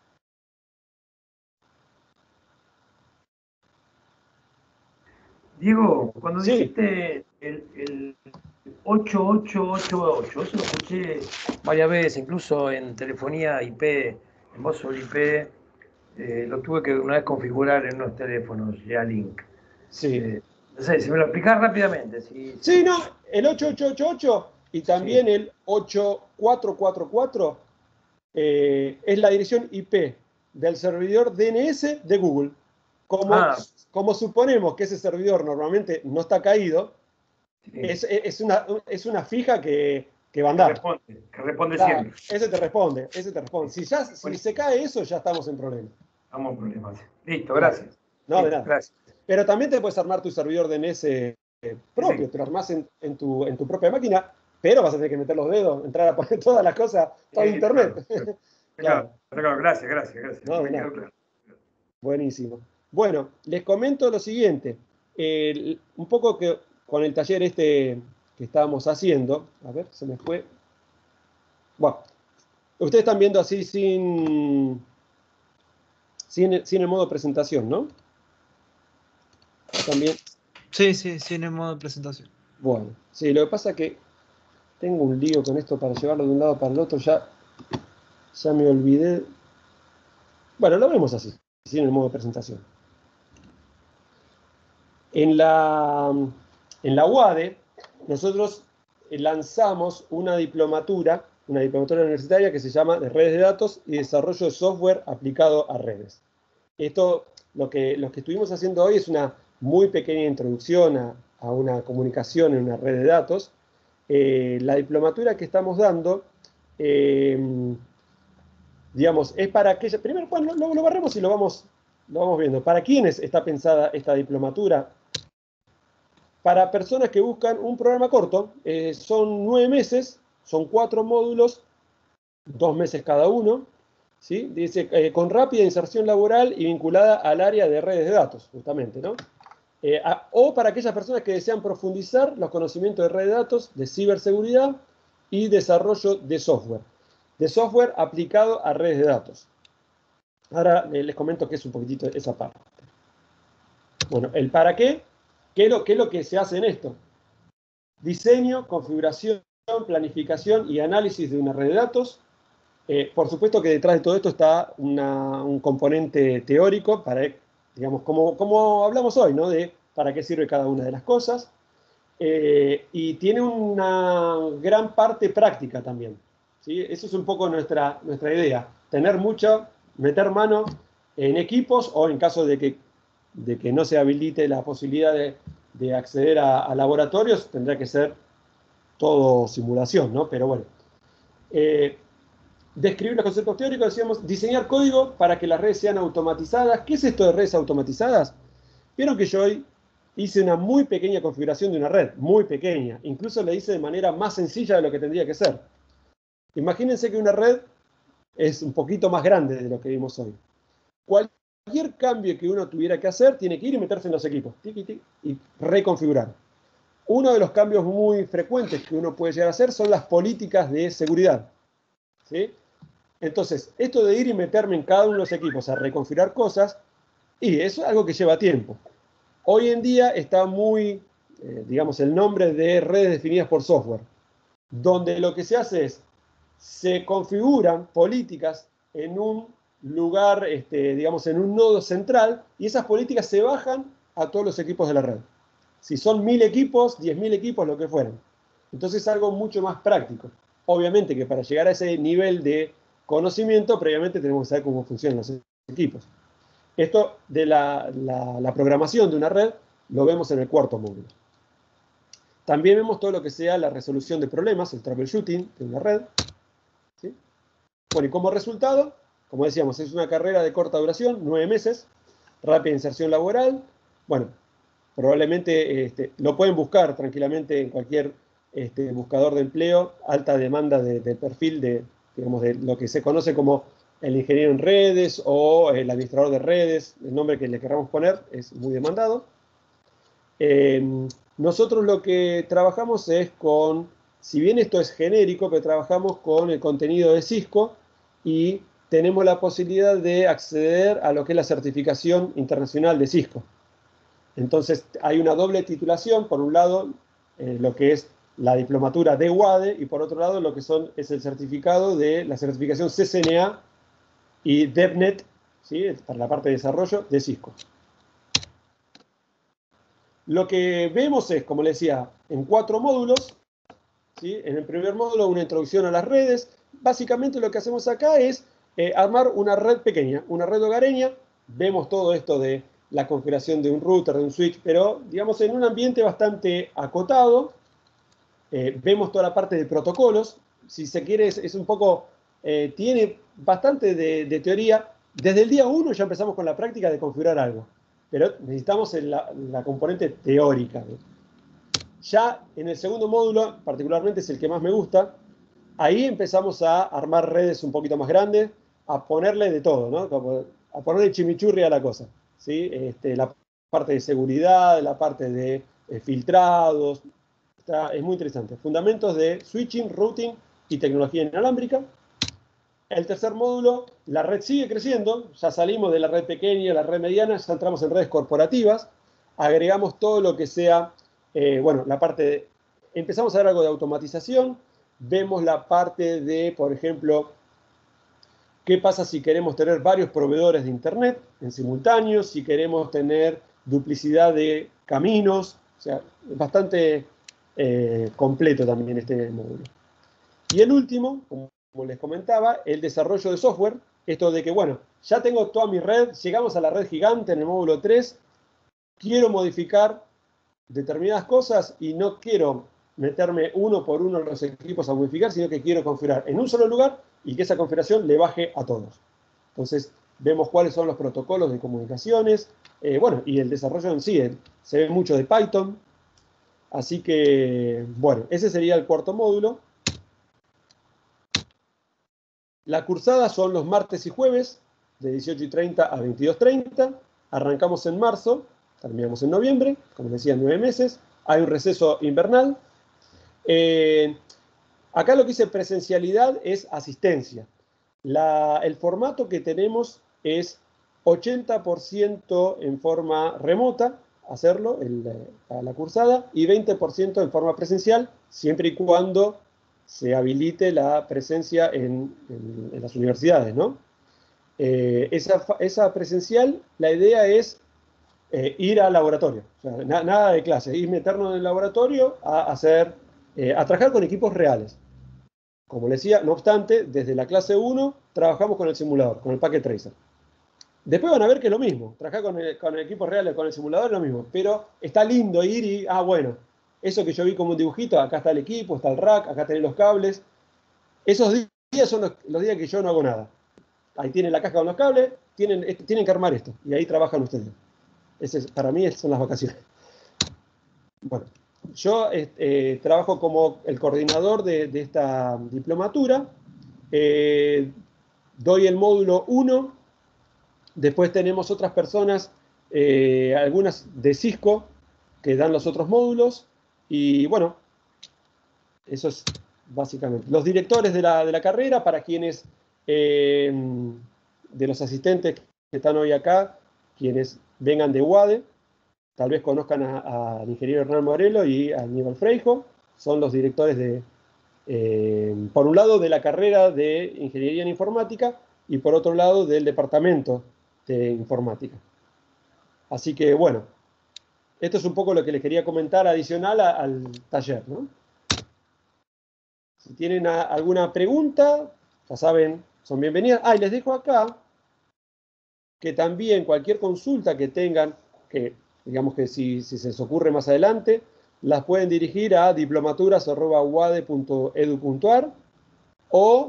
Diego, cuando Sí. dijiste el 8888, eso lo escuché varias veces, incluso en telefonía IP, en voz sobre IP, lo tuve que una vez configurar en unos teléfonos ya Link. Sí. No sé, si me lo explicás rápidamente. Sí, no, el 8888 y también sí. El 8444 es la dirección IP del servidor DNS de Google. Como suponemos que ese servidor normalmente no está caído, sí. es una fija que que va a andar. Que responde Claro, siempre. ese te responde. Si se cae eso, ya estamos en problemas. Estamos en problemas. Listo, Claro. gracias. No, de nada. Gracias. Pero también te puedes armar tu servidor DNS propio, Sí. te lo armás en tu propia máquina, pero vas a tener que meter los dedos, entrar a poner todas las cosas, todo internet. Claro. Gracias. No, Me de quedó nada. claro. Buenísimo. Bueno, les comento lo siguiente. Un poco que con el taller este que estábamos haciendo, a ver, se me fue. Bueno, ustedes están viendo así sin el modo presentación, ¿no? También. Sí, en el modo de presentación. Bueno, sí, lo que pasa es que tengo un lío con esto para llevarlo de un lado para el otro, ya me olvidé. Bueno, lo vemos así, sin el modo de presentación. En la UADE, nosotros lanzamos una diplomatura universitaria que se llama de Redes de Datos y Desarrollo de Software aplicado a redes. Esto, lo que estuvimos haciendo hoy es una muy pequeña introducción a una comunicación en una red de datos. La diplomatura que estamos dando, digamos, es para aquella... Primero, bueno, lo barremos y lo vamos viendo. ¿Para quiénes está pensada esta diplomatura? Para personas que buscan un programa corto, son 9 meses, son 4 módulos, 2 meses cada uno, ¿sí? Dice, con rápida inserción laboral y vinculada al área de redes de datos, justamente, ¿no? O para aquellas personas que desean profundizar los conocimientos de redes de datos, de ciberseguridad y desarrollo de software aplicado a redes de datos. Ahora les comento qué es un poquitito esa parte. Bueno, el para qué. ¿Qué es lo que se hace en esto? Diseño, configuración, planificación y análisis de una red de datos. Por supuesto que detrás de todo esto está un componente teórico para, digamos, como hablamos hoy, ¿no? De para qué sirve cada una de las cosas. Y tiene una gran parte práctica también, ¿sí? Eso es un poco nuestra idea. Meter mano en equipos o en caso de que no se habilite la posibilidad de acceder a laboratorios, tendrá que ser todo simulación, ¿no? Pero bueno. Describir los conceptos teóricos, decíamos, diseñar código para que las redes sean automatizadas. ¿Qué es esto de redes automatizadas? Vieron que yo hoy hice una muy pequeña configuración de una red, muy pequeña. Incluso la hice de manera más sencilla de lo que tendría que ser. Imagínense que una red es un poquito más grande de lo que vimos hoy. Cualquier cambio que uno tuviera que hacer, tiene que ir y meterse en los equipos, y reconfigurar. Uno de los cambios muy frecuentes que uno puede llegar a hacer son las políticas de seguridad, ¿sí? Entonces, esto de ir y meterme en cada uno de los equipos a reconfigurar cosas, y eso es algo que lleva tiempo. Hoy en día está muy, digamos, el nombre de redes definidas por software, donde lo que se hace es, se configuran políticas en un lugar, digamos, en un nodo central, y esas políticas se bajan a todos los equipos de la red. Si son 1000 equipos, 10.000 equipos, lo que fueran. Entonces es algo mucho más práctico. Obviamente que para llegar a ese nivel de conocimiento, previamente tenemos que saber cómo funcionan los equipos. Esto de la programación de una red lo vemos en el cuarto módulo. También vemos todo lo que sea la resolución de problemas, el troubleshooting de una red, ¿sí? Bueno, y como resultado, como decíamos, es una carrera de corta duración, 9 meses, rápida inserción laboral. Bueno, probablemente lo pueden buscar tranquilamente en cualquier buscador de empleo, alta demanda del perfil de lo que se conoce como el ingeniero en redes o el administrador de redes, el nombre que le queramos poner, es muy demandado. Nosotros lo que trabajamos es con, si bien esto es genérico, pero trabajamos con el contenido de Cisco y tenemos la posibilidad de acceder a lo que es la certificación internacional de Cisco. Entonces hay una doble titulación, por un lado lo que es la diplomatura de UADE y por otro lado lo que es el certificado de la certificación CCNA y DevNet, ¿sí? Para la parte de desarrollo de Cisco. Lo que vemos es, como les decía, en 4 módulos, ¿sí? En el primer módulo una introducción a las redes. Básicamente lo que hacemos acá es armar una red pequeña, una red hogareña. Vemos todo esto de la configuración de un router, de un switch, pero digamos en un ambiente bastante acotado. Vemos toda la parte de protocolos. Si se quiere, es un poco, tiene bastante de teoría. Desde el día 1 ya empezamos con la práctica de configurar algo, pero necesitamos la componente teórica. Ya en el segundo módulo, particularmente es el que más me gusta, ahí empezamos a armar redes un poquito más grandes, a ponerle de todo, ¿no? Como a ponerle chimichurri a la cosa, ¿sí? La parte de seguridad, la parte de filtrados, es muy interesante. Fundamentos de switching, routing y tecnología inalámbrica. El tercer módulo, la red sigue creciendo, ya salimos de la red pequeña, la red mediana, ya entramos en redes corporativas, agregamos todo lo que sea, bueno, la parte de, empezamos a ver algo de automatización, vemos la parte de, por ejemplo, qué pasa si queremos tener varios proveedores de Internet en simultáneo, si queremos tener duplicidad de caminos, o sea, es bastante completo también este módulo. Y el último, como les comentaba, el desarrollo de software, esto de que, bueno, ya tengo toda mi red, llegamos a la red gigante en el módulo 3, quiero modificar determinadas cosas y no quiero meterme uno por uno los equipos a modificar, sino que quiero configurar en un solo lugar y que esa configuración le baje a todos. Entonces, vemos cuáles son los protocolos de comunicaciones, bueno, y el desarrollo en sí, se ve mucho de Python, así que, bueno, ese sería el cuarto módulo. La cursada son los martes y jueves, de 18:30 a 22:30. Arrancamos en marzo, terminamos en noviembre, como decía, 9 meses. Hay un receso invernal. Acá lo que dice presencialidad es asistencia. El formato que tenemos es 80% en forma remota, hacerlo, la cursada, y 20% en forma presencial, siempre y cuando se habilite la presencia en las universidades, ¿no? Esa presencial, la idea es ir al laboratorio, o sea, nada de clase, ir meternos en el laboratorio a trabajar con equipos reales. Como les decía, no obstante, desde la clase 1 trabajamos con el simulador, con el Packet Tracer. Después van a ver que es lo mismo, trabajar con equipos reales, con el simulador es lo mismo, pero está lindo ir y, bueno, eso que yo vi como un dibujito, acá está el equipo, está el rack, acá tenés los cables. Esos días son los días que yo no hago nada. Ahí tienen la caja con los cables, tienen que armar esto, y ahí trabajan ustedes. Para mí son las vacaciones. Bueno, yo trabajo como el coordinador de esta diplomatura. Doy el módulo 1. Después tenemos otras personas, algunas de Cisco, que dan los otros módulos. Y bueno, eso es básicamente. Los directores de la carrera, para quienes, de los asistentes que están hoy acá, quienes vengan de UADE, tal vez conozcan al ingeniero Hernán Morelo y a Aníbal Freijo, son los directores por un lado, de la carrera de Ingeniería en Informática y por otro lado, del departamento de Informática. Así que, bueno, esto es un poco lo que les quería comentar adicional al taller, ¿no? Si tienen alguna pregunta, ya saben, son bienvenidas. Y les dejo acá que también cualquier consulta que tengan, que digamos que si se les ocurre más adelante, las pueden dirigir a diplomaturas@uade.edu.ar o,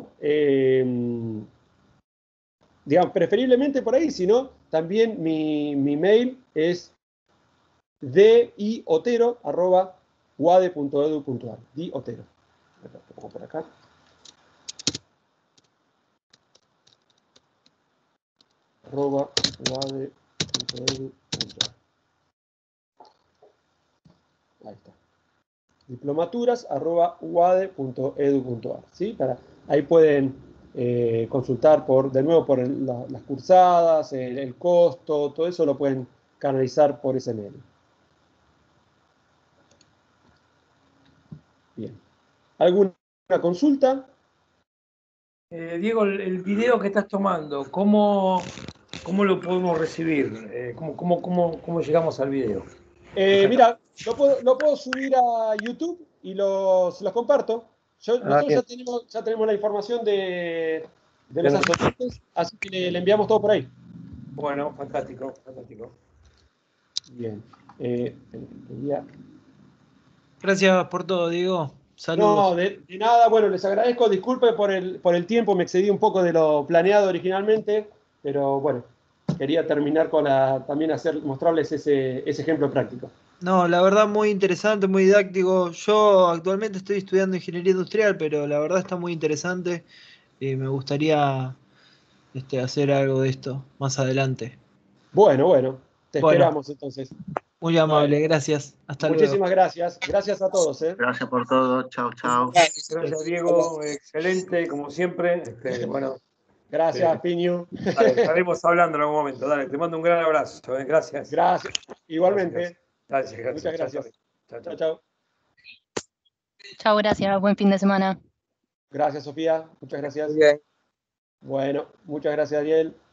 digamos, preferiblemente por ahí, si no, también mi mail es diotero@uade.edu.ar. Diotero. Lo pongo por acá. @uade.edu.ar. Ahí está. diplomaturas@uade.edu.ar. ¿Sí? Ahí pueden consultar de nuevo por las cursadas, el costo, todo eso lo pueden canalizar por ese medio. Bien. ¿Alguna consulta? Diego, el video que estás tomando, ¿cómo lo podemos recibir? ¿Cómo llegamos al video? Mira, lo puedo subir a YouTube y se los comparto. Nosotros ya tenemos la información de los asistentes, así que le enviamos todo por ahí. Bueno, fantástico, fantástico. Bien. Gracias por todo, Diego. Saludos. No, de nada. Bueno, les agradezco. Disculpe por el tiempo, me excedí un poco de lo planeado originalmente, pero bueno, quería terminar con también mostrarles ese ejemplo práctico. No, la verdad muy interesante, muy didáctico. Yo actualmente estoy estudiando ingeniería industrial, pero la verdad está muy interesante y me gustaría hacer algo de esto más adelante. Bueno, te Bueno, esperamos entonces. muy amable, Bueno, gracias. Hasta luego. muchísimas gracias. Gracias a todos. Gracias por todo. Chao, chao. Gracias, Diego. Excelente, como siempre. Bueno, Gracias, Piñu. dale, estaremos hablando en algún momento. Dale, te mando un gran abrazo. Gracias. Gracias. Igualmente. Gracias. Muchas gracias. Chao. Chao. Chao, gracias. Buen fin de semana. Gracias, Sofía. Muchas gracias. Muy bien. Bueno, muchas gracias, Ariel.